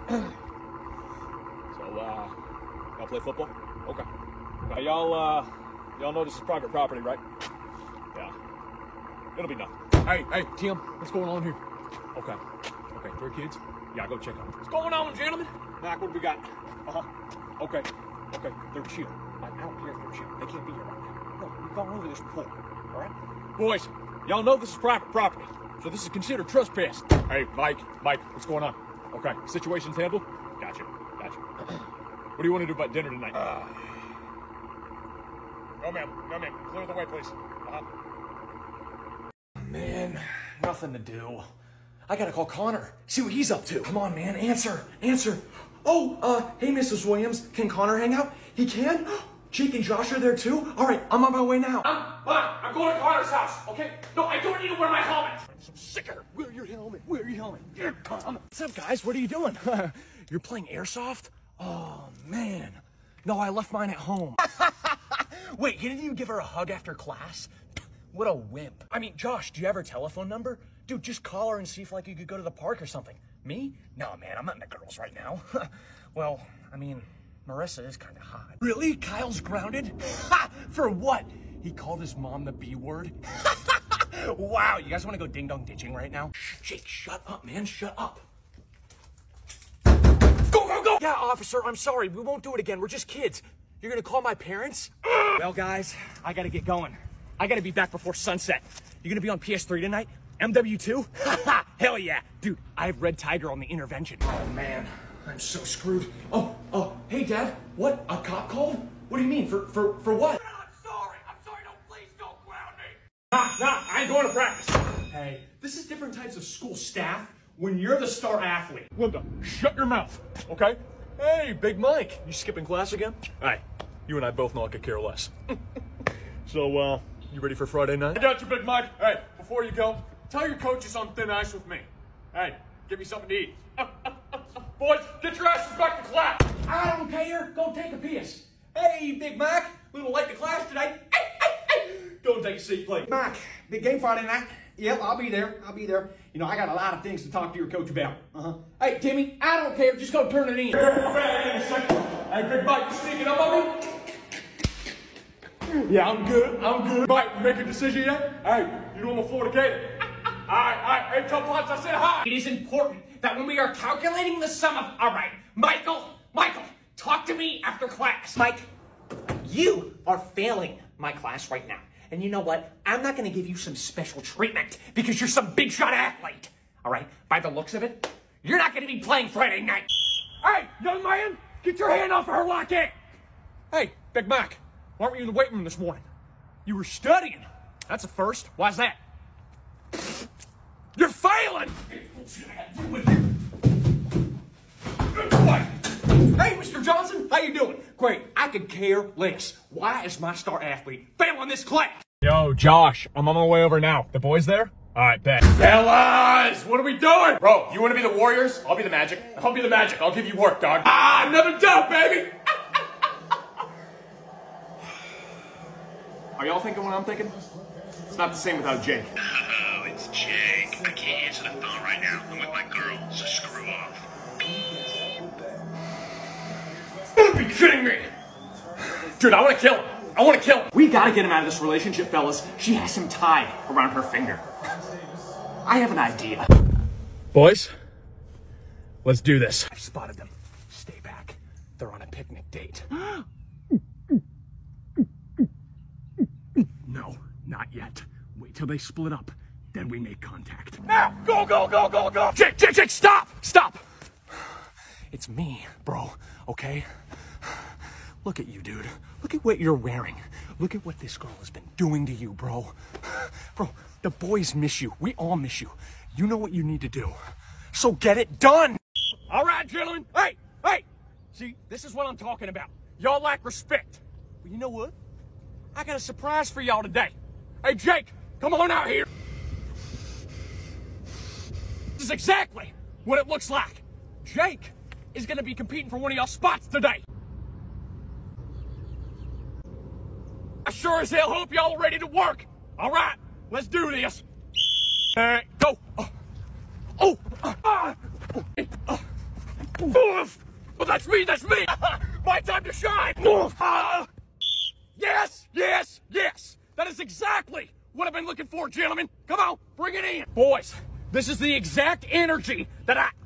So, uh, y'all play football? Okay. Now, y'all, uh, y'all know this is private property, right? Yeah. It'll be nothing. Hey, hey, Tim, what's going on here? Okay. Okay, three kids? Yeah, go check on them. What's going on, gentlemen? Mac, what do we got? Uh-huh. Okay. Okay, they're chill. I don't care if they're chill. They can't be here right now. No, we've gone over this before, all right? Boys, y'all know this is private property, so this is considered trespass. Hey, Mike, Mike, what's going on? Okay, situation's handled? Gotcha, gotcha. What do you want to do about dinner tonight? Uh, no, ma'am, no, ma'am. Clear the way, please. Uh-huh. Man, nothing to do. I gotta call Connor, see what he's up to. Come on, man, answer, answer. Oh, uh, hey, Missus Williams, can Connor hang out? He can? Jake and Josh are there too? All right, I'm on my way now. I'm, uh, I'm going to Connor's house, okay? No, I don't need to wear my helmet. I'm so sick of her. Wear your helmet, wear your helmet. Here, come. What's up, guys? What are you doing? You're playing airsoft? Oh, man. No, I left mine at home. Wait, didn't you give her a hug after class? What a wimp. I mean, Josh, do you have her telephone number? Dude, just call her and see if, like, you could go to the park or something. Me? No, man, I'm not into girls right now. Well, I mean, Marissa is kind of hot. Really? Kyle's grounded? Ha! For what? He called his mom the B word? Wow, you guys want to go ding-dong ditching right now? Jake, shut up, man, shut up. Go, go, go! Yeah, officer, I'm sorry. We won't do it again. We're just kids. You're gonna call my parents? Well, guys, I gotta get going. I gotta be back before sunset. You gonna be on P S three tonight? M W two? Haha, hell yeah. Dude, I have Red Tiger on the intervention. Oh, man, I'm so screwed. Oh, oh, hey, Dad, what? A cop called? What do you mean, for, for, for what? I'm sorry, I'm sorry, no, please don't ground me. Nah, nah, I ain't going to practice. Hey, This is different types of school staff when you're the star athlete. Linda, shut your mouth, okay? Hey, Big Mike, you skipping class again? Hey, you and I both know I could care less. So, uh, you ready for Friday night? I got you, Big Mike. Hey, before you go, tell your coaches on thin ice with me. Hey, give me something to eat. Boys, get your asses back to class. I don't care. Go take a piss. Hey, Big Mac, little late to class today. Go and take a seat, please. Mac, big game Friday night. Yep, I'll be there. I'll be there. You know, I got a lot of things to talk to your coach about. Uh-huh. Hey, Timmy, I don't care. Just go turn it in. Hey, Big Mike, you sneaking up on me? Yeah, I'm good. I'm good. Mike, you make a decision yet? Hey, you know I'm a Florida Gator. All right, all right. Hey, tell Potts I said hi. It is important that when we are calculating the sum of... All right, Michael, Michael, talk to me after class. Mike, you are failing my class right now. And you know what? I'm not going to give you some special treatment because you're some big shot athlete. All right? By the looks of it, you're not going to be playing Friday night. Hey, young man, get your hand off of her locket. Hey, Big Mac, why weren't you in the weight room this morning? You were studying. That's a first. Why's that? You're failing. Hey, Mister Johnson, how you doing? Great. I could care less. Why is my star athlete failing this class? Yo, Josh, I'm on my way over now. The boys there? All right, bet. Fellas, what are we doing? Bro, you want to be the Warriors? I'll be the Magic. I'll be the Magic. I'll give you work, dog. Ah, another dub, baby. Are y'all thinking what I'm thinking? It's not the same without Jake. Oh, it's Jake. I can't answer the phone right now. I'm with my girl, so screw off. Don't be kidding me! Dude, I want to kill him. I want to kill him. We gotta get him out of this relationship, fellas. She has him tied around her finger. I have an idea. Boys, let's do this. I've spotted them. Stay back. They're on a picnic date. No, not yet. Wait till they split up. Then we make contact. Now, go, go, go, go, go. Jake, Jake, Jake, stop! Stop! It's me, bro, okay? Look at you, dude. Look at what you're wearing. Look at what this girl has been doing to you, bro. Bro, the boys miss you. We all miss you. You know what you need to do. So get it done! All right, gentlemen. Hey, hey! See, this is what I'm talking about. Y'all lack respect. But you know what? I got a surprise for y'all today. Hey, Jake, come on out here. This is exactly what it looks like. Jake is going to be competing for one of y'all spots today. I sure as hell hope y'all are ready to work. All right, let's do this. Uh, go. Oh, oh, uh, uh, uh, oh, that's me, that's me. My time to shine. Uh, yes, yes, yes. That is exactly what I've been looking for, gentlemen. Come on, bring it in. Boys, this is the exact energy that I...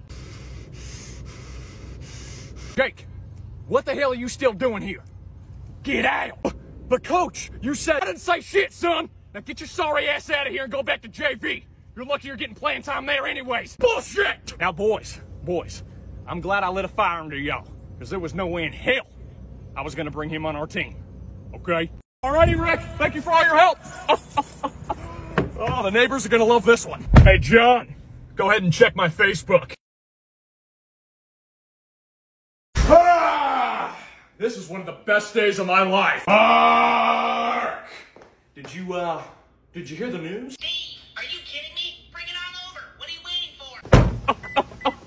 Jake, what the hell are you still doing here? Get out! But coach, you said... I didn't say shit, son! Now get your sorry ass out of here and go back to J V. You're lucky you're getting playing time there anyways. Bullshit! Now boys, boys, I'm glad I lit a fire under y'all, because there was no way in hell I was gonna bring him on our team. Okay? Alrighty, Rick, thank you for all your help. Oh, the neighbors are gonna love this one. Hey, John, go ahead and check my Facebook. Ah, this is one of the best days of my life. Mark! Did you, uh, did you hear the news? Steve, are you kidding me? Bring it on over. What are you waiting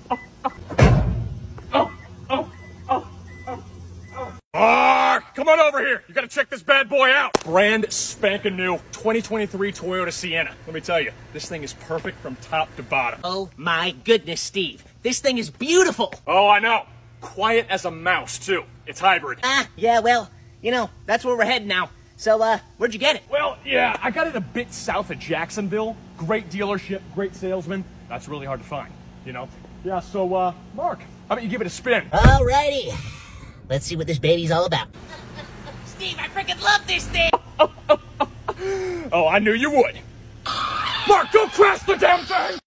for? Oh, oh, oh, oh, oh. Mark, come on over here. You gotta check this bad boy out. Brand spanking new twenty twenty-three Toyota Sienna. Let me tell you, this thing is perfect from top to bottom. Oh my goodness, Steve. This thing is beautiful. Oh, I know. Quiet as a mouse, too. It's hybrid. Ah, yeah, well, you know, that's where we're heading now. So, uh, where'd you get it? Well, yeah, I got it a bit south of Jacksonville. Great dealership, great salesman. That's really hard to find, you know? Yeah, so, uh, Mark, how about you give it a spin? Alrighty. Let's see what this baby's all about. Steve, I freaking love this thing! Oh, I knew you would. Mark, don't crash the damn thing!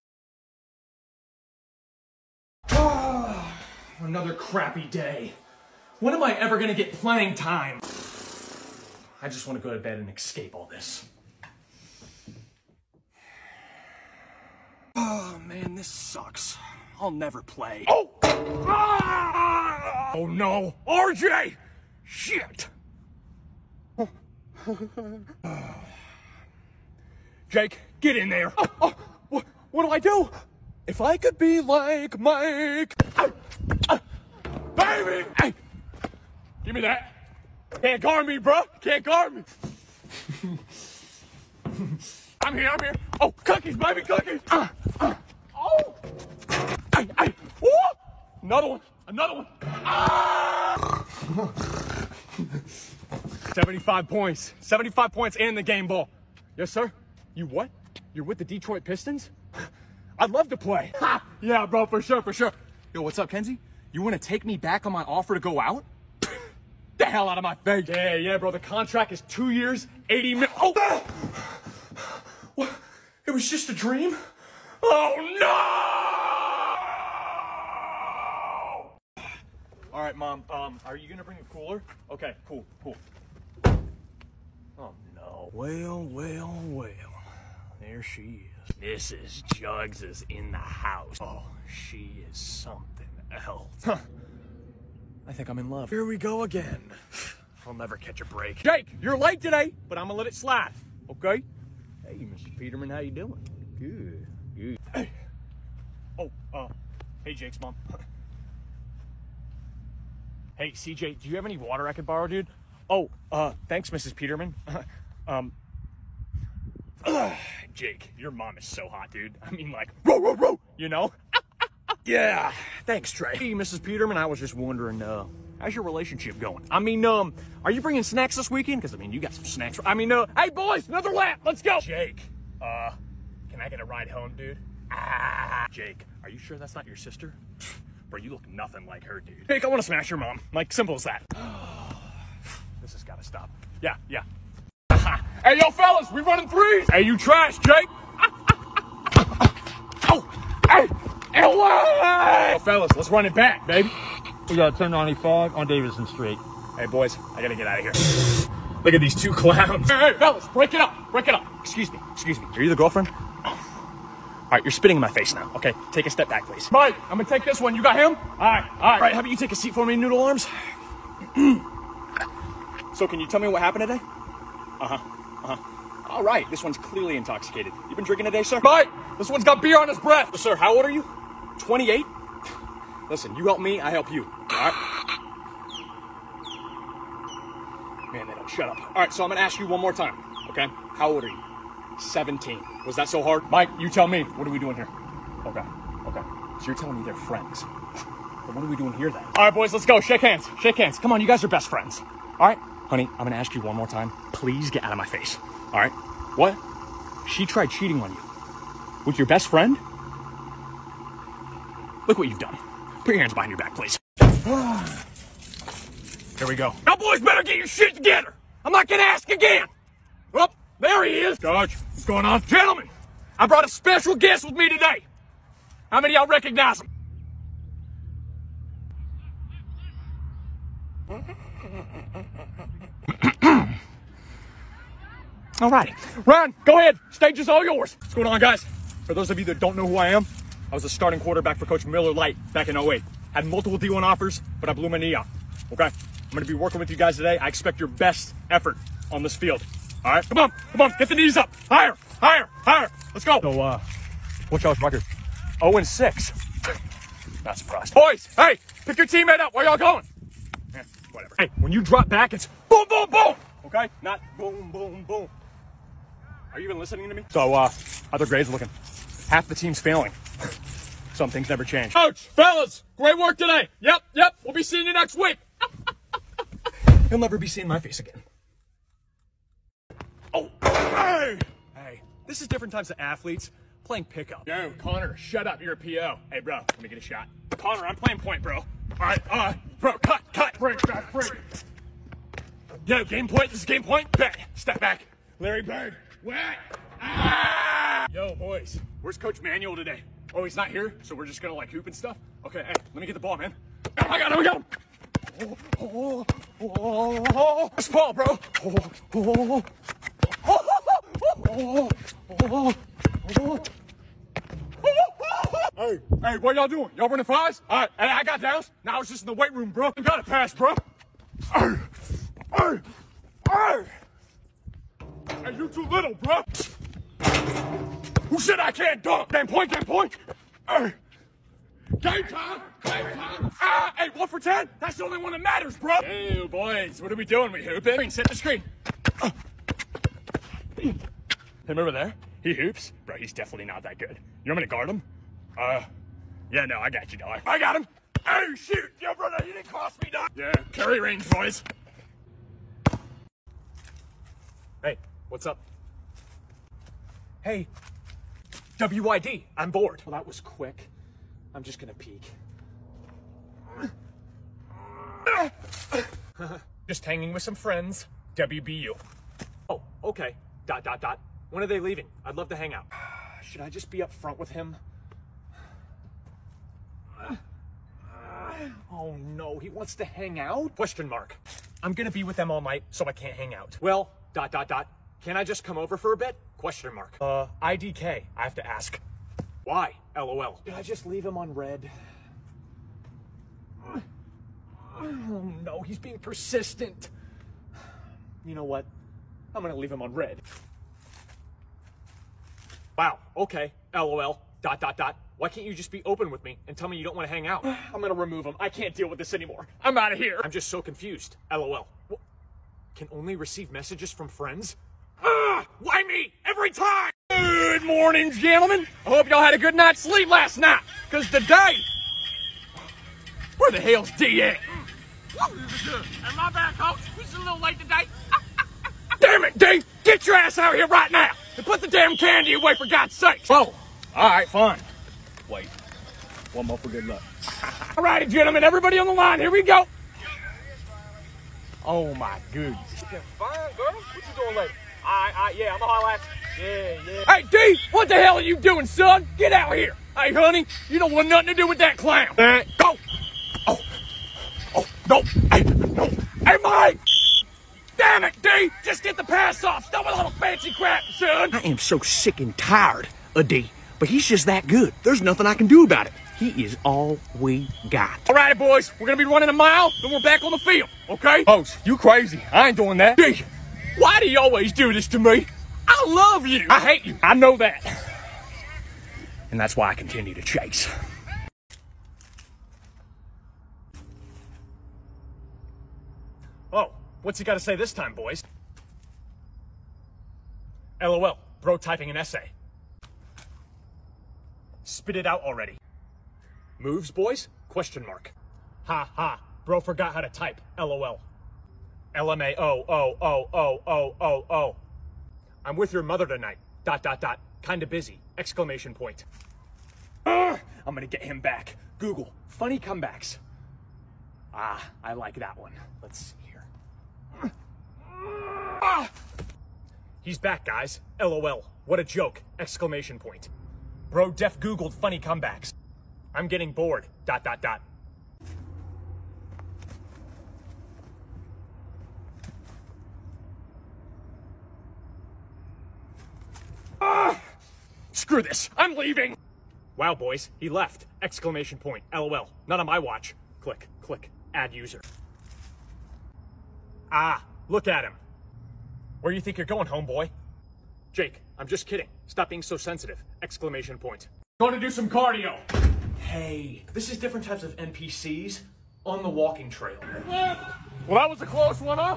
Another crappy day. When am I ever gonna get playing time? I just want to go to bed and escape all this. Oh, man, this sucks. I'll never play. Oh! Ah! Oh, no. R J! Shit! Jake, get in there. Oh, oh, what, what do I do? If I could be like Mike. Ah, ah, baby! Hey, give me that. Can't guard me, bro. Can't guard me. I'm here, I'm here. Oh, cookies, baby, cookies. Uh, uh, oh. Hey, hey. Woo! Another one, another one. Ah! seventy-five points. seventy-five points and the game ball. Yes, sir. You what? You're with the Detroit Pistons? I'd love to play. Ha! Yeah, bro, for sure, for sure. Yo, what's up, Kenzie? You want to take me back on my offer to go out? The hell out of my face. Yeah, yeah, bro. The contract is two years, eighty mil. Oh! Ah! What? It was just a dream? Oh, no! All right, Mom. Um, are you going to bring a cooler? Okay, cool, cool. Oh, no. Well, well, well. There she is. Missus Jugs is in the house. Oh, she is something else. Huh. I think I'm in love. Here we go again. I'll never catch a break. Jake, you're late today, but I'm gonna let it slide, okay? Hey, Mister Peterman, how you doing? Good, good. Hey. Oh, uh, hey, Jake's mom. Hey, C J, do you have any water I could borrow, dude? Oh, uh, thanks, Missus Peterman. um, Jake, your mom is so hot, dude. I mean, like, row, row, row, you know? Yeah, thanks, Trey. Hey, Missus Peterman, I was just wondering, uh, how's your relationship going? I mean, um, are you bringing snacks this weekend? Because, I mean, you got some snacks. I mean, uh, hey, boys, another lap. Let's go. Jake, uh, can I get a ride home, dude? Ah, Jake, are you sure that's not your sister? Bro, you look nothing like her, dude. Jake, I want to smash your mom. Like, simple as that. This has got to stop. Yeah, yeah. Hey, yo, fellas, we running threes. Hey, you trash, Jake. Oh, hey. L A! Oh, fellas, let's run it back, baby. We got ten ninety-five on Davidson Street. Hey, boys, I gotta get out of here. Look at these two clowns. Hey, hey, fellas, break it up, break it up. Excuse me, excuse me. Are you the girlfriend? All right, you're spitting in my face now, okay? Take a step back, please. Mike, I'm gonna take this one. You got him? All right, all right. All right, how about you take a seat for me, Noodle Arms? So, can you tell me what happened today? Uh-huh, uh-huh. All right, this one's clearly intoxicated. You been drinking today, sir? Mike, this one's got beer on his breath. Well, sir, how old are you? twenty-eight? Listen, you help me, I help you. All right? Man, they don't shut up. All right, so I'm going to ask you one more time, okay? How old are you? seventeen. Was that so hard? Mike, you tell me. What are we doing here? Okay, okay. So you're telling me they're friends. But what are we doing here then? All right, boys, let's go. Shake hands. Shake hands. Come on, you guys are best friends. All right? Honey, I'm going to ask you one more time. Please get out of my face. All right? What? She tried cheating on you. With your best friend? Look what you've done. Put your hands behind your back, please. Here we go. Now, boys, better get your shit together. I'm not gonna ask again. Oh, there he is. Coach, what's going on? Gentlemen, I brought a special guest with me today. How many of y'all recognize him? All right. Ryan, go ahead. Stage is all yours. What's going on, guys? For those of you that don't know who I am, I was a starting quarterback for Coach Miller Lite back in oh eight. Had multiple D one offers, but I blew my knee out. Okay? I'm going to be working with you guys today. I expect your best effort on this field. All right? Come on. Come on. Get the knees up. Higher. Higher. Higher. Let's go. So, uh, what's y'all's record? oh and six. Not surprised. Boys, hey, pick your teammate up. Where y'all going? Eh, whatever. Hey, when you drop back, it's boom, boom, boom. Okay? Not boom, boom, boom. Are you even listening to me? So, uh, how their grades looking? Half the team's failing. Some things never change. Coach, fellas, great work today. Yep, yep, we'll be seeing you next week. He'll never be seeing my face again. Oh, hey! Hey, this is different types of athletes playing pickup. Yo, Connor, shut up. You're a P O. Hey, bro, let me get a shot. Connor, I'm playing point, bro. All right, uh, bro, cut, cut. Break, back, break. Yo, game point. This is game point. Back, step back. Larry Bird. Wet. Ah! Yo, boys, where's Coach Manuel today? Oh, he's not here, so we're just gonna like hoop and stuff? Okay, hey, let me get the ball, man. Oh, I got him, I got him! Oh, oh, oh, oh, this ball, bro! Oh, oh, oh, oh, oh, oh, Hey, hey, what y'all doing? Y'all running flies? All right, hey, I got downs. Now it's just in the weight room, bro. You gotta pass, bro. Hey, hey, hey. Hey, you too little, bro. Who said I can't dunk? Game point, game point. Hey. Game time, game time. Ah, hey, one for ten? That's the only one that matters, bro. Hey, boys, what are we doing? We hooping? Set the screen. Uh. Him over there? He hoops? Bro, he's definitely not that good. You want me to guard him? Uh, yeah, no, I got you, dog. I got him. Hey, shoot. Yo, brother, you didn't cost me, dog. Yeah, carry range, boys. Hey, what's up? Hey, W I D, I'm bored. Well, that was quick. I'm just gonna peek. Just hanging with some friends. W B U. Oh, okay. Dot, dot, dot. When are they leaving? I'd love to hang out. Should I just be up front with him? Oh no, he wants to hang out? Question mark. I'm gonna be with them all night, so I can't hang out. Well, dot, dot, dot. Can I just come over for a bit? Question mark. Uh, I D K, I have to ask. Why? LOL. Did I just leave him on red? Oh no, he's being persistent. You know what? I'm gonna leave him on red. Wow, okay, LOL, dot, dot, dot. Why can't you just be open with me and tell me you don't want to hang out? I'm gonna remove him. I can't deal with this anymore. I'm out of here. I'm just so confused. LOL. What? Can only receive messages from friends? Ah, why me? Every time! Good morning, gentlemen. I hope y'all had a good night's sleep last night. Cause today, where the hell's D at? Am I back, coach? We just a little late today. Damn it, D! Get your ass out here right now and put the damn candy away, for God's sake. Oh, all right, fine. Wait, one more for good luck. All righty, gentlemen, everybody on the line. Here we go. Oh my goodness. Fine, girl. What you doing later? All right, all right, yeah, I'm gonna holler at you. Yeah, yeah. Hey, D, what the hell are you doing, son? Get out here. Hey, honey, you don't want nothing to do with that clown. Uh, go. Oh, oh, no. Hey, no. Hey, Mike. Damn it, D. Just get the pass off. Stop with a little fancy crap, son. I am so sick and tired of D, but he's just that good. There's nothing I can do about it. He is all we got. All right, boys, we're gonna be running a mile, then we're back on the field, okay? Host, you crazy. I ain't doing that. D, why do you always do this to me? I love you. I hate you. I know that. And that's why I continue to chase. Oh, what's he got to say this time, boys? LOL, bro typing an essay. Spit it out already. Moves, boys? Question mark. Ha ha, bro forgot how to type. LOL. L M A O O O O O O O. I'm with your mother tonight. Dot dot dot. Kinda busy. Exclamation point. Uh, I'm gonna get him back. Google funny comebacks. Ah, I like that one. Let's see here. Ah! He's back, guys. LOL. What a joke. Exclamation point. Bro def Googled funny comebacks. I'm getting bored. Dot dot dot. Ah! Screw this. I'm leaving. Wow, boys. He left. Exclamation point. LOL. Not on my watch. Click, click. Add user. Ah, look at him. Where do you think you're going, homeboy? Jake, I'm just kidding. Stop being so sensitive. Exclamation point. Going to do some cardio. Hey, this is different types of N P Cs on the walking trail. Well, that was a close one, huh?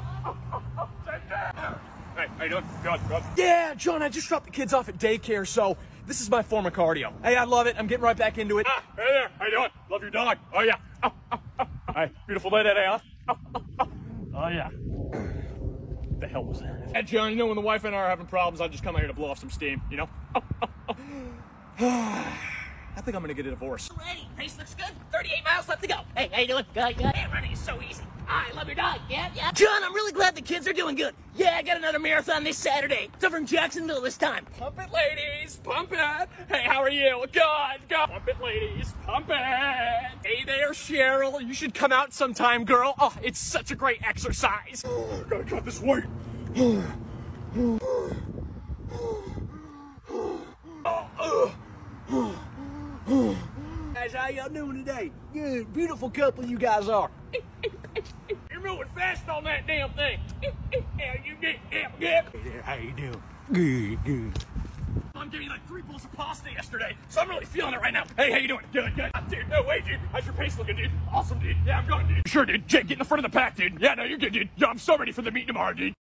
Hey, how you doing? Good, good. Yeah, John, I just dropped the kids off at daycare, so this is my form of cardio. Hey, I love it. I'm getting right back into it. Ah, hey there. How you doing? Love your dog. Oh, yeah. Oh, oh, oh. Hey, beautiful day today, huh? Oh, oh, oh. Oh, yeah. What the hell was that? Hey, John, you know when the wife and I are having problems, I just come out here to blow off some steam, you know? Oh, oh, oh. I think I'm gonna get a divorce. Ready? Pace looks good. thirty-eight miles left to go. Hey, how you doing? Good, good. Man, running is so easy. I love your dog. Yeah, yeah. John, I'm really glad the kids are doing good. Yeah, I got another marathon this Saturday. It's over in Jacksonville this time. Pump it, ladies. Pump it. Hey, how are you? Good, good. Pump it, ladies. Pump it. Hey there, Cheryl. You should come out sometime, girl. Oh, it's such a great exercise. Oh, gotta cut this weight. guys. How y'all doing today? Good, beautiful couple you guys are. You're moving fast on that damn thing. How you get? Yeah, yeah. Hey there, how you doing? Good, good. I'm giving you like three bowls of pasta yesterday, so I'm really feeling it right now. Hey, how you doing? Good, good. Dude, no way, dude. How's your pace looking, dude? Awesome, dude. Yeah, I'm going, dude. Sure, dude. Jake, get in the front of the pack, dude. Yeah, no, you're good, dude. Yo, I'm so ready for the meet tomorrow, dude.